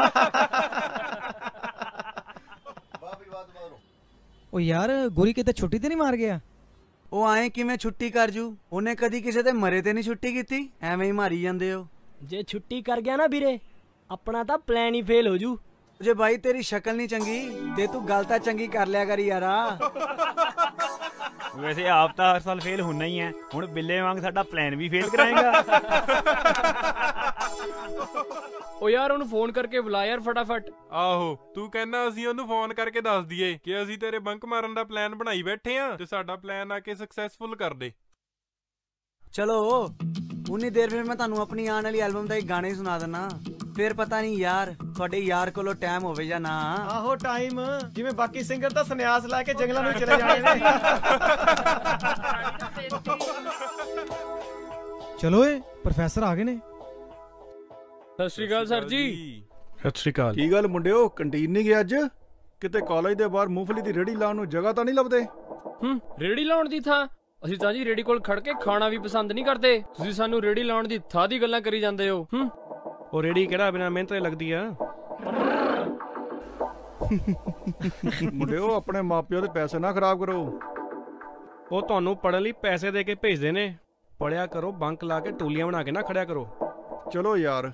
ਉਹ ਯਾਰ ਗੁਰੀ ਕਿਤੇ ਛੁੱਟੀ ਤੇ ਨਹੀਂ ਮਾਰ ਗਿਆ? ਉਹ ਆਏ ਕਿਵੇਂ ਛੁੱਟੀ ਕਰ ਜੂ? ਉਹਨੇ ਕਦੀ ਕਿਸੇ ਤੇ ਮਰੇ ਤੇ ਨਹੀਂ ਛੁੱਟੀ ਕੀਤੀ, ਐਵੇਂ ਹੀ ਮਾਰੀ ਜਾਂਦੇ ਹੋ। ਜੇ ਛੁੱਟੀ ਕਰ ਗਿਆ ਨਾ ਵੀਰੇ, ਆਪਣਾ ਤਾਂ ਪਲਾਨ ਹੀ ਫੇਲ ਹੋ ਜੂ। ਜੇ ਬਾਈ ਤੇਰੀ ਸ਼ਕਲ ਨਹੀਂ ਚੰਗੀ ਤੇ ਤੂੰ ਗੱਲ ਤਾਂ ਚੰਗੀ ਕਰ ਲਿਆ ਕਰ ਯਾਰਾ। ਵੈਸੇ ਆਪ ਤਾਂ ਹਰ ਸਾਲ ਫੇਲ ਹੋਣਾ ਹੀ ਹੈ, ਹੁਣ ਬਿੱਲੇ ਵਾਂਗ ਸਾਡਾ ਪਲਾਨ ਵੀ ਫੇਲ ਕਰਾਏਗਾ। ਉਹ ਯਾਰ ਉਹਨੂੰ ਫੋਨ ਕਰਕੇ ਬੁਲਾ ਯਾਰ ਫਟਾਫਟ। ਆਹੋ, ਤੂੰ ਕਹਿੰਦਾ ਅਸੀਂ ਉਹਨੂੰ ਫੋਨ ਕਰਕੇ ਦੱਸ ਦਈਏ ਕਿ ਅਸੀਂ ਤੇਰੇ ਬੰਕ ਮਾਰਨ ਦਾ ਪਲਾਨ ਬਣਾਈ ਬੈਠੇ ਆ ਤੇ ਸਾਡਾ ਪਲਾਨ ਆ ਕੇ ਸਕਸੈਸਫੁਲ ਕਰ ਦੇ। ਚਲੋ ਉਨੀ ਦੇਰ ਫਿਰ ਮੈਂ ਤੁਹਾਨੂੰ ਆਪਣੀ ਆਉਣ ਵਾਲੀ ਐਲਬਮ ਦਾ ਇੱਕ ਗਾਣਾ ਹੀ ਸੁਣਾ ਦਿੰਨਾ, ਫਿਰ ਪਤਾ ਨਹੀਂ ਯਾਰ ਤੁਹਾਡੇ ਯਾਰ ਕੋਲੋਂ ਟਾਈਮ ਹੋਵੇ ਜਾਂ ਨਾ। ਆਹੋ ਟਾਈਮ, ਜਿਵੇਂ ਬਾਕੀ ਸਿੰਗਰ ਤਾਂ ਸੰਨਿਆਸ ਲੈ ਕੇ ਜੰਗਲਾਂ ਨੂੰ ਚਲੇ ਜਾਣੇ ਨੇ। ਚਲੋ ਏ ਪ੍ਰੋਫੈਸਰ ਆ ਗਏ ਨੇ। ਸਤਿ ਸ਼੍ਰੀ ਅਕਾਲ ਸਰ ਜੀ। ਸਤਿ ਸ਼੍ਰੀ ਅਕਾਲ। ਕੀ ਗੱਲ ਮੁੰਡਿਓ, ਕੰਟੀਨ ਨਹੀਂ ਗਿਆ ਅੱਜ? ਕਿਤੇ ਕਾਲਜ ਦੇ ਬਾਹਰ ਮੂੰਗਫਲੀ ਦੀ ਰੇੜੀ ਲਾਉਣ ਨੂੰ ਜਗ੍ਹਾ ਤਾਂ ਨਹੀਂ ਲੱਭਦੇ? ਹੂੰ, ਰੇੜੀ ਲਾਉਣ ਦੀ ਥਾਂ ਅਸੀਂ ਤਾਂ ਜੀ ਰੇੜੀ ਕੋਲ ਖੜ ਕੇ ਖਾਣਾ ਵੀ ਪਸੰਦ ਨਹੀਂ ਕਰਦੇ, ਤੁਸੀਂ ਸਾਨੂੰ ਰੇੜੀ ਲਾਉਣ ਦੀ ਥਾਂ ਦੀ ਗੱਲਾਂ ਕਰੀ ਜਾਂਦੇ ਹੋ। ਹੂੰ ਉਹ ਰੇੜੀ ਕਿਹੜਾ ਬਿਨਾਂ ਮਿਹਨਤ ਤੇ ਲੱਗਦੀ ਆ। ਮੁੰਡਿਓ ਆਪਣੇ ਮਾਪਿਓ ਦੇ ਪੈਸੇ ਨਾ ਖਰਾਬ ਕਰੋ। ਉਹ ਤੁਹਾਨੂੰ ਪੜ੍ਹਨ ਲਈ ਪੈਸੇ ਦੇ ਕੇ ਭੇਜਦੇ ਨੇ, ਪੜਿਆ ਕਰੋ, ਬੰਕ ਲਾ ਕੇ ਟੋਲੀਆਂ ਬਣਾ ਕੇ ਨਾ ਖੜਿਆ ਕਰੋ। ਚਲੋ ਯਾਰ।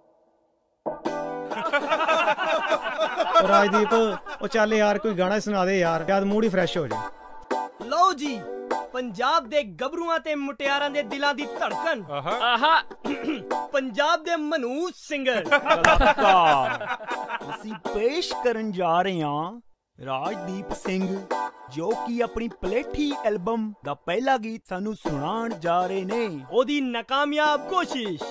ਰਾਜਦੀਪ ਉਹ ਚੱਲ ਯਾਰ ਕੋਈ ਗਾਣਾ ਸੁਣਾ ਦੇ ਯਾਰ, ਜਦ ਮੂਡ ਹੀ ਫਰੈਸ਼ ਹੋ ਜਾਏ। ਲਓ ਜੀ ਪੰਜਾਬ ਦੇ ਗੱਭਰੂਆਂ ਤੇ ਮੁਟਿਆਰਾਂ ਦੇ ਦਿਲਾਂ ਦੀ ਧੜਕਨ, ਆਹਾ ਪੰਜਾਬ ਦੇ ਮਨੂ ਸਿੰਗਰ। ਅਸੀਂ ਪੇਸ਼ ਕਰਨ ਜਾ ਰਹੇ ਹਾਂ ਰਾਜਦੀਪ ਸਿੰਘ, ਜੋ ਕਿ ਆਪਣੀ ਪਲੇਠੀ ਐਲਬਮ ਦਾ ਪਹਿਲਾ ਗੀਤ ਸਾਨੂੰ ਸੁਣਾਉਣ ਜਾ ਰਹੇ ਨੇ। ਉਹਦੀ ਨਾਕਾਮਯਾਬ ਕੋਸ਼ਿਸ਼।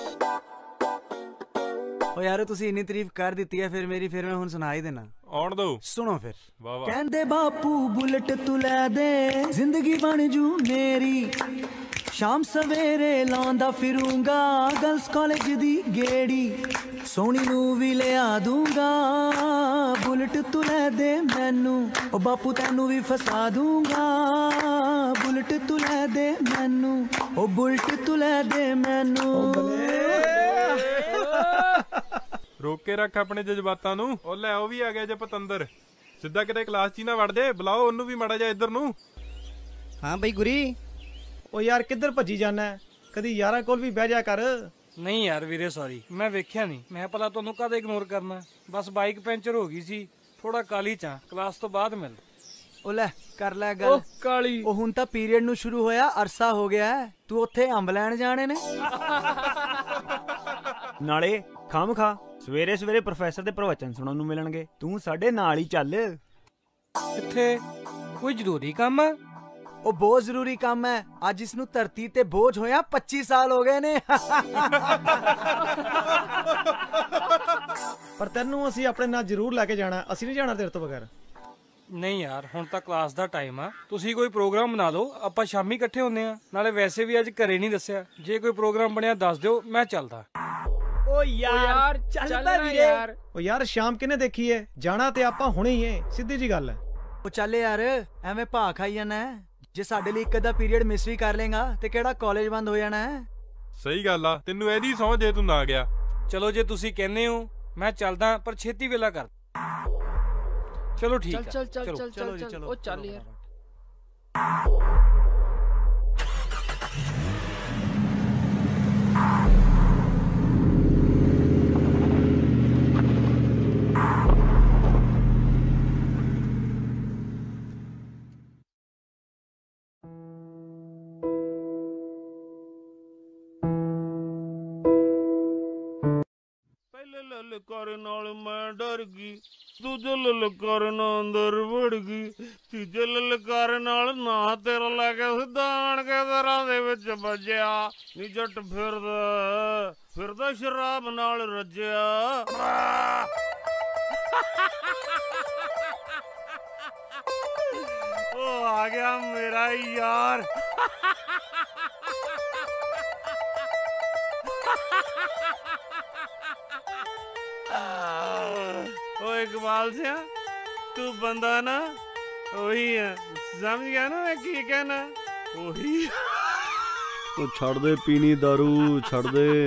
ਓ ਯਾਰ ਤੁਸੀਂ ਇੰਨੀ ਤਾਰੀਫ ਕਰ ਦਿੱਤੀ ਹੈ, ਫਿਰ ਮੇਰੀ ਫਿਰ ਮੈਂ ਹੁਣ ਸੁਣਾ ਹੀ ਦੇਣਾ। ਆਉਣ ਦੋ, ਸੁਣੋ ਫਿਰ। ਵਾਹ ਵਾਹ। ਕਹਿੰਦੇ ਬਾਪੂ ਬੁਲਟ ਤੂੰ ਲੈ ਦੇ, ਜ਼ਿੰਦਗੀ ਬਣ ਜੂ ਮੇਰੀ, ਸ਼ਾਮ ਸਵੇਰੇ ਲਾਉਂਦਾ ਫਿਰੂੰਗਾ ਗਰਲਸ ਕਾਲਜ ਦੀ ਗੇੜੀ, ਸੋਹਣੀ ਨੂੰ ਵੀ ਲਿਆ ਦੂੰਗਾ, ਬੁਲਟ ਤੂੰ ਲੈ ਦੇ ਮੈਨੂੰ, ਓ ਬਾਪੂ ਤੈਨੂੰ ਵੀ ਫਸਾ ਦੂੰਗਾ, ਬੁਲਟ ਤੂੰ ਲੈ ਦੇ ਮੈਨੂੰ, ਓ ਬੁਲਟ ਤੂੰ ਲੈ ਦੇ ਮੈਨੂੰ। ਰੋਕ ਕੇ ਰੱਖ ਆਪਣੇ ਜਜ਼ਬਾਤਾਂ ਨੂੰ। ਉਹ ਲੈ ਉਹ ਵੀ ਆ ਗਿਆ ਜੇ ਪਤੰਦਰ, ਸਿੱਧਾ ਕਿਤੇ ਕਲਾਸ 'ਚ ਹੀ ਨਾ ਵੜ ਜੇ, ਬੁਲਾਓ ਉਹਨੂੰ ਵੀ ਮਾੜਾ ਜਾ ਇੱਧਰ ਨੂੰ। ਹਾਂ ਬਈ ਗੁਰੀ। ਉਹ ਯਾਰ ਕਿੱਧਰ ਭੱਜੀ ਜਾਣਾ, ਕਦੀ ਯਾਰਾਂ ਕੋਲ ਵੀ ਬਹਿ ਜਾ ਕਰ। ਨਹੀਂ ਯਾਰ ਵੀਰੇ ਸੌਰੀ, ਮੈਂ ਵੇਖਿਆ ਨਹੀਂ, ਮੈਂ ਭਲਾ ਤੁਹਾਨੂੰ ਕਦ ਇਗਨੋਰ ਕਰਨਾ, ਬਸ ਬਾਈਕ ਪੈਂਚਰ ਹੋ ਗਈ ਸੀ, ਥੋੜਾ ਕਾਲੀ ਚਾਂ, ਕਲਾਸ ਤੋਂ ਬਾਅਦ ਮਿਲ। ਓ ਲੈ ਕਰ ਲੈ ਗੱਲ। ਕਾਲੀ ਉਹ ਹੁਣ ਤਾਂ ਪੀਰੀਅਡ ਨੂੰ ਸ਼ੁਰੂ ਹੋਇਆ, ਅਰਸਾ ਹੋ ਗਿਆ, ਤੂੰ ਉੱਥੇ ਅੰਬ ਲੈਣ ਜਾਣੇ ਨੇ। ਨਾਲੇ ਖਾਮ ਖਾ ਸਵੇਰੇ ਸਵੇਰੇ ਪ੍ਰੋਫੈਸਰ ਦੇ ਪ੍ਰਵਚਨ ਸੁਣਨ ਨੂੰ ਮਿਲਣਗੇ, ਤੂੰ ਸਾਡੇ ਨਾਲ ਹੀ ਚੱਲ। ਕਿੱਥੇ? ਕੋਈ ਜ਼ਰੂਰੀ ਕੰਮ ਆ? ਉਹ ਬਹੁਤ ਜ਼ਰੂਰੀ ਕੰਮ ਹੈ, ਅੱਜ ਇਸ ਨੂੰ ਧਰਤੀ ਤੇ ਬੋਝ ਹੋਇਆ ਪੱਚੀ ਸਾਲ ਹੋ ਗਏ ਨੇ। ਪਰ ਤੈਨੂੰ ਅਸੀਂ ਆਪਣੇ ਨਾਲ ਜ਼ਰੂਰ ਲੈ ਕੇ ਜਾਣਾ, ਅਸੀਂ ਨਹੀਂ ਜਾਣਾ ਤੇਰੇ ਤੋਂ ਬਗੈਰ। ਨਹੀਂ ਯਾਰ ਹੁਣ ਤਾਂ ਕਲਾਸ ਦਾ ਟਾਈਮ ਆ, ਤੁਸੀਂ ਕੋਈ ਪ੍ਰੋਗਰਾਮ ਬਣਾ ਲਓ, ਆਪਾਂ ਸ਼ਾਮੀ ਇਕੱਠੇ ਹੁੰਦੇ ਆ। ਨਾਲੇ ਵੈਸੇ ਵੀ ਅੱਜ ਘਰੇ ਨਹੀਂ ਦੱਸਿਆ, ਜੇ ਕੋਈ ਪ੍ਰੋਗਰਾਮ ਬਣਿਆ ਦੱਸ ਦਿਓ, ਮੈਂ ਚੱਲਦਾ। ਓ ਯਾਰ ਚੱਲ ਪੈ ਵੀਰੇ। ਓ ਯਾਰ ਸ਼ਾਮ ਕਿਨੇ ਦੇਖੀ ਏ, ਜਾਣਾ ਤੇ ਆਪਾਂ ਹੁਣੇ ਹੀ ਏ, ਸਿੱਧੀ ਜੀ ਗੱਲ ਹੈ। ਉਹ ਚੱਲ ਯਾਰ ਐਵੇਂ ਭਾ ਖਾਈ ਜਾਣਾ, ਜੇ ਸਾਡੇ ਲਈ ਇੱਕ ਅੱਧਾ ਪੀਰੀਅਡ ਮਿਸ ਵੀ ਕਰ ਲੇਗਾ ਤੇ ਕਿਹੜਾ ਕਾਲਜ ਬੰਦ ਹੋ ਜਾਣਾ ਹੈ। ਸਹੀ ਗੱਲ ਆ, ਤੈਨੂੰ ਇਹਦੀ ਸਹੁੰ ਜੇ ਤੂੰ ਨਾ ਗਿਆ। ਚਲੋ ਜੇ ਤੁਸੀਂ ਕਹਿੰਦੇ ਹੋ ਮੈਂ ਚੱਲਦਾ, ਪਰ ਛੇਤੀ ਵੇਲਾ ਕਰ। ਚਲੋ ਠੀਕ ਚੱਲ ਚੱਲ ਚੱਲ ਚੱਲ ਚੱਲ ਚੱਲ ਉਹ ਚੱਲ ਯਾਰ। ਲਲਕਾਰ ਨਾਲ ਮੈਂ ਡਰ ਗਈ, ਦੂਜੇ ਲਲਕਾਰ ਨਾਲ ਅੰਦਰ ਵੜ ਗਈ, ਤੀਜੇ ਲਲਕਾਰ ਨਾਲ ਨਾ ਤੇਰਾ ਲੈ ਕੇ ਸਿੱਧਾ ਆਣ ਕੇ ਦਰਾਂ ਦੇ ਵਿੱਚ ਵੱਜਿਆ। ਨੀ ਜੱਟ ਫਿਰਦਾ ਫਿਰਦਾ ਸ਼ਰਾਬ ਨਾਲ ਰੱਜਿਆ। ਉਹ ਆ ਗਿਆ ਮੇਰਾ ਯਾਰ। ਓਏ ਇਕਬਾਲ ਸਿਆ, ਤੂੰ ਬੰਦਾ ਨਾ ਉਹੀ ਹੈ, ਸਮਝ ਗਿਆ ਨਾ ਮੈਂ ਕੀ ਕਹਿਣਾ? ਉਹੀ। ਉਹ ਛੱਡ ਦੇ ਪੀਣੀ ਦਾਰੂ, ਛੱਡ ਦੇ।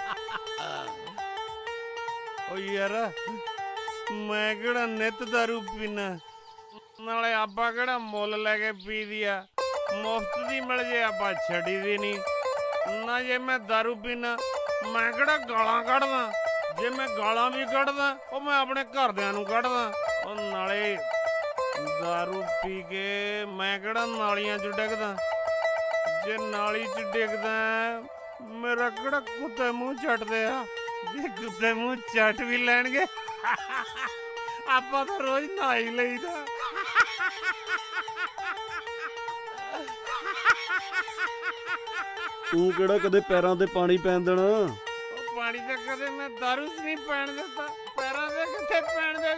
ਓ ਯਾਰ ਮੈਂ ਕਿਹੜਾ ਨਿੱਤ ਦਾਰੂ ਪੀਣਾ, ਨਾਲੇ ਆਪਾਂ ਕਿਹੜਾ ਮੁੱਲ ਲੈ ਕੇ ਪੀ ਦਿਆ, ਮੁਫਤ ਦੀ ਮਿਲ ਜੇ ਆਪਾਂ ਛੱਡੀ ਦੀ ਨਹੀਂ ਨਾ। ਜੇ ਮੈਂ ਦਾਰੂ ਪੀਣਾ ਮੈਂ ਕਿਹੜਾ ਗਾਲਾਂ ਕੱਢਦਾ, ਜੇ ਮੈਂ ਗਾਲਾਂ ਵੀ ਕੱਢਦਾ ਉਹ ਮੈਂ ਆਪਣੇ ਘਰਦਿਆਂ ਨੂੰ ਕੱਢਦਾ। ਉਹ ਨਾਲੇ ਦਾਰੂ ਪੀ ਕੇ ਮੈਂ ਕਿਹੜਾ ਨਾਲੀਆਂ 'ਚ ਡਿੱਗਦਾ, ਜੇ ਨਾਲੀ 'ਚ ਡਿੱਗਦਾ ਮੇਰਾ ਕਿਹੜਾ ਕੁੱਤੇ ਮੂੰਹ ਚੱਟਦੇ ਆ, ਜੇ ਕੁੱਤੇ ਮੂੰਹ ਚੱਟ ਵੀ ਲੈਣਗੇ ਆਪਾਂ ਤਾਂ ਰੋਜ਼ ਨਹਾ ਹੀ ਲਈਦਾ। ਤੂੰ ਕਿਹੜਾ ਕਦੇ ਪੈਰਾਂ ਤੇ ਪਾਣੀ ਪੈਣ ਦੇਣਾ? ਪਾਣੀ ਤਾਂ ਕਦੇ ਮੈਂ ਦਾਰੂ 'ਚ ਨਹੀਂ ਪੈਣ ਦਿੱਤਾ, ਪੈਰਾਂ ਤੇ ਕਿੱਥੇ ਪੈਣ ਦੇ।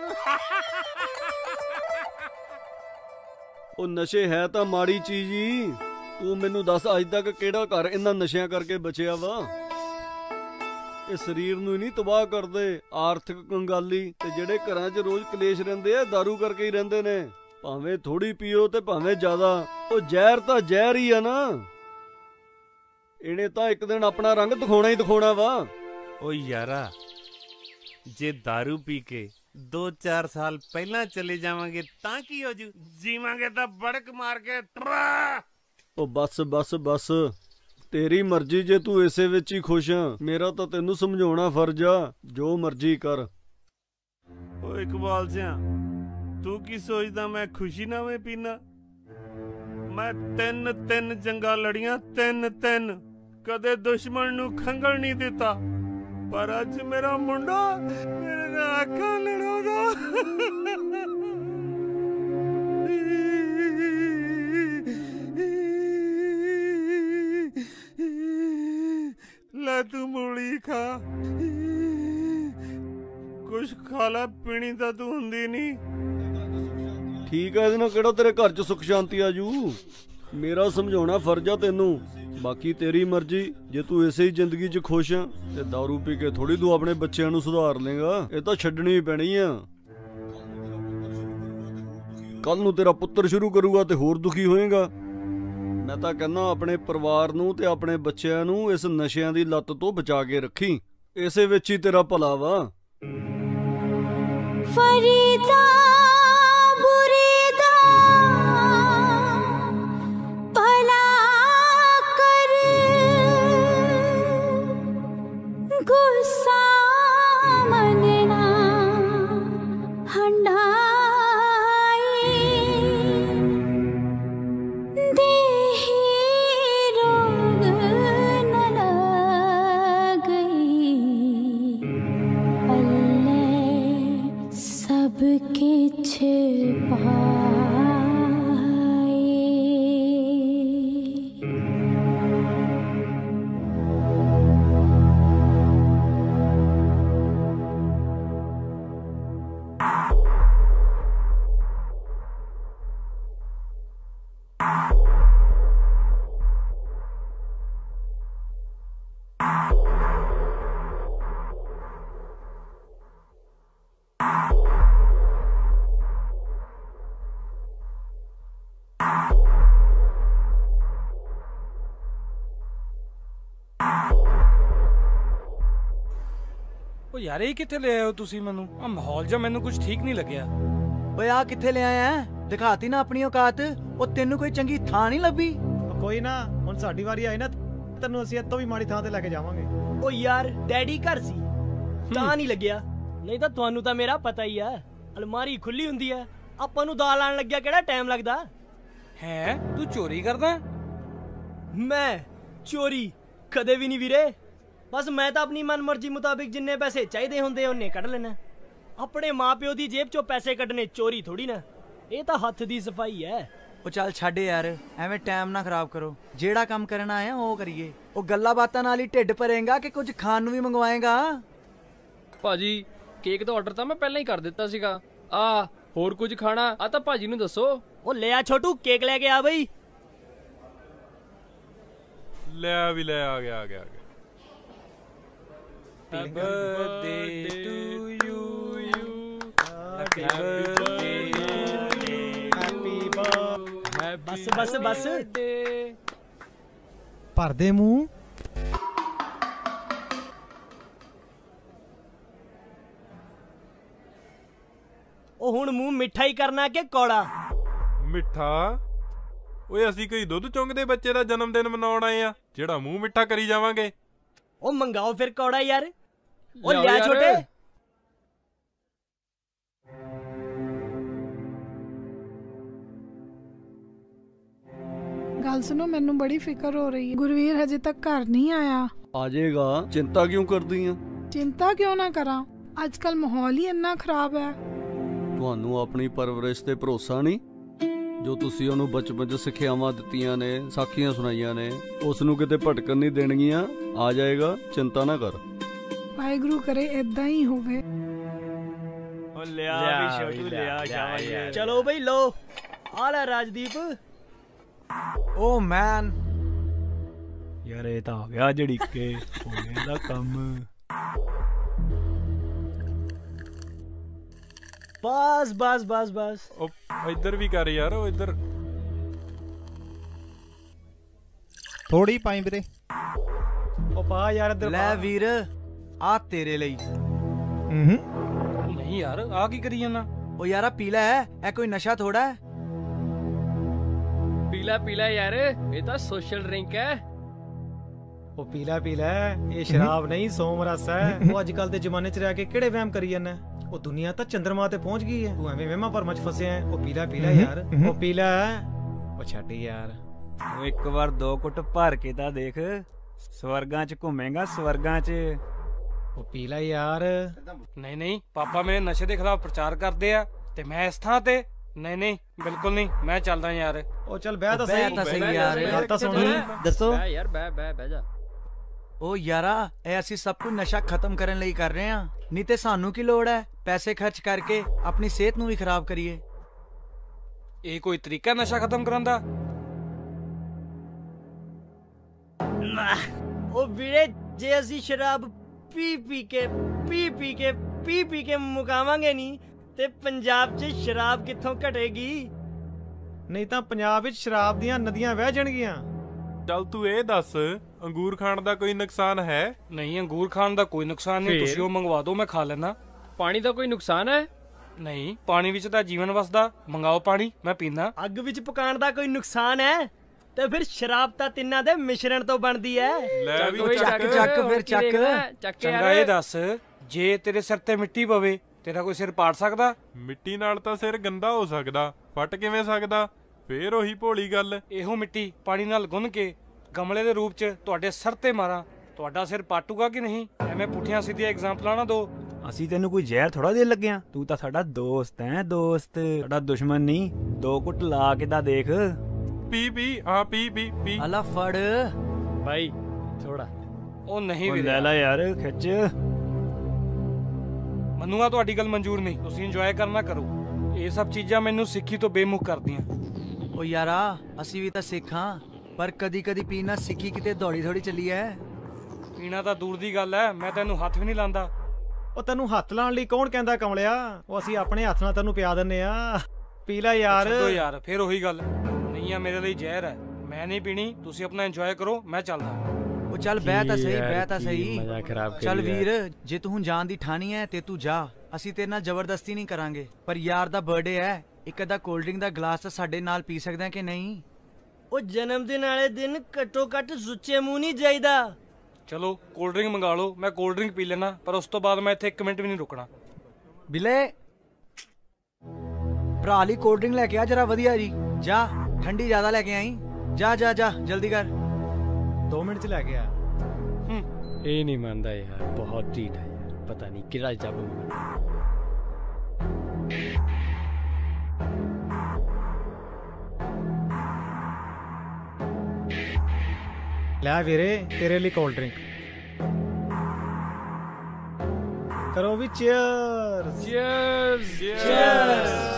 ਉਹ ਨਸ਼ੇ ਹੈ ਤਾਂ ਮਾੜੀ ਚੀਜ਼ ਹੀ। ਤੂੰ ਮੈਨੂੰ ਦੱਸ ਅੱਜ ਤੱਕ ਕਿਹੜਾ ਘਰ ਇਹਨਾਂ ਨਸ਼ਿਆਂ ਕਰਕੇ ਬਚਿਆ ਵਾ? ਇਹ ਸਰੀਰ ਨੂੰ ਹੀ ਨਹੀਂ ਤਬਾਹ ਕਰਦੇ, ਆਰਥਿਕ ਕੰਗਾਲੀ ਤੇ ਜਿਹੜੇ ਘਰਾਂ 'ਚ ਰੋਜ਼ ਕਲੇਸ਼ ਰਹਿੰਦੇ ਆ ਦਾਰੂ ਕਰਕੇ ਹੀ ਰਹਿੰਦੇ ਨੇ। ਭਾਵੇਂ ਥੋੜੀ ਪੀਓ ਤੇ ਭਾਵੇਂ ਜ਼ਿਆਦਾ, ਉਹ ਜ਼ਹਿਰ ਤਾਂ ਜ਼ਹਿਰ ਹੀ ਆ ਨਾ, ਇਹਨੇ ਤਾਂ ਇੱਕ ਦਿਨ ਆਪਣਾ ਰੰਗ ਦਿਖਾਉਣਾ ਹੀ ਦਿਖਾਉਣਾ ਵਾ। ਓ ਯਾਰਾ, ਜੇ दारू ਪੀ ਕੇ ਦੋ ਚਾਰ ਸਾਲ ਪਹਿਲਾਂ ਚਲੇ ਜਾਵਾਂਗੇ ਤਾਂ ਕੀ ਹੋ ਜੂ, ਜੀਵਾਂਗੇ ਤਾਂ ਬੜਕ ਮਾਰ ਕੇ ਟਰਾ। ਉਹ ਬਸ ਬਸ ਬਸ, ਤੇਰੀ ਮਰਜ਼ੀ, ਜੇ ਤੂੰ ਇਸੇ ਵਿੱਚ ਹੀ ਖੁਸ਼ ਆ, ਮੇਰਾ ਤਾਂ ਤੈਨੂੰ ਸਮਝਾਉਣਾ ਫਰਜ਼ ਆ, ਜੋ ਮਰਜ਼ੀ ਕਰ। ਓ ਇਕਬਾਲ ਸਿਆ, ਤੂੰ ਕੀ ਸੋਚਦਾ ਮੈਂ ਖੁਸ਼ੀ ਨਾਵੇਂ ਪੀਣਾ? ਮੈਂ ਤਿੰਨ ਤਿੰਨ ਜੰਗਾਂ ਲੜੀਆਂ, ਤਿੰਨ ਤਿੰਨ, ਕਦੇ ਦੁਸ਼ਮਣ ਨੂੰ ਖੰਗਲ ਨਹੀਂ ਦਿੱਤਾ, ਪਰ ਅੱਜ ਮੇਰਾ ਮੁੰਡਾ ਮੇਰੇ ਨਾਲ ਅੱਖਾਂ ਲੜਾਉਂਦਾ। ਲੈ ਤੂੰ ਮੂਲੀ ਖਾ, ਕੁਛ ਖਾ ਲੈ, ਪੀਣੀ ਤਾਂ ਤੂੰ ਹੁੰਦੀ ਨਹੀਂ। ਠੀਕ ਆ, ਇਹਦੇ ਨਾਲ ਕਿਹੜਾ ਤੇਰੇ ਘਰ 'ਚ ਸੁੱਖ ਸ਼ਾਂਤੀ ਆਜੂ? ਮੇਰਾ ਸਮਝਾਉਣਾ ਫਰਜ਼ ਆ ਤੈਨੂੰ, ਬਾਕੀ ਤੇਰੀ ਮਰਜ਼ੀ। ਜੇ ਤੂੰ ਇਸੇ ਹੀ ਜ਼ਿੰਦਗੀ 'ਚ ਖੁਸ਼ ਆ ਤੇ ਦਾਰੂ ਪੀ ਕੇ ਥੋੜੀ ਤੂੰ ਆਪਣੇ ਬੱਚਿਆਂ ਨੂੰ ਸੁਧਾਰ ਲੇਗਾ, ਇਹ ਤਾਂ ਛੱਡਣੀ ਪੈਣੀ ਆ। ਕੱਲ ਨੂੰ ਤੇਰਾ ਪੁੱਤਰ ਸ਼ੁਰੂ ਕਰੂਗਾ ਤੇ ਹੋਰ ਦੁਖੀ ਹੋਏਗਾ। ਮੈਂ ਤਾਂ ਕਹਿੰਦਾ ਆਪਣੇ ਪਰਿਵਾਰ ਨੂੰ ਤੇ ਆਪਣੇ ਬੱਚਿਆਂ ਨੂੰ ਇਸ ਨਸ਼ਿਆਂ ਦੀ ਲੱਤ ਤੋਂ ਬਚਾ ਕੇ ਰੱਖੀ, ਇਸੇ ਵਿੱਚ ਹੀ ਤੇਰਾ ਭਲਾ ਵਾ। ਫਰੀਦਾ ਬੁਰੀਦਾ ਭਲਾ ਕਰ, ਗੁੱਸਾ ਮੰਨਣਾ ਹੰਡਾਈ, ਦੇਹੀ ਰੋਗ ਨ ਲਗਈ, ਅੱਲੇ सब किछ पाए। ਉਹ ਯਾਰ ਇਹ ਕਿੱਥੇ ਲੈ ਆਏ ਹੋ ਤੁਸੀਂ ਮੈਨੂੰ? ਆ ਮਾਹੌਲ ਜਾਂ ਮੈਨੂੰ ਕੁਝ ਠੀਕ ਨਹੀਂ ਲੱਗਿਆ। ਓਏ ਆ ਕਿੱਥੇ ਲੈ ਆਇਆ? ਦਿਖਾਤੀ ਨਾ ਆਪਣੀ ਔਕਾਤ। ਉਹ ਤੈਨੂੰ ਕੋਈ ਚੰਗੀ ਥਾਂ ਨਹੀਂ ਲੱਭੀ? ਕੋਈ ਨਾ, ਹੁਣ ਸਾਡੀ ਵਾਰੀ ਆਈ ਨਾ, ਤੈਨੂੰ ਅਸੀਂ ਇੱਥੋਂ ਵੀ ਮਾੜੀ ਥਾਂ ਤੇ ਲੈ ਕੇ ਜਾਵਾਂਗੇ। ਓ ਯਾਰ ਡੈਡੀ ਘਰ ਸੀ ਤਾਂ ਨਹੀਂ ਲੱਗਿਆ, ਨਹੀਂ ਤਾਂ ਤੁਹਾਨੂੰ ਤਾਂ ਮੇਰਾ ਪਤਾ ਹੀ ਆ, ਅਲਮਾਰੀ ਖੁੱਲੀ ਹੁੰਦੀ ਆ, ਆਪਾਂ ਨੂੰ ਦਾਲ ਆਣ ਲੱਗਿਆ ਕਿਹੜਾ ਟਾਈਮ ਲੱਗਦਾ ਹੈ? ਤੂੰ ਚੋਰੀ ਕਰਦਾ? ਮੈਂ ਚੋਰੀ ਕਦੇ ਵੀ ਨਹੀਂ ਵੀਰੇ, ਬਸ ਮੈਂ ਤਾਂ ਆਪਣੀ ਮਨਮਰਜ਼ੀ ਮੁਤਾਬਿਕ ਜਿੰਨੇ ਪੈਸੇ ਚਾਹੀਦੇ ਹੁੰਦੇ ਉਹਨੇ ਕੱਢ ਲੈਣਾ। ਆਪਣੇ ਮਾਪਿਓ ਦੀ ਜੇਬ ਚੋਂ ਪੈਸੇ ਕੱਢਣੇ ਚੋਰੀ ਥੋੜੀ ਨਾ, ਇਹ ਤਾਂ ਹੱਥ ਦੀ ਸਫਾਈ ਹੈ। ਉਹ ਚੱਲ ਛੱਡ ਯਾਰ, ਐਵੇਂ ਟਾਈਮ ਨਾ ਖਰਾਬ ਕਰੋ, ਜਿਹੜਾ ਕੰਮ ਕਰਨਾ ਆਇਆ ਉਹ ਕਰੀਏ। ਉਹ ਗੱਲਾਂ ਬਾਤਾਂ ਨਾਲ ਹੀ ਢਿੱਡ ਭਰੇਗਾ ਕਿ ਕੁਝ ਖਾਣ ਨੂੰ ਵੀ ਮੰਗਵਾਏਗਾ? ਭਾਜੀ ਕੇਕ ਦਾ ਆਰਡਰ ਤਾਂ ਮੈਂ ਪਹਿਲਾਂ ਹੀ ਕਰ ਦਿੱਤਾ ਸੀਗਾ, ਆ ਹੋਰ ਕੁਝ ਖਾਣਾ ਆ ਤਾਂ ਭਾਜੀ ਨੂੰ ਦੱਸੋ। ਉਹ ਲਿਆ ਛੋਟੂ, ਕੇਕ ਲੈ ਕੇ ਆ ਬਈ। ਲੈ ਵੀ ਲੈ, ਆ ਗਿਆ ਆ ਗਿਆ ਆ ਗਿਆ। Happy birthday to you, happy birthday, happy birthday, बस बस बस ਭਰ ਦੇ ਮੂੰਹ। ਉਹ ਹੁਣ ਮੂੰਹ ਮਿੱਠਾ ਹੀ ਕਰਨਾ ਕਿ ਕੌੜਾ? ਮਿੱਠਾ? ਓਏ ਅਸੀਂ ਕੋਈ ਦੁੱਧ ਚੁੰਗਦੇ ਬੱਚੇ ਦਾ ਜਨਮ ਦਿਨ ਮਨਾਉਣ ਆਏ ਆ ਜਿਹੜਾ ਮੂੰਹ ਮਿੱਠਾ ਕਰੀ ਜਾਵਾਂਗੇ? ਉਹ ਮੰਗਾਓ ਫਿਰ ਕੌੜਾ ਯਾਰ। ਉਹ ਲਿਆ ਛੋਟੇ। ਗੱਲ ਸੁਣੋ, ਮੈਨੂੰ ਬੜੀ ਫਿਕਰ ਹੋ ਰਹੀ ਹੈ। ਗੁਰਵੀਰ ਹਜੇ ਤੱਕ ਘਰ ਨਹੀਂ ਆਇਆ। ਆ ਜਾਏਗਾ, ਚਿੰਤਾ ਕਿਉਂ ਕਰਦੀ ਆ? ਚਿੰਤਾ ਕਿਉਂ ਨਾ ਕਰਾਂ, ਅੱਜ ਕੱਲ ਮਾਹੌਲ ਹੀ ਇੰਨਾ ਖਰਾਬ ਹੈ। ਤੁਹਾਨੂੰ ਆਪਣੀ ਪਰਵਰਿਸ਼ ਤੇ ਭਰੋਸਾ ਨਹੀਂ? ਜੋ ਤੁਸੀਂ ਉਹਨੂੰ ਬਚਪਨ 'ਚ ਸਿੱਖਿਆਵਾਂ ਦਿੱਤੀਆਂ ਨੇ, ਸਾਖੀਆਂ ਸੁਣਾਈਆਂ ਨੇ, ਉਸ ਨੂੰ ਕਿਤੇ ਭਟਕਣ ਨਹੀਂ ਦੇਣਗੀਆਂ। ਆ ਜਾਏਗਾ, ਚਿੰਤਾ ਨਾ ਕਰ। ਵਾਹਿਗੁਰੂ ਕਰੇ ਏਦਾਂ ਹੀ ਹੋਵੇ। ਓ ਲਿਆ ਵੀ ਛੋਟੂ, ਲਿਆ ਸ਼ਾਬਾਸ਼। ਚਲੋ ਬਈ ਲੋ, ਆ ਲੈ ਰਾਜਦੀਪ। ਓ ਮੈਨ ਯਾਰ ਇਹ ਤਾਂ ਆ ਗਿਆ ਜੜੀਕੇ, ਹੋ ਗਿਆ ਦਾ ਕੰਮ। ਬਸ ਬਸ ਬਸ ਬਸ। ਉਹ ਇੱਧਰ ਵੀ ਕਰ ਯਾਰ, ਉਹ ਇੱਧਰ। ਥੋੜੀ ਪਾਈ ਵੀਰੇ। ਉਹ ਪਾ ਯਾਰ ਇੱਧਰ ਲੈ ਵੀਰ ਆ ਤੇਰੇ ਲਈ। ਹੂੰ ਨਹੀਂ ਯਾਰ ਆ ਕੀ ਕਰੀ ਜਾਂਦਾ? ਉਹ ਯਾਰਾ ਪੀ ਲੈ, ਇਹ ਕੋਈ ਨਸ਼ਾ ਥੋੜਾ ਹੈ। ਪੀਲਾ ਪੀਲਾ ਯਾਰ, ਇਹ ਤਾਂ ਸੋਸ਼ਲ ਡਰਿੰਕ ਹੈ। ਉਹ ਪੀਲਾ ਪੀਲਾ ਇਹ ਸ਼ਰਾਬ ਨਹੀਂ ਸੋਮ ਰਸ ਹੈ। ਉਹ ਅੱਜ ਕੱਲ ਦੇ ਜ਼ਮਾਨੇ 'ਚ ਰਹਿ ਕੇ ਕਿਹੜੇ ਵਹਿਮ ਕਰੀ ਜਾਂਦਾ? ਉਹ ਦੁਨੀਆ ਤਾਂ ਚੰਦਰਮਾ ਤੇ ਪਹੁੰਚ ਗਈ ਹੈ, ਤੂੰ ਐਵੇਂ ਵਹਿਮਾਂ ਭਰਮਾਂ 'ਚ ਫਸਿਆ ਹੈ। ਉਹ ਪੀਲਾ ਪੀਲਾ ਯਾਰ, ਉਹ ਪੀਲਾ। ਉਹ ਛੱਡ ਯਾਰ, ਉਹ ਇੱਕ ਵਾਰ ਦੋ ਕੁੱਟ ਭਰ ਕੇ ਤਾਂ ਦੇਖ, ਸਵਰਗਾਂ 'ਚ ਘੁੰਮੇਗਾ, ਸਵਰਗਾਂ 'ਚ। ਉਹ ਪੀਲਾ ਯਾਰ। ਨਹੀਂ ਨਹੀਂ, ਪਾਪਾ ਮੇਰੇ ਨਸ਼ੇ ਦੇ ਖਿਲਾਫ ਪ੍ਰਚਾਰ ਕਰਦੇ ਆ ਤੇ ਮੈਂ ਇਸ ਥਾਂ ਤੇ ਨਹੀਂ ਨਹੀਂ ਬਿਲਕੁਲ ਨਹੀਂ, ਮੈਂ ਚੱਲਦਾ ਯਾਰ। ਉਹ ਚੱਲ ਬਹਿ ਤਾਂ ਸਹੀ, ਬਹਿ ਤਾਂ ਸਹੀ ਯਾਰ, ਗੱਲ ਤਾਂ ਸੁਣ। ਦੱਸੋ ਬਹਿ ਯਾਰ, ਬਹਿ ਬਹਿ ਬਹਿ ਜਾ। ਉਹ ਯਾਰਾ ਇਹ ਅਸੀਂ ਸਭ ਕੁਝ ਨਸ਼ਾ ਖਤਮ ਕਰਨ ਲਈ ਕਰ ਰਹੇ ਹਾਂ, ਨਹੀਂ ਤੇ ਸਾਨੂੰ ਕੀ ਲੋੜ ਹੈ ਪੈਸੇ ਖਰਚ ਕਰਕੇ ਆਪਣੀ ਸਿਹਤ ਨੂੰ ਵੀ ਖਰਾਬ ਕਰੀਏ। ਇਹ ਕੋਈ ਤਰੀਕਾ ਨਸ਼ਾ ਖਤਮ ਕਰਨ ਦਾ? ਉਹ ਵੀਰੇ ਜੇ ਅਸੀਂ ਸ਼ਰਾਬ ਪੀ ਪੀ ਕੇ ਪੀ ਪੀ ਕੇ ਪੀ ਪੀ ਕੇ ਮੁਕਾਵਾਂਗੇ ਨਹੀਂ ਤੇ ਪੰਜਾਬ 'ਚ ਸ਼ਰਾਬ ਕਿੱਥੋਂ ਘਟੇਗੀ? ਨਹੀਂ ਤਾਂ ਪੰਜਾਬ ਵਿੱਚ ਸ਼ਰਾਬ ਦੀਆਂ ਨਦੀਆਂ ਵਹਿ ਜਾਣਗੀਆਂ। ਚੱਲ ਤੂੰ ਇਹ ਦੱਸ, ਅੰਗੂਰ ਖਾਣ ਦਾ ਕੋਈ ਨੁਕਸਾਨ ਹੈ? ਨਹੀਂ, ਅੰਗੂਰ ਖਾਣ ਦਾ ਕੋਈ ਨੁਕਸਾਨ ਨਹੀਂ, ਤੁਸੀਂ ਉਹ ਮੰਗਵਾ ਦਿਓ, ਮੈਂ ਖਾ ਲੈਣਾ। ਪਾਣੀ ਦਾ ਕੋਈ ਨੁਕਸਾਨ ਹੈ? ਨਹੀਂ, ਪਾਣੀ ਵਿੱਚ ਤਾਂ ਜੀਵਨ ਵਸਦਾ, ਮੰਗਾਓ ਪਾਣੀ, ਮੈਂ ਪੀਣਾ। ਅੱਗ ਵਿੱਚ ਪਕਾਉਣ ਦਾ ਕੋਈ ਨੁਕਸਾਨ ਹੈ? ਤੇ ਫਿਰ ਸ਼ਰਾਬ ਤਾਂ ਤਿੰਨਾਂ ਦੇ ਮਿਸ਼ਰਣ ਤੋਂ ਬਣਦੀ ਹੈ। ਲੈ ਵੀ ਚੱਕ ਚੱਕ ਫਿਰ ਚੱਕ। ਚੰਗਾ ਇਹ ਦੱਸ, ਜੇ ਤੇਰੇ ਸਿਰ ਤੇ ਮਿੱਟੀ ਪਵੇ ਤੇਰਾ ਕੋਈ ਸਿਰ ਪਾੜ ਸਕਦਾ? ਮਿੱਟੀ ਨਾਲ ਤਾਂ ਸਿਰ ਗੰਦਾ ਹੋ ਸਕਦਾ, ਫਟ ਕਿਵੇਂ ਸਕਦਾ? ਫੇਰ ਉਹੀ ਭੋਲੀ ਗੱਲ। ਇਹੋ ਮਿੱਟੀ ਪਾਣੀ ਨਾਲ ਗੁੰਨ ਕੇ ਗਮਲੇ ਦੇ ਰੂਪ 'ਚ ਤੁਹਾਡੇ ਸਿਰ ਤੇ ਮਾਰਾਂ, ਤੁਹਾਡਾ ਸਿਰ ਪਾਟੂਗਾ ਕਿ ਨਹੀਂ? ਐਵੇਂ ਪੁੱਠੀਆਂ ਸਿੱਧੀਆਂ ਐਗਜ਼ਾਮਪਲਾਂ ਨਾ ਦੋ। ਅਸੀਂ ਤੈਨੂੰ ਕੋਈ ਜ਼ਹਿਰ ਥੋੜਾ ਦੇਣ ਲੱਗੇ ਆ, ਤੂੰ ਤਾਂ ਸਾਡਾ ਦੋਸਤ ਹੈ, ਦੋਸਤ, ਸਾਡਾ ਦੁਸ਼ਮਣ ਨਹੀਂ। ਦੋ ਕੁੱਟ ਲਾ ਕੇ ਤਾਂ ਦੇਖ। ਪੀ ਪੀ ਆ ਪੀ ਪੀ ਪੀ ਅਲਾ ਫੜ ਬਾਈ ਥੋੜਾ। ਉਹ ਨਹੀਂ ਵੀਰੇ, ਲੈ ਲੈ ਯਾਰ ਖਿੱਚ। ਮੰਨੂਗਾ ਤੁਹਾਡੀ ਗੱਲ ਮਨਜ਼ੂਰ ਨਹੀਂ, ਤੁਸੀਂ ਇੰਜੋਏ ਕਰਨਾ ਕਰੋ। ਇਹ ਸਭ ਚੀਜ਼ਾਂ ਮੈਨੂੰ ਸਿੱਖੀ ਤੋਂ ਬੇਮੁਖ ਕਰਦੀਆਂ। ਉਹ ਯਾਰਾ ਅਸੀਂ ਵੀ ਤਾਂ ਸਿੱਖ ਹਾਂ, ਪਰ ਕਦੀ ਕਦੀ ਪੀਣਾ ਸਿੱਖੀ ਕਿਤੇ ਦੌੜੀ ਥੋੜੀ ਚੱਲੀ ਐ। ਪੀਣਾ ਤਾਂ ਦੂਰ ਦੀ ਗੱਲ ਐ, ਮੈਂ ਤੈਨੂੰ ਹੱਥ ਵੀ ਨਹੀਂ ਲਾਂਦਾ। ਉਹ ਤੈਨੂੰ ਹੱਥ ਲਾਉਣ ਲਈ ਕੌਣ ਕਹਿੰਦਾ ਕਮਲਿਆ? ਉਹ ਅਸੀਂ ਆਪਣੇ ਹੱਥ ਨਾਲ ਤੈਨੂੰ ਪਿਆ ਦਿੰਨੇ ਆ, ਪੀ ਲੈ ਯਾਰ। ਛੱਡੋ ਯਾਰ, ਫੇਰ ਉਹੀ ਗੱਲ। ਨਹੀਂ ਆ ਮੇਰੇ ਲਈ ਜ਼ਹਿਰ ਹੈ, ਮੈਂ ਨਹੀਂ ਪੀਣੀ, ਤੁਸੀਂ ਆਪਣਾ ਇੰਜੋਏ ਕਰੋ, ਮੈਂ ਚੱਲਦਾ। ਉਹ ਚੱਲ ਬਹਿ ਤਾਂ ਸਹੀ, ਬਹਿ ਤਾਂ ਸਹੀ। ਮਜ਼ਾ ਖਰਾਬ ਚੱਲ ਵੀਰ, ਜੇ ਤੂੰ ਹੁਣ ਜਾਣ ਦੀ ਠਾਣੀ ਐ ਤੇ ਤੂੰ ਜਾ, ਅਸੀਂ ਤੇਰੇ ਨਾਲ ਜ਼ਬਰਦਸਤੀ ਨਹੀਂ ਕਰਾਂਗੇ। ਪਰ ਯਾਰ ਦਾ ਬਰਥਡੇ ਐ, ਇੱਕ ਅੱਧਾ ਕੋਲਡ ਡਰਿੰਕ ਦਾ ਗਲਾਸ ਤਾਂ ਸਾਡੇ ਨਾਲ ਪੀ ਸਕਦਾ ਕਿ ਨਹੀਂ? ਉਹ ਜਨਮ ਦਿਨ ਵਾਲੇ ਦਿਨ ਘੱਟੋ ਘੱਟ ਸੁੱਚੇ ਮੂੰਹ ਨਹੀਂ ਜਾਈਦਾ। ਚਲੋ ਕੋਲਡ ਡਰਿੰਕ ਮੰਗਾ ਲਓ, ਮੈਂ ਕੋਲਡ ਡਰਿੰਕ ਪੀ ਲੈਣਾ, ਪਰ ਉਸ ਤੋਂ ਬਾਅਦ ਮੈਂ ਇੱਥੇ ਇੱਕ ਮਿੰਟ ਵੀ ਨਹੀਂ ਰੁਕਣਾ। ਬਿਲੇ ਭਰਾ ਲਈ ਕੋਲਡ ਡਰਿੰਕ ਲੈ ਕੇ ਆ ਜਰਾ ਵਧੀਆ ਜੀ, ਜਾ ਠੰਡੀ ਜ਼ਿਆਦਾ ਲੈ ਕੇ ਆਈ, ਜਾ ਜਾ ਜਾ ਜਲਦੀ ਕਰ। ਦੋ ਮਿੰਟ 'ਚ ਲੈ ਕੇ ਆ। ਇਹ ਨਹੀਂ ਮੰਨਦਾ ਯਾਰ, ਬਹੁਤ ਢੀਠ ਹੈ ਯਾਰ, ਪਤਾ ਨਹੀਂ ਕਿਹੜਾ ਜਾਬੂ। ਲੈ ਵੀਰੇ ਤੇਰੇ ਲਈ ਕੋਲਡ ਡਰਿੰਕ। ਕਰੋ ਵੀ ਚੀਅਰਸ। Cheers cheers.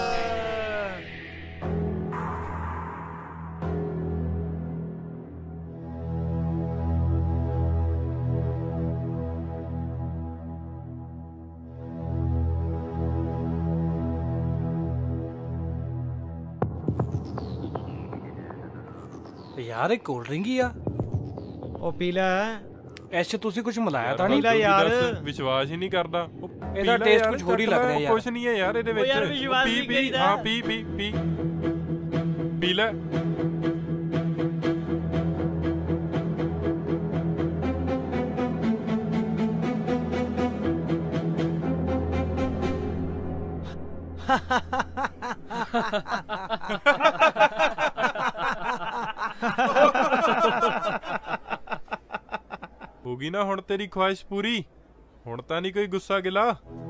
ਯਾਰ ਇਹ ਕੋਲਡ ਡਰਿੰਕ ਹੀ ਆ। ਉਹ ਪੀ ਲੈ। ਐਸ 'ਚ ਤੁਸੀਂ ਕੁਝ ਮਿਲਾਇਆ ਤਾਂ ਨਹੀਂ? ਪੀ ਲੈ ਯਾਰ, ਵਿਸ਼ਵਾਸ ਹੀ ਨਹੀਂ ਕਰਦਾ। ਇਹਦਾ ਟੇਸਟ ਕੁਝ ਹੋਰ ਹੀ ਲੱਗ ਰਿਹਾ ਯਾਰ। ਕੁਝ ਨਹੀਂ ਹੈ ਯਾਰ ਇਹਦੇ ਵਿੱਚ। ਪੀ ਪੀ ਹਾਂ ਪੀ ਪੀ ਪੀ ਪੀ ਲੈ। ਹੋਗੀ ਨਾ ਹੁਣ ਤੇਰੀ ਖੁਆਇਸ਼ ਪੂਰੀ? ਹੁਣ ਤਾਂ ਨਹੀਂ ਕੋਈ ਗੁੱਸਾ ਗਿਲਾ?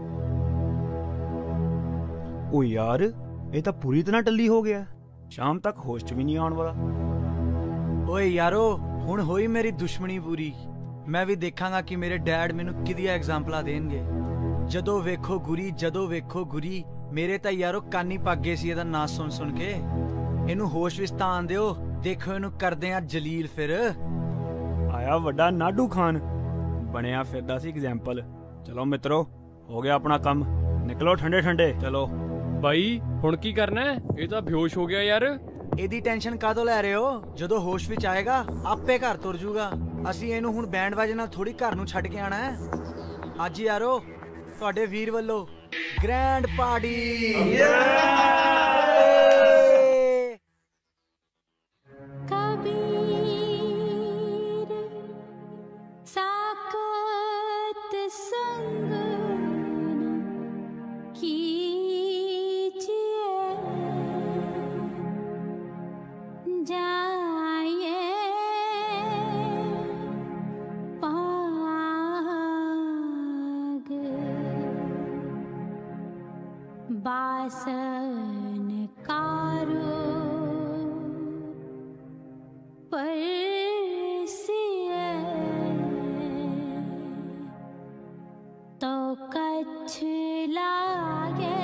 ਓ ਯਾਰ ਇਹ ਤਾਂ ਪੂਰੀ ਤਰ੍ਹਾਂ ਟੱਲੀ ਹੋ ਗਿਆ, ਸ਼ਾਮ ਤੱਕ ਹੋਸ਼ 'ਚ ਵੀ ਨਹੀਂ ਆਉਣ ਵਾਲਾ। ਓਏ ਯਾਰੋ ਹੁਣ ਹੋਈ ਮੇਰੀ ਦੁਸ਼ਮਣੀ ਪੂਰੀ। ਮੈਂ ਵੀ ਦੇਖਾਂਗਾ ਕਿ ਮੇਰੇ ਡੈਡ ਮੈਨੂੰ ਕਿਹਦੀਆਂ ਐਗਜ਼ਾਮਪਲਾਂ ਦੇਣਗੇ। ਜਦੋਂ ਵੇਖੋ ਗੁਰੀ, ਜਦੋਂ ਵੇਖੋ ਗੁਰੀ, ਮੇਰੇ ਤਾਂ ਯਾਰੋ ਕੰਨ ਹੀ ਪੱਕ ਗਏ ਸੀ ਇਹਦਾ ਨਾਂ ਸੁਣ ਸੁਣ ਕੇ। ਇਹਨੂੰ ਹੋਸ਼ ਵਿੱਚ ਤਾਂ ਆਣ ਦਿਓ, ਦੇਖੋ ਇਹਨੂੰ ਕਰਦੇ ਆ ਜਲੀਲ। ਫਿਰ ਆਇਆ ਵੱਡਾ ਨਾਡੂ ਖਾਨ, ਬਣਿਆ ਫਿਰਦਾ ਸੀ ਐਗਜ਼ਾਮਪਲ। ਚਲੋ ਮਿੱਤਰੋ ਹੋ ਗਿਆ ਆਪਣਾ ਕੰਮ, ਨਿਕਲੋ ਠੰਡੇ ਠੰਡੇ। ਚਲੋ ਬਾਈ ਹੁਣ ਕੀ ਕਰਨਾ ਹੈ? ਇਹ ਤਾਂ ਬੇਹੋਸ਼ ਹੋ ਗਿਆ ਯਾਰ। ਇਹਦੀ ਟੈਨਸ਼ਨ ਕਾਹਤੋਂ ਲੈ ਰਹੇ ਹੋ? ਜਦੋਂ ਹੋਸ਼ ਵਿੱਚ ਆਏਗਾ ਆਪੇ ਘਰ ਤੁਰ ਜੂਗਾ। ਅਸੀਂ ਇਹਨੂੰ ਹੁਣ ਬੈਂਡ ਵਾਜੇ ਨਾਲ ਥੋੜੀ ਘਰ ਨੂੰ ਛੱਡ ਕੇ ਆਣਾ ਹੈ। ਅੱਜ ਯਾਰੋ ਤੁਹਾਡੇ ਵੀਰ ਵੱਲੋਂ ਗ੍ਰੈਂਡ ਪਾਰਟੀ। कबीर साकत संग न कीजिए, जाए पाग बासन कारो परसिए तो कछ लागे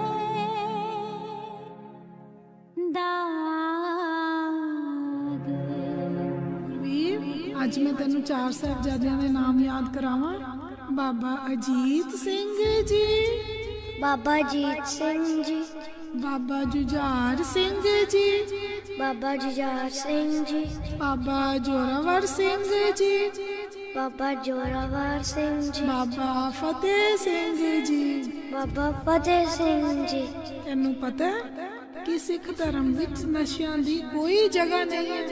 दाग। ਵੀਰ ਅੱਜ ਮੈਂ ਤੈਨੂੰ ਚਾਰ ਸਾਹਿਬਜ਼ਾਦਿਆਂ ਦੇ ਨਾਮ ਯਾਦ ਕਰਾਵਾਂ। ਬਾਬਾ ਅਜੀਤ ਸਿੰਘ ਜੀ, ਬਾਬਾ ਅਜੀਤ ਸਿੰਘ ਜੀ, ਬਾਬਾ ਜੁਝਾਰ ਸਿੰਘ ਜੀ, ਬਾਬਾ ਜੁਝਾਰ ਸਿੰਘ ਜੀ, ਬਾਬਾ ਜੋਰਾਵਰ ਸਿੰਘ ਜੀ, ਬਾਬਾ ਜੋਰਾਵਰ ਸਿੰਘ ਜੀ, ਬਾਬਾ ਫਤਿਹ ਸਿੰਘ ਜੀ, ਬਾਬਾ ਫਤਿਹ ਸਿੰਘ ਜੀ। ਤੈਨੂੰ ਪਤਾ ਹੈ ਕਿ ਸਿੱਖ ਧਰਮ ਵਿੱਚ ਨਸ਼ਿਆਂ ਦੀ ਕੋਈ ਜਗ੍ਹਾ ਨਹੀਂ ਹੈ।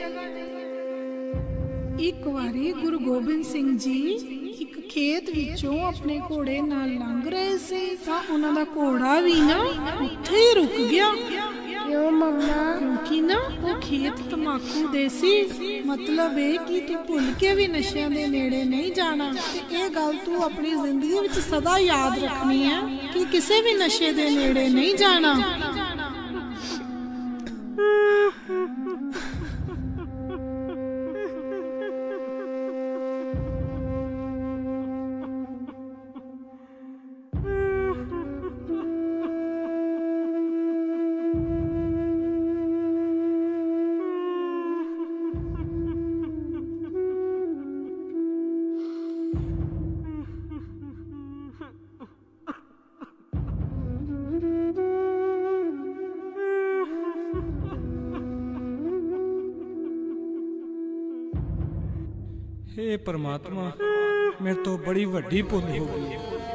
ਇੱਕ ਵਾਰੀ ਗੁਰੂ ਗੋਬਿੰਦ ਸਿੰਘ ਜੀ ਇੱਕ ਖੇਤ ਵਿੱਚੋਂ ਆਪਣੇ ਘੋੜੇ ਨਾਲ ਲੰਘ ਰਹੇ ਸੀ ਤਾਂ ਉਹਨਾਂ ਦਾ ਘੋੜਾ ਵੀ ਨਾ ਉੱਥੇ ਹੀ ਰੁਕ ਗਿਆ। ਕਿਉਂ ਮੰਮਾ? ਕਿਉਂਕਿ ਨਾ ਉਹ ਖੇਤ ਤਮਾਕੂ ਦੇ ਸੀ। ਮਤਲਬ ਇਹ ਕਿ ਤੂੰ ਭੁੱਲ ਕੇ ਵੀ ਨਸ਼ਿਆਂ ਦੇ ਨੇੜੇ ਨਹੀਂ ਜਾਣਾ। ਤੇ ਇਹ ਗੱਲ ਤੂੰ ਆਪਣੀ ਜ਼ਿੰਦਗੀ ਵਿੱਚ ਸਦਾ ਯਾਦ ਰੱਖਣੀ ਹੈ ਕਿ ਕਿਸੇ ਵੀ ਨਸ਼ੇ ਦੇ ਨੇੜੇ ਨਹੀਂ ਜਾਣਾ। हे परमात्मा, मेरे तो बड़ी वड्डी भुल हो गई।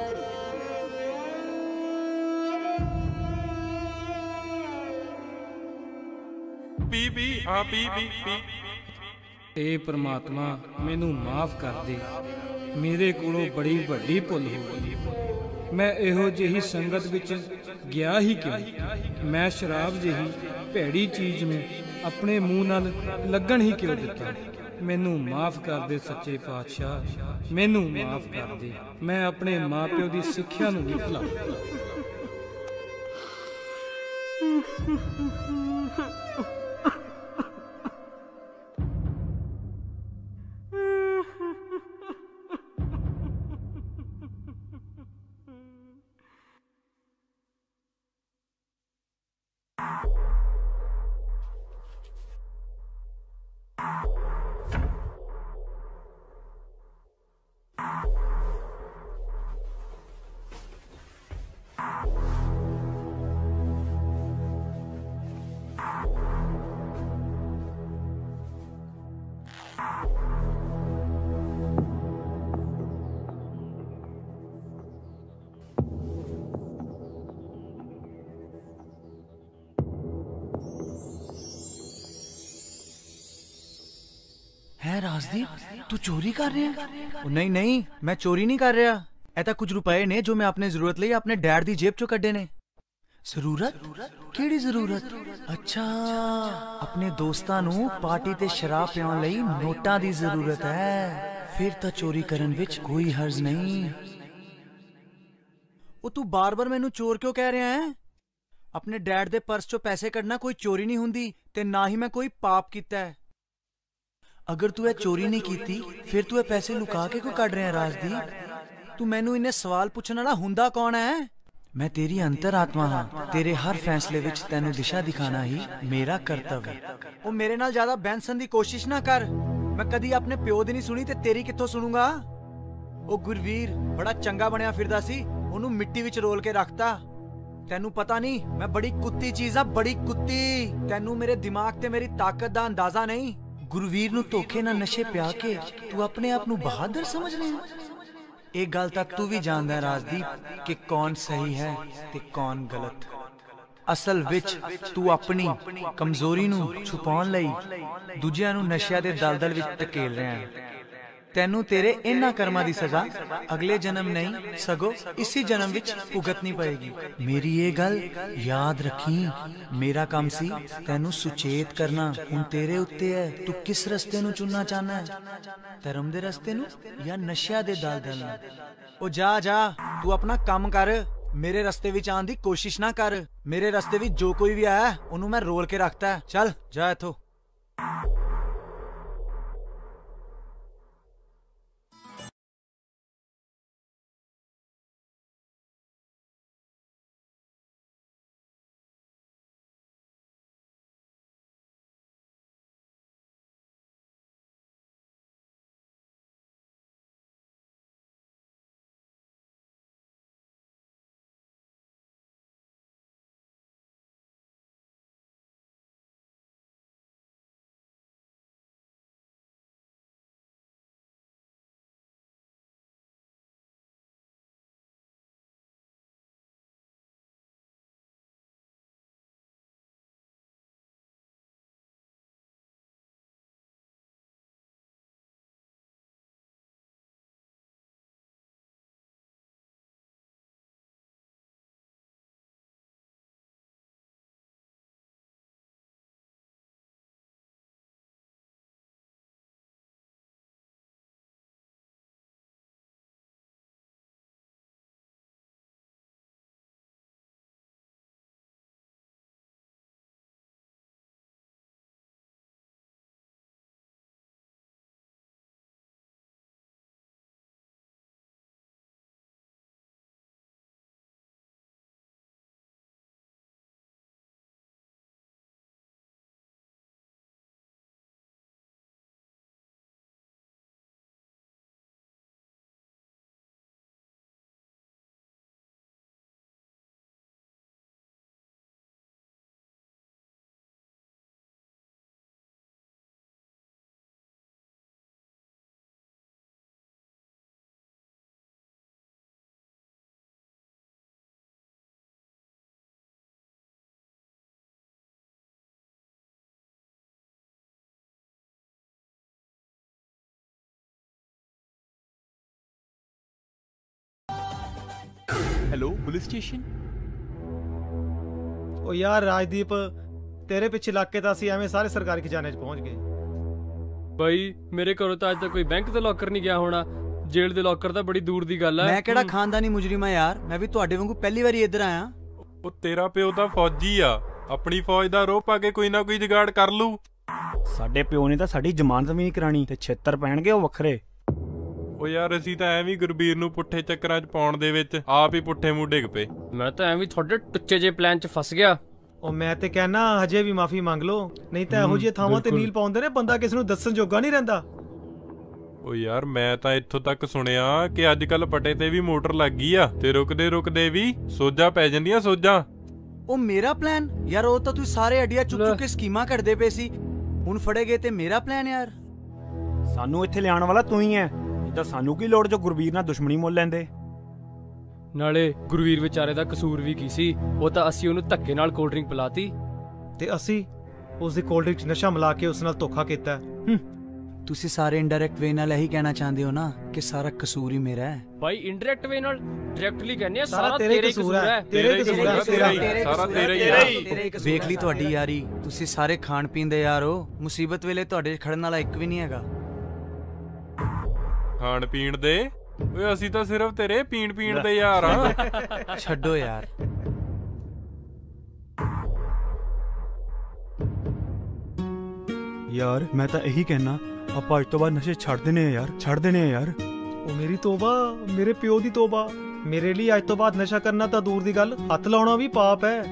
पी पी हाँ पी पी पी। हे परमात्मा, मैनू माफ कर दे, मेरे कोलों बड़ी वड्डी भुल हो गई। मैं इहो जेही संगत विच गया ही क्यों? मैं शराब जेही भैड़ी चीज में अपने मुंह नाल लगन ही क्यों दिता? मैनू माफ कर दे सच्चे पातशाह, मैनू माफ कर दे। मैं अपने माँ प्यो की सिक्ख्या नूं नहीं भुलाऊंगा। है राजदीप, तू चोरी कर रहा है? नहीं नहीं, मैं चोरी नहीं कर रहा। ਇਹ ਤਾਂ ਕੁਝ ਰੁਪਏ ਨੇ ਜੋ ਮੈਂ ਆਪਣੀ ਜ਼ਰੂਰਤ ਲਈ ਆਪਣੇ ਡੈਡ ਦੀ ਜੇਬ ਚੋਂ ਕੱਢੇ ਨੇ। ਜ਼ਰੂਰਤ? ਕਿਹੜੀ ਜ਼ਰੂਰਤ? ਅੱਛਾ, ਆਪਣੇ ਦੋਸਤਾਂ ਨੂੰ ਪਾਰਟੀ ਤੇ ਸ਼ਰਾਬ ਪਿਆਉਣ ਲਈ ਨੋਟਾਂ ਦੀ ਜ਼ਰੂਰਤ ਹੈ। ਫਿਰ ਤਾਂ ਚੋਰੀ ਕਰਨ ਵਿੱਚ ਕੋਈ ਹਰਜ਼ ਨਹੀਂ। ਉਹ ਤੂੰ ਬਾਰ-ਬਾਰ ਮੈਨੂੰ ਚੋਰ ਕਿਉਂ ਕਹਿ ਰਿਹਾ ਹੈ? ਆਪਣੇ ਡੈਡ ਦੇ ਪਰਸ ਚੋਂ ਪੈਸੇ ਕੱਢਣਾ ਕੋਈ ਚੋਰੀ ਨਹੀਂ ਹੁੰਦੀ ਤੇ ਨਾ ਹੀ ਮੈਂ ਕੋਈ ਪਾਪ ਕੀਤਾ ਹੈ। ਅਗਰ ਤੂੰ ਇਹ ਚੋਰੀ ਨਹੀਂ ਕੀਤੀ ਫਿਰ ਤੂੰ ਇਹ ਪੈਸੇ ਲੁਕਾ ਕੇ ਕਿਉਂ ਕੱਢ ਰਿਹਾ ਰਾਜਦੀਪ? ਤੂੰ ਮੈਨੂੰ ਇਹਨੇ ਸਵਾਲ ਪੁੱਛਣ ਵਾਲਾ ਹੁੰਦਾ ਕੌਣ ਹੈ? ਮੈਂ ਤੇਰੀ ਅੰਤਰਾਤਮਾ ਹਾਂ। ਤੇਰੇ ਹਰ ਫੈਸਲੇ ਵਿੱਚ ਤੈਨੂੰ ਦਿਸ਼ਾ ਦਿਖਾਣਾ ਹੀ ਮੇਰਾ ਕਰਤੱਵ ਹੈ। ਉਹ ਮੇਰੇ ਨਾਲ ਜ਼ਿਆਦਾ ਬੈਂਸਣ ਦੀ ਕੋਸ਼ਿਸ਼ ਨਾ ਕਰ। ਮੈਂ ਕਦੀ ਆਪਣੇ ਪਿਓ ਦੀ ਨਹੀਂ ਸੁਣੀ ਤੇ ਤੇਰੀ ਕਿੱਥੋਂ ਸੁਣੂਗਾ? ਉਹ ਗੁਰਵੀਰ ਬੜਾ ਚੰਗਾ ਬਣਿਆ ਫਿਰਦਾ ਸੀ, ਉਹਨੂੰ ਮਿੱਟੀ ਵਿੱਚ ਰੋਲ ਕੇ ਰੱਖਤਾ। ਤੈਨੂੰ ਪਤਾ ਨਹੀਂ ਮੈਂ ਬੜੀ ਕੁੱਤੀ ਚੀਜ਼ ਆ, ਬੜੀ ਕੁੱਤੀ। ਤੈਨੂੰ ਮੇਰੇ ਦਿਮਾਗ ਤੇ ਮੇਰੀ ਤਾਕਤ ਦਾ ਅੰਦਾਜ਼ਾ ਨਹੀਂ। ਗੁਰਵੀਰ ਨੂੰ ਧੋਖੇ ਨਾਲ ਨਸ਼ੇ ਪਿਆ ਕੇ ਤੂੰ ਆਪਣੇ ਆਪ ਨੂੰ ਬਹਾਦਰ ਸਮਝ ਰਿਹਾ। ਇਹ ਗੱਲ ਤਾਂ ਤੂੰ ਵੀ ਜਾਣਦਾ ਰਾਜਦੀਪ ਕਿ ਕੌਣ ਸਹੀ ਹੈ ਤੇ ਕੌਣ ਗਲਤ। ਅਸਲ ਵਿੱਚ ਤੂੰ ਆਪਣੀ ਕਮਜ਼ੋਰੀ ਨੂੰ ਛੁਪਾਉਣ ਲਈ ਦੂਜਿਆਂ ਨੂੰ ਨਸ਼ਿਆਂ ਦੇ ਦਲਦਲ ਵਿੱਚ ਧਕੇਲ ਰਿਹਾ ਹੈ। ਤੈਨੂੰ ਤੇਰੇ ਇਹਨਾਂ ਕਰਮਾਂ ਦੀ ਸਜ਼ਾ ਅਗਲੇ ਜਨਮ ਨਹੀਂ ਸਗੋਂ ਇਸੇ ਜਨਮ ਵਿੱਚ ਭੁਗਤਣੀ ਪਏਗੀ। ਮੇਰੀ ਇਹ ਗੱਲ ਯਾਦ ਰੱਖੀ। ਮੇਰਾ ਕੰਮ ਸੀ ਤੈਨੂੰ ਸੁਚੇਤ ਕਰਨਾ। ਹੁਣ ਤੇਰੇ ਉੱਤੇ ਹੈ, ਤੂੰ ਕਿਸ ਰਸਤੇ ਨੂੰ ਚੁਣਨਾ ਚਾਹਨਾ ਹੈ, ਧਰਮ ਦੇ ਰਸਤੇ ਨੂੰ ਜਾਂ ਨਸ਼ਿਆਂ ਦੇ ਦਲਦਲ ਨੂੰ। ਉਹ ਜਾ ਜਾ, ਤੂੰ ਆਪਣਾ ਕੰਮ ਕਰ। ਮੇਰੇ ਰਸਤੇ ਵਿੱਚ ਆਉਣ ਦੀ ਕੋਸ਼ਿਸ਼ ਨਾ ਕਰ। ਮੇਰੇ ਰਸਤੇ ਵਿੱਚ ਜੋ ਕੋਈ ਵੀ ਆਇਆ ਉਹਨੂੰ ਮੈਂ ਰੋਲ ਕੇ ਰੱਖਤਾ। ਚੱਲ ਜਾ ਇੱਥੋਂ। Hello police station. ओ यार राजदीप, तेरे पिछे लग के तो ਅਸੀਂ ਐਵੇਂ ਸਾਰੇ ਸਰਕਾਰੀ ਖਜ਼ਾਨੇ 'ਚ ਪਹੁੰਚ ਗਏ। ਬਾਈ ਮੇਰੇ ਘਰੋਂ ਤਾਂ ਅੱਜ ਤੱਕ ਕੋਈ ਬੈਂਕ ਦਾ ਲੋਕਰ ਨਹੀਂ ਗਿਆ ਹੋਣਾ। ਜੇਲ੍ਹ ਦੇ ਲੋਕਰ ਤਾਂ ਬੜੀ ਦੂਰ ਦੀ ਗੱਲ ਹੈ। ਮੈਂ ਕਿਹੜਾ ਖਾਨਦਾਨੀ ਮੁਜਰਿਮ ਆ ਯਾਰ, ਮੈਂ ਵੀ ਤੁਹਾਡੇ ਵਾਂਗੂ ਪਹਿਲੀ ਵਾਰੀ ਇੱਧਰ ਆਇਆ। ਉਹ ਤੇਰਾ ਪਿਓ ਤਾਂ ਫੌਜੀ ਆ, ਆਪਣੀ ਫੌਜ ਦਾ ਰੋਹ ਪਾ ਕੇ ਕੋਈ ਨਾ ਕੋਈ ਜੁਗਾੜ ਕਰ ਲੂ। ਸਾਡੇ ਪਿਓ ਨੇ ਤਾਂ ਸਾਡੀ ਜ਼ਮਾਨਤ ਵੀ ਨਹੀਂ ਕਰਾਣੀ ਤੇ ਛੇਤਰ ਪੈਣਗੇ ਉਹ ਵੱਖਰੇ। ਉਹ ਯਾਰ ਅਸੀਂ ਤਾਂ ਐਵੇਂ ਗੁਰਬੀਰ ਨੂੰ ਪੁੱਠੇ ਚੱਕਰਾਂ 'ਚ ਪਾਉਣ ਦੇ ਵਿੱਚ ਆਪ ਹੀ ਪੁੱਠੇ ਮੂੰਹ ਡਿੱਗ ਪਏ। ਮੈਂ ਤਾਂ ਐਵੇਂ ਤੁਹਾਡੇ ਟੁੱਚੇ ਜੇ ਪਲਾਨ 'ਚ ਫਸ ਗਿਆ। ਉਹ ਮੈਂ ਤੇ ਕਹਿਣਾ ਹਜੇ ਵੀ ਮਾਫੀ ਮੰਗ ਲਓ, ਨਹੀਂ ਤਾਂ ਇਹੋ ਜਿਹੇ ਥਾਵਾਂ ਤੇ ਨੀਲ ਪਾਉਂਦੇ ਨੇ ਬੰਦਾ ਕਿਸ ਨੂੰ ਦੱਸਣ ਜੋਗਾ ਨਹੀਂ ਰਹਿੰਦਾ। ਉਹ ਯਾਰ ਮੈਂ ਤਾਂ ਇੱਥੋਂ ਤੱਕ ਸੁਣਿਆ ਕਿ ਅੱਜ ਕੱਲ ਪਟੇ ਤੇ ਵੀ ਮੋਟਰ ਲੱਗ ਗਈ ਆ ਤੇ ਰੁਕਦੇ ਰੁਕਦੇ ਵੀ ਸੋਝਾਂ ਪੈ ਜਾਂਦੀਆਂ ਸੋਝਾਂ। ਉਹ ਮੇਰਾ ਪਲਾਨ ਯਾਰ, ਉਹ ਤਾਂ ਤੁਸੀਂ ਸਾਰੇ ਅਡੀਆਂ ਚੁੱਕ ਚੁੱਕ ਕੇ ਸਕੀਮਾਂ ਕੱਢਦੇ ਪਏ ਸੀ, ਹੁਣ ਫੜੇ ਗਏ ਤੇ ਮੇਰਾ ਪਲਾਨ ਯਾਰ। ਸਾਨੂੰ ਇੱਥੇ ਲਿਆਉਣ ਵਾਲਾ ਤੂੰ ਹੀ ਐ, ਤਾਂ ਸਾਨੂੰ ਕੀ ਲੋੜ ਜੋ ਗੁਰਵੀਰ ਨਾਲ ਦੁਸ਼ਮਣੀ ਮੁੱਲ ਲੈਂਦੇ। ਨਾਲੇ ਗੁਰਵੀਰ ਵਿਚਾਰੇ ਦਾ ਕਸੂਰ ਵੀ ਕੀ ਸੀ, ਉਹ ਤਾਂ ਅਸੀਂ ਉਹਨੂੰ ਧੱਕੇ ਨਾਲ ਕੋਲਡ ਡਰਿੰਕ ਪਿਲਾਤੀ ਤੇ ਅਸੀਂ ਉਸ ਦੀ ਕੋਲਡ ਡਰਿੰਕ 'ਚ ਨਸ਼ਾ ਮਿਲਾ ਕੇ ਉਸ ਨਾਲ ਧੋਖਾ ਕੀਤਾ। ਤੁਸੀਂ ਸਾਰੇ ਇਨਡਾਇਰੈਕਟ ਵੇ ਨਾਲ ਇਹੀ ਕਹਿਣਾ ਚਾਹੁੰਦੇ ਹੋ ਨਾ ਕਿ ਸਾਰਾ ਕਸੂਰ ਹੀ ਮੇਰਾ ਹੈ। ਭਾਈ ਇਨਡਾਇਰੈਕਟ ਵੇ ਨਾਲ ਡਾਇਰੈਕਟਲੀ ਕਹਿੰਦੇ ਆ ਸਾਰਾ ਤੇਰੇ ਕਸੂਰ ਹੈ, ਤੇਰੇ ਕਸੂਰ ਹੈ, ਸਾਰਾ ਤੇਰਾ ਹੀ ਹੈ। ਵੇਖ ਲਈ ਤੁਹਾਡੀ ਯਾਰੀ, ਤੁਸੀਂ ਸਾਰੇ ਖਾਣ ਪੀਣ ਦੇ ਯਾਰ ਹੋ, ਮੁਸੀਬਤ ਵੇਲੇ ਤੁਹਾਡੇ ਖੜਨ ਵਾਲਾ ਇੱਕ ਵੀ ਨਹੀਂ ਹੈਗਾ। ਖਾਣ ਪੀਣ ਦੇ? ਓਏ ਅਸੀਂ ਤਾਂ ਸਿਰਫ ਤੇਰੇ ਪੀਣ ਪੀਣ ਦੇ ਯਾਰ ਆ। ਛੱਡੋ ਯਾਰ। ਯਾਰ ਮੈਂ ਤਾਂ ਇਹੀ ਕਹਿਣਾ, ਆਪਾਂ ਅੱਜ ਤੋਂ ਬਾਅਦ ਨਸ਼ੇ ਛੱਡ ਦੇਣੇ ਆ ਯਾਰ, ਛੱਡ ਦੇਣੇ ਆ ਯਾਰ। ਉਹ ਮੇਰੀ ਤੋਬਾ, ਮੇਰੇ ਪਿਓ ਦੀ ਤੋਬਾ। ਮੇਰੇ ਲਈ ਅੱਜ ਤੋਂ ਬਾਅਦ ਨਸ਼ਾ ਕਰਨਾ ਤਾਂ ਦੂਰ ਦੀ ਗੱਲ, ਹੱਥ ਲਾਉਣਾ ਵੀ ਪਾਪ ਹੈ।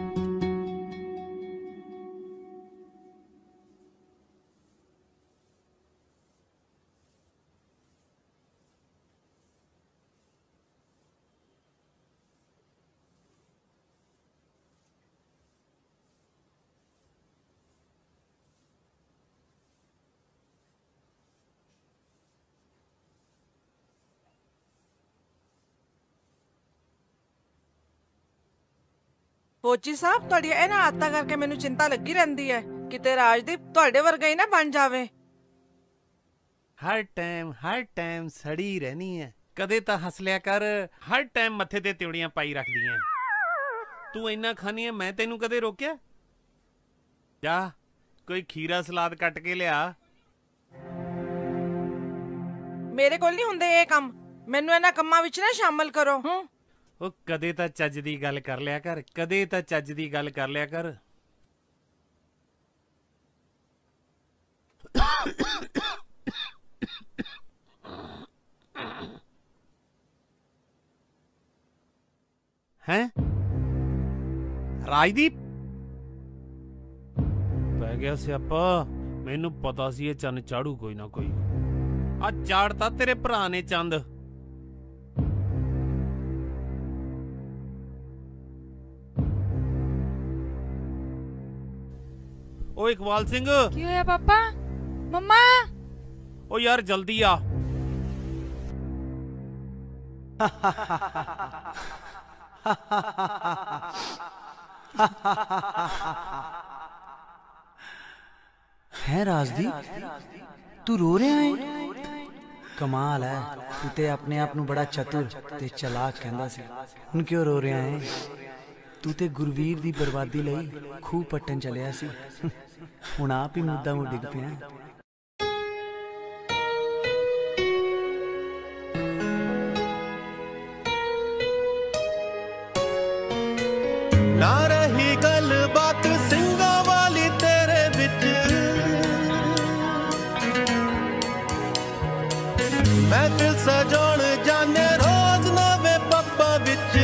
ਫੌਜੀ ਸਾਹਿਬ ਤੁਹਾਡੀਆਂ ਇਹਨਾਂ ਆਦਤਾਂ ਕਰਕੇ ਮੈਨੂੰ ਚਿੰਤਾ ਲੱਗੀ ਰਹਿੰਦੀ ਹੈ ਕਿਤੇ ਰਾਜਦੀਪ ਤੁਹਾਡੇ ਵਰਗਾ ਹੀ ਨਾ ਬਣ ਜਾਵੇ। हर टाइम हर टाइम सड़ी रहनी है। कदे तो हंस लिया कर, हर टाइम मथे ते त्योड़ियां पाई रख दी हैं। तू इन्ना खानी है, मैं तेनू कदे रोकिया? जा कोई खीरा सलाद कट के लिया। मेरे कोल नहीं हुंदे ये काम, मैनू इन्हां कम्मां विच ना शामिल करो। ओ कदे तो चज दी गल कर लिया कर, कदे तो चज दी गल कर लिया कर। हैं राजदीप पै गया स्यापा। मैनू पता सी ये चंद चाड़ू कोई ना कोई। आ चाड़ता तेरे भरा ने चंद। ओ इकबाल सिंह की होया पापा? मम्मा ओ यार जल्दी आ। है राजदीप तू रो रहा है? कमाल है, तू ते अपने आप नू बड़ा चतुर ते चलाक कहंदा सी, हुण क्यों रो रहा है? तू ते गुरवीर दी बर्बादी लई खूह पट्टन चलिया सी, हुण आप ही मुद्दा मुँह डिग पिया। ना रही गल बात सिंगा वाली तेरे विच, मैं दिल सजाउण जाने रोज नवे पप्पा विच।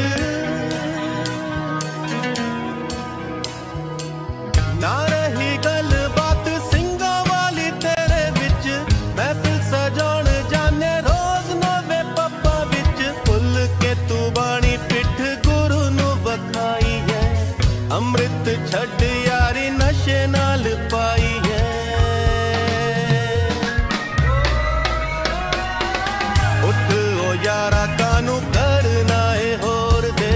ना रही गल बात सिंगा वाली तेरे विच, मैं दिल सजाउण जाने रोज नवे पप्पा विच। भुल के तू बाणी पिठ गुरु नू वखाई है, अमृत छड़ यारी नशे नाल पाई है। उठ ओ यारा कानू करना है होर दे,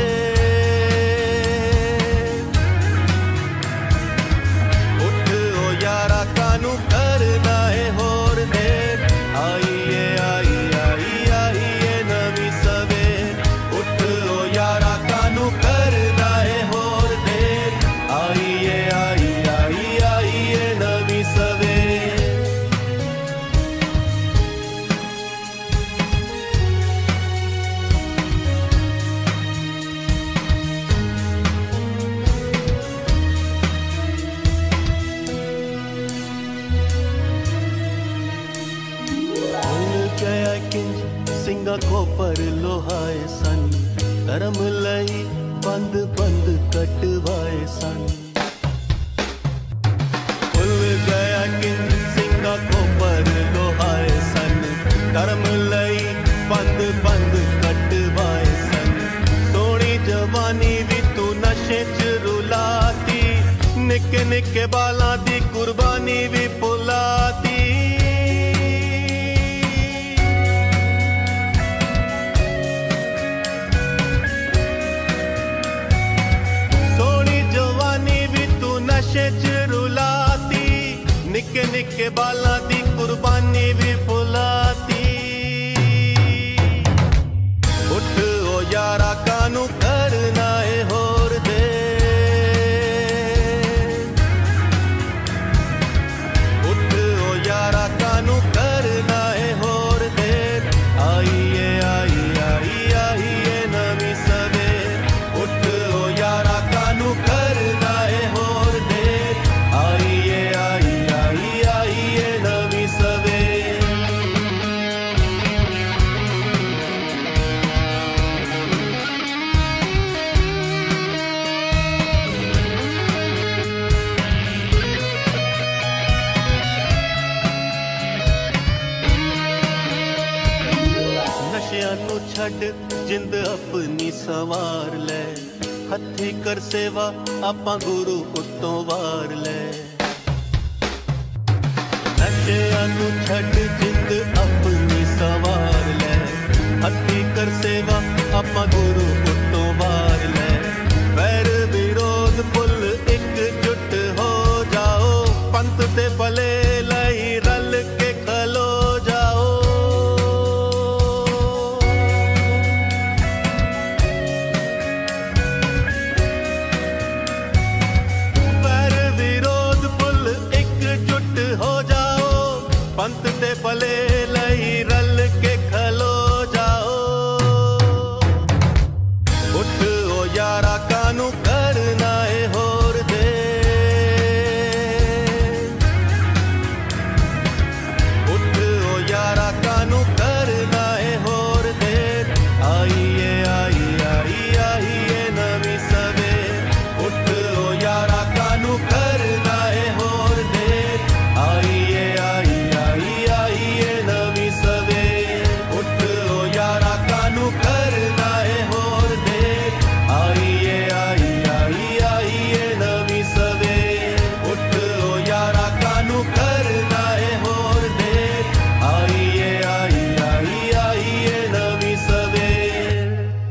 उठ ओ यारा कानू करना है होर दे। आई है आई आई आई है नवी सवेर, उठ ओ यारा कानू करना है होर दे। आई है आई आई आई है नवी सवेर। गया किंज सिंगा खोपर लोहाए सन, धर्म लई बंद बंद कटवाए सन। खुल गया किंज सिंगा खोपर लोहाए सन, धर्म लई बंद बंद कटवाए सन। सोनी जवानी भी तू नशे च रुलाती, निके निके बालां दी कुर्बानी भी भुलाती। नशे च रुलाती, निके निके बालां दी कुर्बानी भी भुलाती। उठ ओ यारा कानू करना है होर दे, उठ ओ यारा कानू करना है होर दे। आई है आई आई आई है नवी सवेर, उठ ओ यारा कानू करना है होर दे। आई है आई आई आई है नवी सवेर। नशियां नू छड्ड जिंद अपनी सवार ले, हथी कर सेवा आपां गुरु उत्तों वार ले। नशियां नू छड्ड जिंद अपनी सवार ले, हथी कर सेवा आपां गुरु उत्तों वार ले। पैर विरोध भले लई रल के खलो जाओ उठ ओ यारा कानू करना है होर दे उठ ओ यारा कानू करना है होर दे आइए आई आई आई ये नवी सवेर उठ ओ यारा कानू करना है होर दे आइए आई आई आई ये नवी सवेर उठ ओ यारा कानू करना है होर दे आइए आई आई आई ये नवी सवेर उठ ओ यारा कानू करना है होर दे आइए आई आई आई ये नवी सवेर।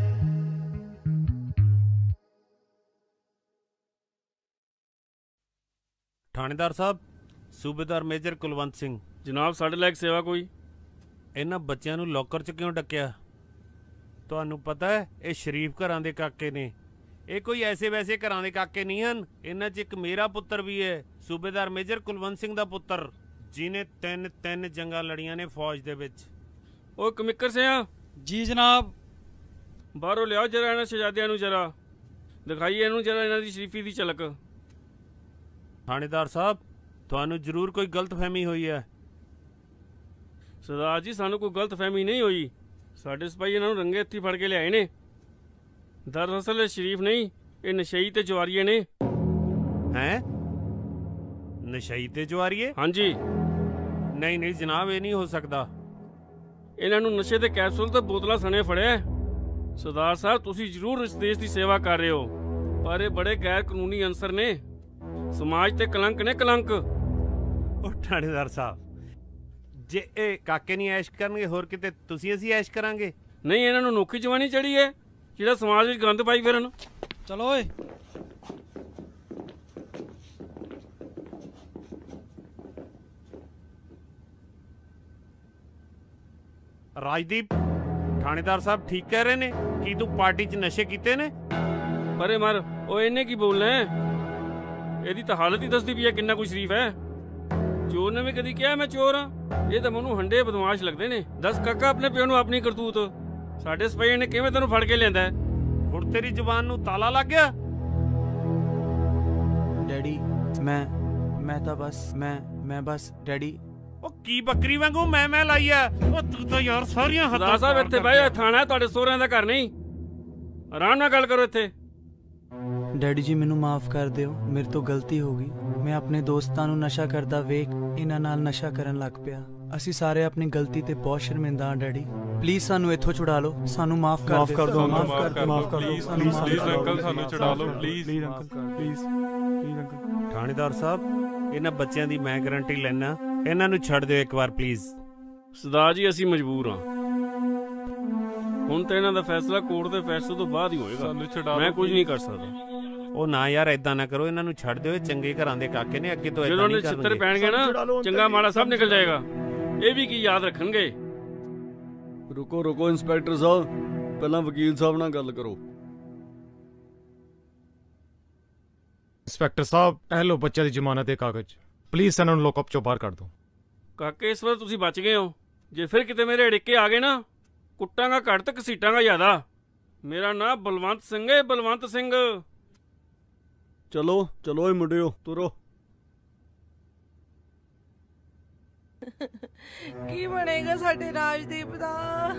ਥਾਣੇਦਾਰ ਸਾਹਿਬ, ਸੂਬੇਦਾਰ ਮੇਜਰ ਕੁਲਵੰਤ ਸਿੰਘ। ਜਨਾਬ ਸਾਡੇ ਲਈ ਸੇਵਾ ਕੋਈ? ਇਹਨਾਂ ਬੱਚਿਆਂ ਨੂੰ ਲੋਕਰ 'ਚ ਕਿਉਂ ਡੱਕਿਆ? ਤੁਹਾਨੂੰ ਪਤਾ ਹੈ ਇਹ ਸ਼ਰੀਫ ਘਰਾਂ ਦੇ ਕਾਕੇ ਨੇ, ਇਹ ਕੋਈ ਐਸੇ ਵੈਸੇ ਘਰਾਂ ਦੇ ਕਾਕੇ ਨਹੀਂ ਹਨ। ਇਹਨਾਂ 'ਚ ਇੱਕ ਮੇਰਾ ਪੁੱਤਰ ਵੀ ਹੈ, ਸੂਬੇਦਾਰ ਮੇਜਰ ਕੁਲਵੰਤ ਸਿੰਘ ਦਾ ਪੁੱਤਰ, ਜਿਹਨੇ ਤਿੰਨ ਤਿੰਨ ਜੰਗਾਂ ਲੜੀਆਂ ਨੇ ਫੌਜ ਦੇ ਵਿੱਚ। ਉਹ ਕਮਿੱਕਰ ਸਿਆ ਜੀ ਜਨਾਬ, ਬਾਹਰੋਂ ਲਿਆਓ ਜਰਾ ਇਹਨਾਂ ਸ਼ਹਿਜ਼ਾਦਿਆਂ ਨੂੰ, ਜਰਾ ਦਿਖਾਈਏ ਇਹਨੂੰ ਜਰਾ ਇਹਨਾਂ ਦੀ ਸ਼ਰੀਫੀ ਦੀ ਝਲਕ। ਥਾਣੇਦਾਰ ਸਾਹਿਬ, ਤੁਹਾਨੂੰ ਜ਼ਰੂਰ ਕੋਈ ਗਲਤਫਹਿਮੀ ਹੋਈ ਹੈ। ਸਰਦਾਰ ਜੀ ਸਾਨੂੰ ਕੋਈ ਗਲਤਫਹਿਮੀ ਨਹੀਂ ਹੋਈ, ਸਾਡੇ ਸਿਪਾਹੀ ਇਹਨਾਂ ਨੂੰ ਰੰਗੇ ਹੱਥੀਂ ਫੜ ਕੇ ਲਿਆਏ ਨੇ। ਦਰਅਸਲ ਇਹ ਸ਼ਰੀਫ ਨਹੀਂ, ਇਹ ਨਸ਼ਈ ਤੇ ਜਵਾਰੀਏ ਨੇ। ਹੈਂ? ਨਸ਼ਈ ਤੇ ਜਵਾਰੀਏ? ਹਾਂਜੀ। ਨਹੀਂ ਨਹੀਂ ਜਨਾਬ, ਇਹ ਨਹੀਂ ਹੋ ਸਕਦਾ। ਇਹਨਾਂ ਨੂੰ ਨਸ਼ੇ ਦੇ ਕੈਪਸੂਲ ਤੇ ਬੋਤਲਾਂ ਸਣੇ ਫੜਿਆ। ਸਰਦਾਰ ਸਾਹਿਬ ਤੁਸੀਂ ਜ਼ਰੂਰ ਇਸ ਦੇਸ਼ ਦੀ ਸੇਵਾ ਕਰ ਰਹੇ ਹੋ, ਪਰ ਇਹ ਬੜੇ ਗੈਰ ਕਾਨੂੰਨੀ ਅਨਸਰ ਨੇ, ਸਮਾਜ ਤੇ ਕਲੰਕ ਨੇ, ਕਲੰਕ। ਉਹ ਥਾਣੇਦਾਰ ਸਾਹਿਬ, ਜੇ ਇਹ ਕਾਕੇ ਨਹੀਂ ਐਸ਼ ਕਰਨਗੇ ਹੋਰ ਕਿਤੇ ਤੁਸੀਂ ਅਸੀਂ ਐਸ਼ ਕਰਾਂਗੇ? ਨਹੀਂ, ਇਹਨਾਂ ਨੂੰ ਨੋਖੀ ਜਵਾਨੀ ਚੜੀ ਹੈ ਜਿਹੜਾ ਸਮਾਜ ਵਿੱਚ ਗੰਦ ਪਾਈ ਫਿਰਨ। ਚਲੋ ਓਏ। ਰਾਜਦੀਪ, ਥਾਣੇਦਾਰ ਸਾਹਿਬ ਠੀਕ ਕਹਿ ਰਹੇ ਨੇ। ਕੀ ਤੂੰ ਪਾਰਟੀ 'ਚ ਨਸ਼ੇ ਕੀਤੇ ਨੇ? ਪਰੇ ਮਰ, ਉਹ ਇਹਨੇ ਕੀ ਬੋਲਣਾ ਹੈ? ਇਹਦੀ ਤਾਂ ਹਾਲਤ ਹੀ ਦੱਸਦੀ ਵੀ ਹੈ ਕਿੰਨਾ ਕੁ ਸ਼ਰੀਫ ਹੈ। ਚੋਰ ਨੇ ਵੀ ਕਦੀ ਕਿਹਾ ਮੈਂ ਚੋਰ ਹਾਂ? ਇਹ ਤਾਂ ਮੈਨੂੰ ਹੰਡੇ ਬਦਮਾਸ਼ ਲੱਗਦੇ ਨੇ। ਦੱਸ ਕਾਕਾ ਆਪਣੇ ਪਿਓ ਨੂੰ ਆਪਣੀ ਕਰਤੂਤ, ਸਾਡੇ ਸਿਪਾਹੀ ਨੇ ਕਿਵੇਂ ਤੈਨੂੰ ਫੜ ਕੇ ਲਿਆਂਦਾ? ਹੁਣ ਤੇਰੀ ਜ਼ੁਬਾਨ ਨੂੰ ਤਾਲਾ ਲੱਗ ਗਿਆ? ਡੈਡੀ ਮੈਂ ਮੈਂ ਤਾਂ ਬਸ ਮੈਂ ਮੈਂ ਬਸ ਡੈਡੀ। ਉਹ ਕੀ ਬੱਕਰੀ ਵਾਂਗੂ ਮੈਂ ਮੈਂ ਲਾਈ ਆ? ਉਹ ਤੂੰ ਤਾਂ ਯਾਰ ਸਾਰੀਆਂ ਹੱਦਾਂ। ਸਰਦਾਰ ਸਾਹਿਬ ਇੱਥੇ ਬਹਿ ਜਾ, ਥਾਣਾ ਤੁਹਾਡੇ ਸਹੁਰਿਆਂ ਦਾ ਘਰ ਨਹੀਂ, ਆਰਾਮ ਨਾਲ ਗੱਲ ਕਰੋ ਇੱਥੇ। ਡੈਡੀ ਜੀ ਮੈਨੂੰ ਮਾਫ ਕਰ ਦਿਓ, ਮੇਰੇ ਤੋਂ ਗਲਤੀ ਹੋ ਗਈ। ਮੈਂ ਆਪਣੇ ਦੋਸਤਾਂ ਨੂੰ ਨਸ਼ਾ ਕਰਦਾ ਵੇਖ ਇਹਨਾਂ ਨਾਲ ਨਸ਼ਾ ਕਰਨ ਲੱਗ ਪਿਆ। ਅਸੀਂ ਸਾਰੇ ਆਪਣੀ ਗਲਤੀ ਤੇ ਬਹੁਤ ਸ਼ਰਮਿੰਦਾ ਹਾਂ ਡੈਡੀ, ਪਲੀਜ਼ ਸਾਨੂੰ ਇੱਥੋਂ ਛੁਡਾ ਲਓ, ਸਾਨੂੰ ਮਾਫ ਕਰ ਦਿਓ। ਮਾਫ ਕਰ ਦਿਓ, ਮਾਫ ਕਰ ਦਿਓ, ਮਾਫ ਕਰ ਦਿਓ ਪਲੀਜ਼ ਪਲੀਜ਼ ਅੰਕਲ, ਸਾਨੂੰ ਛੁਡਾ ਲਓ please please uncle, please please uncle. ਥਾਣੇਦਾਰ ਸਾਹਿਬ, ਇਹਨਾਂ ਬੱਚਿਆਂ ਦੀ ਮੈਂ ਗਾਰੰਟੀ ਲੈਣਾ, ਇਹਨਾਂ ਨੂੰ ਛੱਡ ਦਿਓ ਇੱਕ ਵਾਰ ਪਲੀਜ਼। ਸਰਦਾਰ ਜੀ ਅਸੀਂ ਮਜਬੂਰ ਹਾਂ, ਹੁਣ ਤਾਂ ਇਹਨਾਂ ਦਾ ਫੈਸਲਾ ਕੋਰਟ ਦੇ ਫੈਸਲੇ ਤੋਂ ਬਾਅਦ ਹੀ ਹੋਏਗਾ, ਮੈਂ ਕੁਝ ਨਹੀਂ ਕਰ ਸਕਦਾ। ਉਹ ਨਾ ਯਾਰ ਏਦਾਂ ਨਾ ਕਰੋ, ਇਹਨਾਂ ਨੂੰ ਛੱਡ ਦਿਓ, ਚੰਗੇ ਘਰਾਂ ਦੇ ਕਾਕੇ ਨੇ, ਅੱਗੇ ਤੋਂ ਏਦਾਂ ਜਦੋਂ ਨਹੀਂ ਨੇ ਕਰਨਗੇ। ਛਿੱਤਰ ਪੈਣਗੇ ਨਾ, ਚੰਗਾ ਮਾੜਾ ਸਭ ਨਿਕਲ ਜਾਏਗਾ, ਇਹ ਵੀ ਕੀ ਯਾਦ ਰੱਖਣਗੇ। ਰੁਕੋ ਰੁਕੋ ਇੰਸਪੈਕਟਰ ਸਾਹਿਬ, ਪਹਿਲਾਂ ਵਕੀਲ ਸਾਹਿਬ ਨਾਲ ਗੱਲ ਕਰੋ। ਇੰਸਪੈਕਟਰ ਸਾਹਿਬ, ਇਹ ਲੋ ਬੱਚਿਆਂ ਦੀ ਜ਼ਮਾਨਤ ਦੇ ਕਾਗਜ਼, ਪਲੀਜ਼ ਇਹਨਾਂ ਨੂੰ ਲੋਕਅਪ ਚੋਂ ਬਾਹਰ ਕਰ ਦਿਓ। ਕਾਕੇ ਇਸ ਵਾਰ ਤੁਸੀਂ ਬਚ ਗਏ ਹੋ, ਜੇ ਫਿਰ ਕਿਤੇ ਮੇਰੇ ਅੜਿੱਕੇ ਆ ਗਏ ਨਾ, ਕੁੱਟਾਂਗਾ ਘੱਟ ਤੇ ਘਸੀਟਾਂਗਾ ਜ਼ਿਆਦਾ। ਮੇਰਾ ਨਾਮ ਬਲਵੰਤ ਸਿੰਘ ਹੈ, ਬਲਵੰਤ ਸਿੰਘ। ਚਲੋ ਚਲੋ ਏ ਮੁੰਡਿਓ, ਤੁਰੋ। ਕੀ ਬਣੇਗਾ ਸਾਡੇ ਰਾਜਦੀਪ ਦਾ?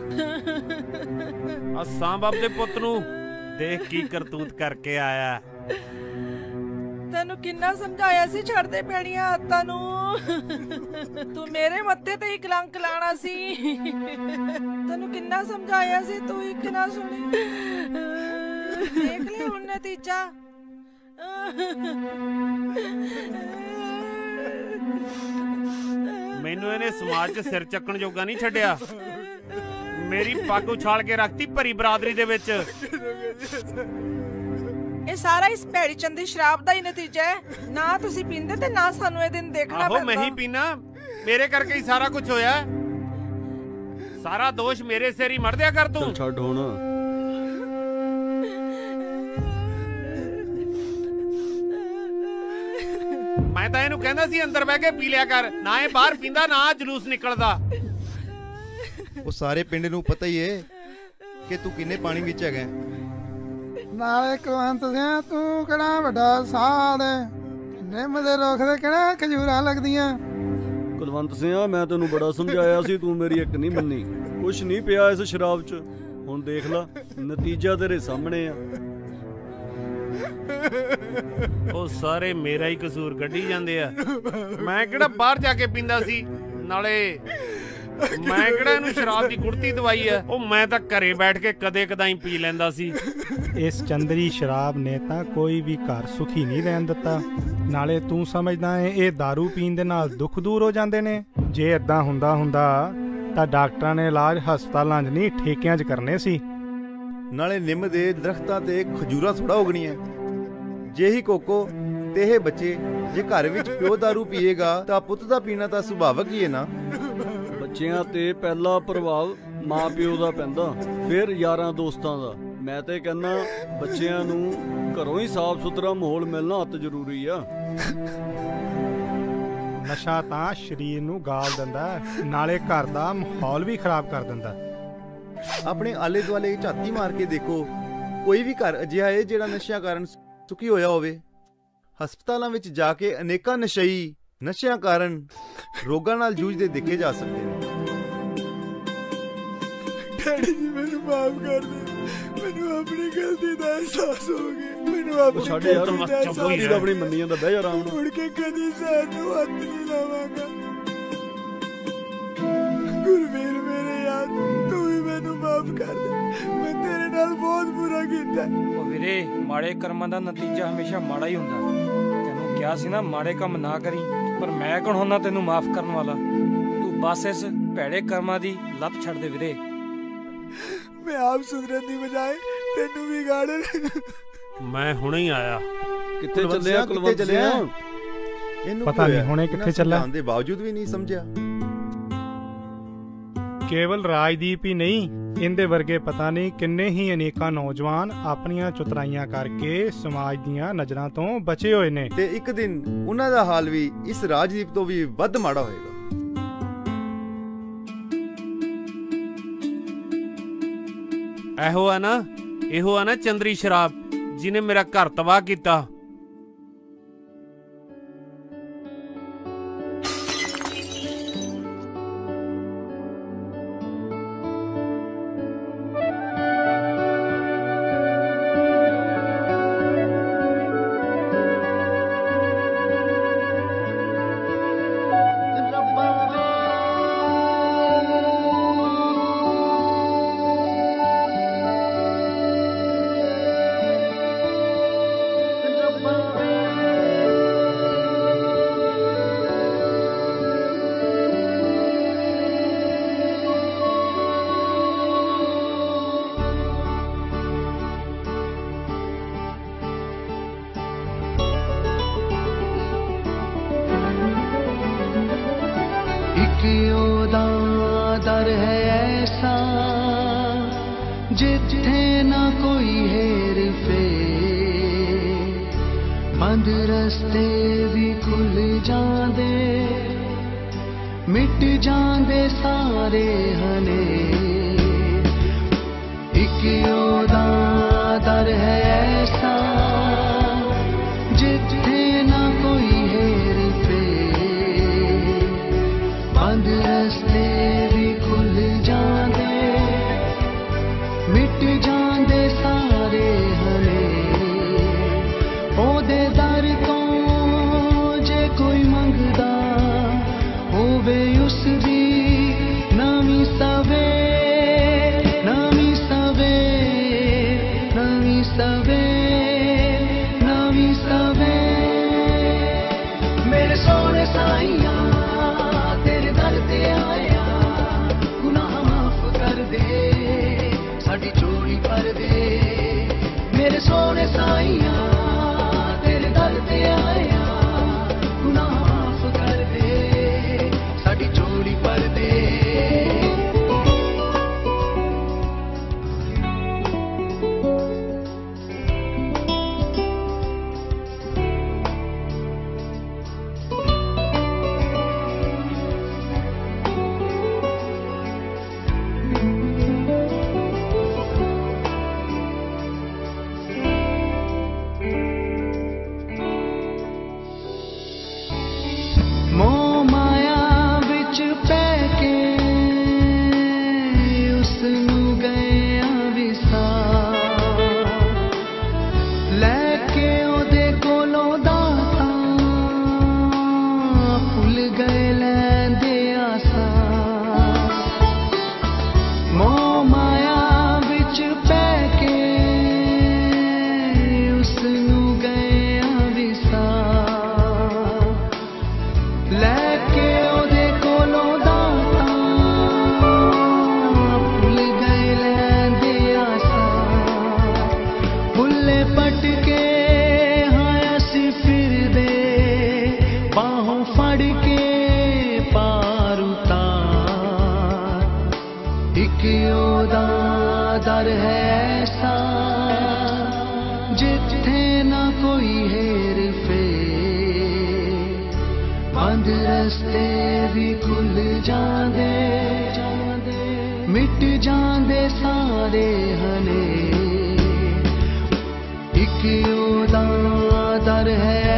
ਆ ਸਾਂਬਾਬ ਦੇ ਪੁੱਤ ਨੂੰ ਦੇਖ ਕੀ ਕਰਤੂਤ ਕਰਕੇ ਆਇਆ। ਤੈਨੂੰ ਕਿੰਨਾ ਸਮਝਾਇਆ ਸੀ ਛੱਡ ਦੇ ਪੈਣੀਆਂ ਆਦਤਾਂ ਨੂੰ, ਤੂੰ ਮੇਰੇ ਮੱਥੇ ਤੇ ਹੀ ਕਲੰਕ ਲਾਣਾ ਸੀ। ਤੈਨੂੰ ਕਿੰਨਾ ਸਮਝਾਇਆ ਸੀ, ਤੂੰ ਇੱਕ ਨਾ ਸੁਣੀ। ਦੇਖ ਲੈ ਹੁਣ ਨਤੀਜਾ। ਮੈਨੂੰ ਇਹਨੇ ਸਮਾਜ 'ਚ ਸਿਰ ਚੱਕਣ ਜੋਗਾ ਨਹੀਂ ਛੱਡਿਆ, ਮੇਰੀ ਪੱਗ ਉਛਾਲ ਕੇ ਰੱਖਤੀ ਭਰੀ ਬਰਾਦਰੀ ਦੇ ਵਿੱਚ। ਇਹ ਸਾਰਾ ਇਸ ਭੈੜੀ ਚੰਦੀ ਸ਼ਰਾਬ ਦਾ ਹੀ ਨਤੀਜਾ ਹੈ। ਨਾ ਤੁਸੀਂ ਪੀਂਦੇ ਤੇ ਨਾ ਸਾਨੂੰ ਇਹ ਦਿਨ ਦੇਖਣਾ ਪੈਂਦਾ। ਆਹੋ ਮੈਂ ਹੀ ਪੀਣਾ, ਮੇਰੇ ਕਰਕੇ ਹੀ ਸਾਰਾ ਕੁਝ ਹੋਇਆ। ਸਾਰਾ ਦੋਸ਼ ਮੇਰੇ ਸਿਰ ਹੀ ਮੜ ਦਿਆ ਕਰ ਤੂੰ। ਚੱਲ ਛੱਡ ਹੁਣ। ਮੈਂ ਤਾਂ ਇਹਨੂੰ ਕਹਿੰਦਾ ਸੀ ਅੰਦਰ ਬਹਿ ਕੇ ਪੀ ਲਿਆ ਕਰ, ਨਾ ਇਹ ਬਾਹਰ ਪੀਂਦਾ ਨਾ ਜਲੂਸ ਨਿਕਲਦਾ। ਉਹ ਸਾਰੇ ਪਿੰਡ ਨੂੰ ਪਤਾ ਹੀ ਏ ਕਿ ਤੂੰ ਕਿੰਨੇ ਪਾਣੀ ਵਿੱਚ ਹੈਗਾ। ਨਾਲੇ ਕੁਲਵੰਤ ਸਿੰਘ ਤੂੰ ਕਿਹੜਾ ਵੱਡਾ ਸਾਧ ਨਿੰਮ ਦੇ ਰੁੱਖ ਦੇ ਕਿਹੜਾ ਖਜੂਰਾਂ ਲੱਗਦੀਆਂ। ਕੁਲਵੰਤ ਸਿੰਘ ਮੈਂ ਤੈਨੂੰ ਬੜਾ ਸਮਝਾਇਆ ਸੀ, ਤੂੰ ਮੇਰੀ ਇੱਕ ਨਹੀਂ ਮੰਨੀ। ਕੁਛ ਨਹੀਂ ਪਿਆ ਇਸ ਸ਼ਰਾਬ 'ਚ, ਹੁਣ ਦੇਖ ਲੈ ਨਤੀਜਾ ਤੇਰੇ ਸਾਹਮਣੇ ਆ। ਉਹ ਸਾਰੇ ਮੇਰਾ ਹੀ ਕਸੂਰ ਕੱਢੀ ਜਾਂਦੇ ਆ। ਮੈਂ ਕਿਹੜਾ ਬਾਹਰ ਜਾ ਕੇ ਪੀਂਦਾ ਸੀ, ਨਾਲੇ ਮੈਂ ਕਿਹੜਾ ਇਹਨੂੰ ਸ਼ਰਾਬ ਦੀ ਗੁੜਤੀ ਦਵਾਈ ਆ। ਉਹ ਮੈਂ ਤਾਂ ਘਰੇ ਬੈਠ ਕੇ ਕਦੇ ਕਦਾਈ ਪੀ ਲੈਂਦਾ ਸੀ। ਇਸ ਚੰਦਰੀ ਸ਼ਰਾਬ ਨੇ ਤਾਂ ਕੋਈ ਵੀ ਘਰ ਸੁਖੀ ਨਹੀਂ ਰਹਿਣ ਦਿੱਤਾ। ਨਾਲੇ ਤੂੰ ਸਮਝਦਾ ਏ ਇਹ दारू ਪੀਣ ਦੇ ਨਾਲ ਦੁੱਖ ਦੂਰ ਹੋ ਜਾਂਦੇ ਨੇ? ਜੇ ਏਦਾਂ ਹੁੰਦਾ ਹੁੰਦਾ ਤਾਂ ਡਾਕਟਰਾਂ ਨੇ ਇਲਾਜ ਹਸਪਤਾਲਾਂ 'ਚ ਨਹੀਂ ਠੇਕਿਆਂ 'ਚ ਕਰਨੇ ਸੀ। ਨਾਲੇ ਨਿੰਮ ਦੇ ਦਰਖਤਾਂ ਤੇ ਖਜੂਰਾਂ ਥੋੜਾ ਉਗਣੀਆਂ। ਜੇ ਹੀ ਕੋਕੋ ਤੇ ਇਹ ਬੱਚੇ ਜੇ ਘਰ ਵਿੱਚ ਪਿਓ दारू ਪੀਏਗਾ ਤਾਂ ਪੁੱਤ ਦਾ ਪੀਣਾ ਤਾਂ ਸੁਭਾਵਕ ਹੀ ਹੈ ਨਾ। ਬੱਚਿਆਂ ਤੇ ਪਹਿਲਾ ਪ੍ਰਭਾਵ ਮਾਂ ਪਿਓ ਦਾ ਪੈਂਦਾ, ਫਿਰ ਯਾਰਾਂ ਦੋਸਤਾਂ ਦਾ। ਮੈਂ ਤੇ ਕਹਿੰਦਾ ਬੱਚਿਆਂ ਨੂੰ ਘਰੋਂ ਹੀ ਸਾਫ਼ ਸੁਥਰਾ ਮਾਹੌਲ ਮਿਲਣਾ ਅਤ ਜ਼ਰੂਰੀ ਆ। ਨਸ਼ਾ ਤਾਂ ਸਰੀਰ ਨੂੰ ਗਾਲ ਦਿੰਦਾ, ਨਾਲੇ ਘਰ ਦਾ ਮਾਹੌਲ ਵੀ ਖਰਾਬ ਕਰ ਦਿੰਦਾ। ਆਪਣੇ ਆਲੇ ਦੁਆਲੇ ਝਾਤੀ ਮਾਰ ਕੇ ਦੇਖੋ, ਕੋਈ ਵੀ ਘਰ ਅਜਿਹਾ ਹੈ ਜਿਹੜਾ ਨਸ਼ਿਆਂ ਕਾਰਨ ਸੁਖੀ ਹੋਇਆ ਹੋਵੇ। ਹਸਪਤਾਲਾਂ ਵਿੱਚ ਜਾ ਕੇ ਅਨੇਕਾਂ ਨਸ਼ਈ ਨਸ਼ਿਆਂ ਕਾਰਨ ਰੋਗਾਂ ਨਾਲ ਜੂਝਦੇ ਦੇਖੇ ਜਾ ਸਕਦੇ ਨੇ। ਡੈਡੀ ਜੀ ਮੈਨੂੰ ਮਾਫ ਕਰ ਦੇ, ਮੈਨੂੰ ਆਪਣੀ ਗਲਤੀ ਦਾ ਅਹਿਸਾਸ ਹੋ ਗਿਆ। ਮੈਨੂੰ ਆਪਣੀ ਸਾਡੇ ਯਾਰ ਗਲਤੀ ਦਾ ਆਪਣੀ ਮੰਨੀ ਜਾਂਦਾ, ਬਹਿ ਜਾ ਆਰਾਮ ਨਾਲ। ਮੁੜ ਕੇ ਕਦੀ ਸਾਨੂੰ ਹੱਥ ਨਹੀਂ ਲਾਵਾਂਗਾ। ਗੁਰਵੀਰ ਮੇਰੇ ਯਾਰ, ਤੂੰ ਵੀ ਮੈਨੂੰ ਮਾਫ ਕਰ ਦੇ, ਮੈਂ ਤੇਰੇ ਨਾਲ ਬਹੁਤ ਬੁਰਾ ਕੀਤਾ। ਉਹ ਵੀਰੇ, ਮਾੜੇ ਕਰਮਾਂ ਦਾ ਨਤੀਜਾ ਹਮੇਸ਼ਾ ਮਾੜਾ ਹੀ ਹੁੰਦਾ। ਤੈਨੂੰ ਕਿਹਾ ਸੀ ਨਾ ਮਾੜੇ ਕੰਮ ਨਾ ਕਰੀ, ਪਰ ਮੈਂ ਕੌਣ ਹੁੰਦਾ ਤੈਨੂੰ ਮਾਫ ਕਰਨ ਵਾਲਾ? ਤੂੰ ਬਸ ਇਸ ਭੈੜੇ ਕਰਮਾਂ ਦੀ ਲੱਤ ਛੱਡ ਦੇ ਵੀਰੇ। ਮੈਂ ਆਪ ਸੁਧਰਨ ਦੀ ਬਜਾਏ ਤੈਨੂੰ ਵੀ ਗਾੜੇ। ਮੈਂ ਹੁਣੇ ਹੀ ਆਇਆ। ਕਿੱਥੇ ਚੱਲਿਆ ਕੁਲਵੰਤ ਚੱਲਿਆ? ਇਹਨੂੰ ਪਤਾ ਨਹੀਂ ਹੁਣੇ ਕਿੱਥੇ ਚੱਲਾ। ਦੇ ਬਾਵਜੂਦ ਵੀ ਨਹੀਂ ਸਮਝਿਆ। ਕੇਵਲ ਰਾਜਦੀਪ ਹੀ ਨਹੀਂ, ਇਹਦੇ ਵਰਗੇ ਪਤਾ ਨਹੀਂ ਕਿੰਨੇ ਹੀ ਅਨੇਕਾਂ ਨੌਜਵਾਨ ਆਪਣੀਆਂ ਚੁਤਰਾਈਆਂ ਕਰਕੇ ਸਮਾਜ ਦੀਆਂ ਨਜ਼ਰਾਂ ਤੋਂ ਬਚੇ ਹੋਏ ਨੇ। ਤੇ ਇੱਕ ਦਿਨ ਉਹਨਾਂ ਦਾ ਹਾਲ ਵੀ ਇਸ ਰਾਜਦੀਪ ਤੋਂ ਵੀ ਵੱਧ ਮਾੜਾ ਹੋਏਗਾ। ਇਹੋ ਆ ਨਾ, ਇਹੋ ਆ ਨਾ ਚੰਦਰੀ ਸ਼ਰਾਬ ਜਿਹਨੇ ਮੇਰਾ ਘਰ ਤਬਾਹ ਕੀਤਾ। दर है ऐसा जिथे ना कोई हेर फेर, बंद रस्ते भी खुल जांदे, मिट जांदे सारे हने। एक ओदा दर है ऐसा जिथे ना कोई हेर फेर, बंद रस्ते भी खुल जांदे, मिट जांदे सारे हने। ओदे दर तो जे कोई मंगदा होवे उसदी नवीं सवे, नवीं सवे, नवीं सवे। एक ओदा दर है ऐसा जिथे ना कोई हेर फेर बंद रस्ते भी खुल जांदे मिट जांदे सारे हने एक ओदा दर है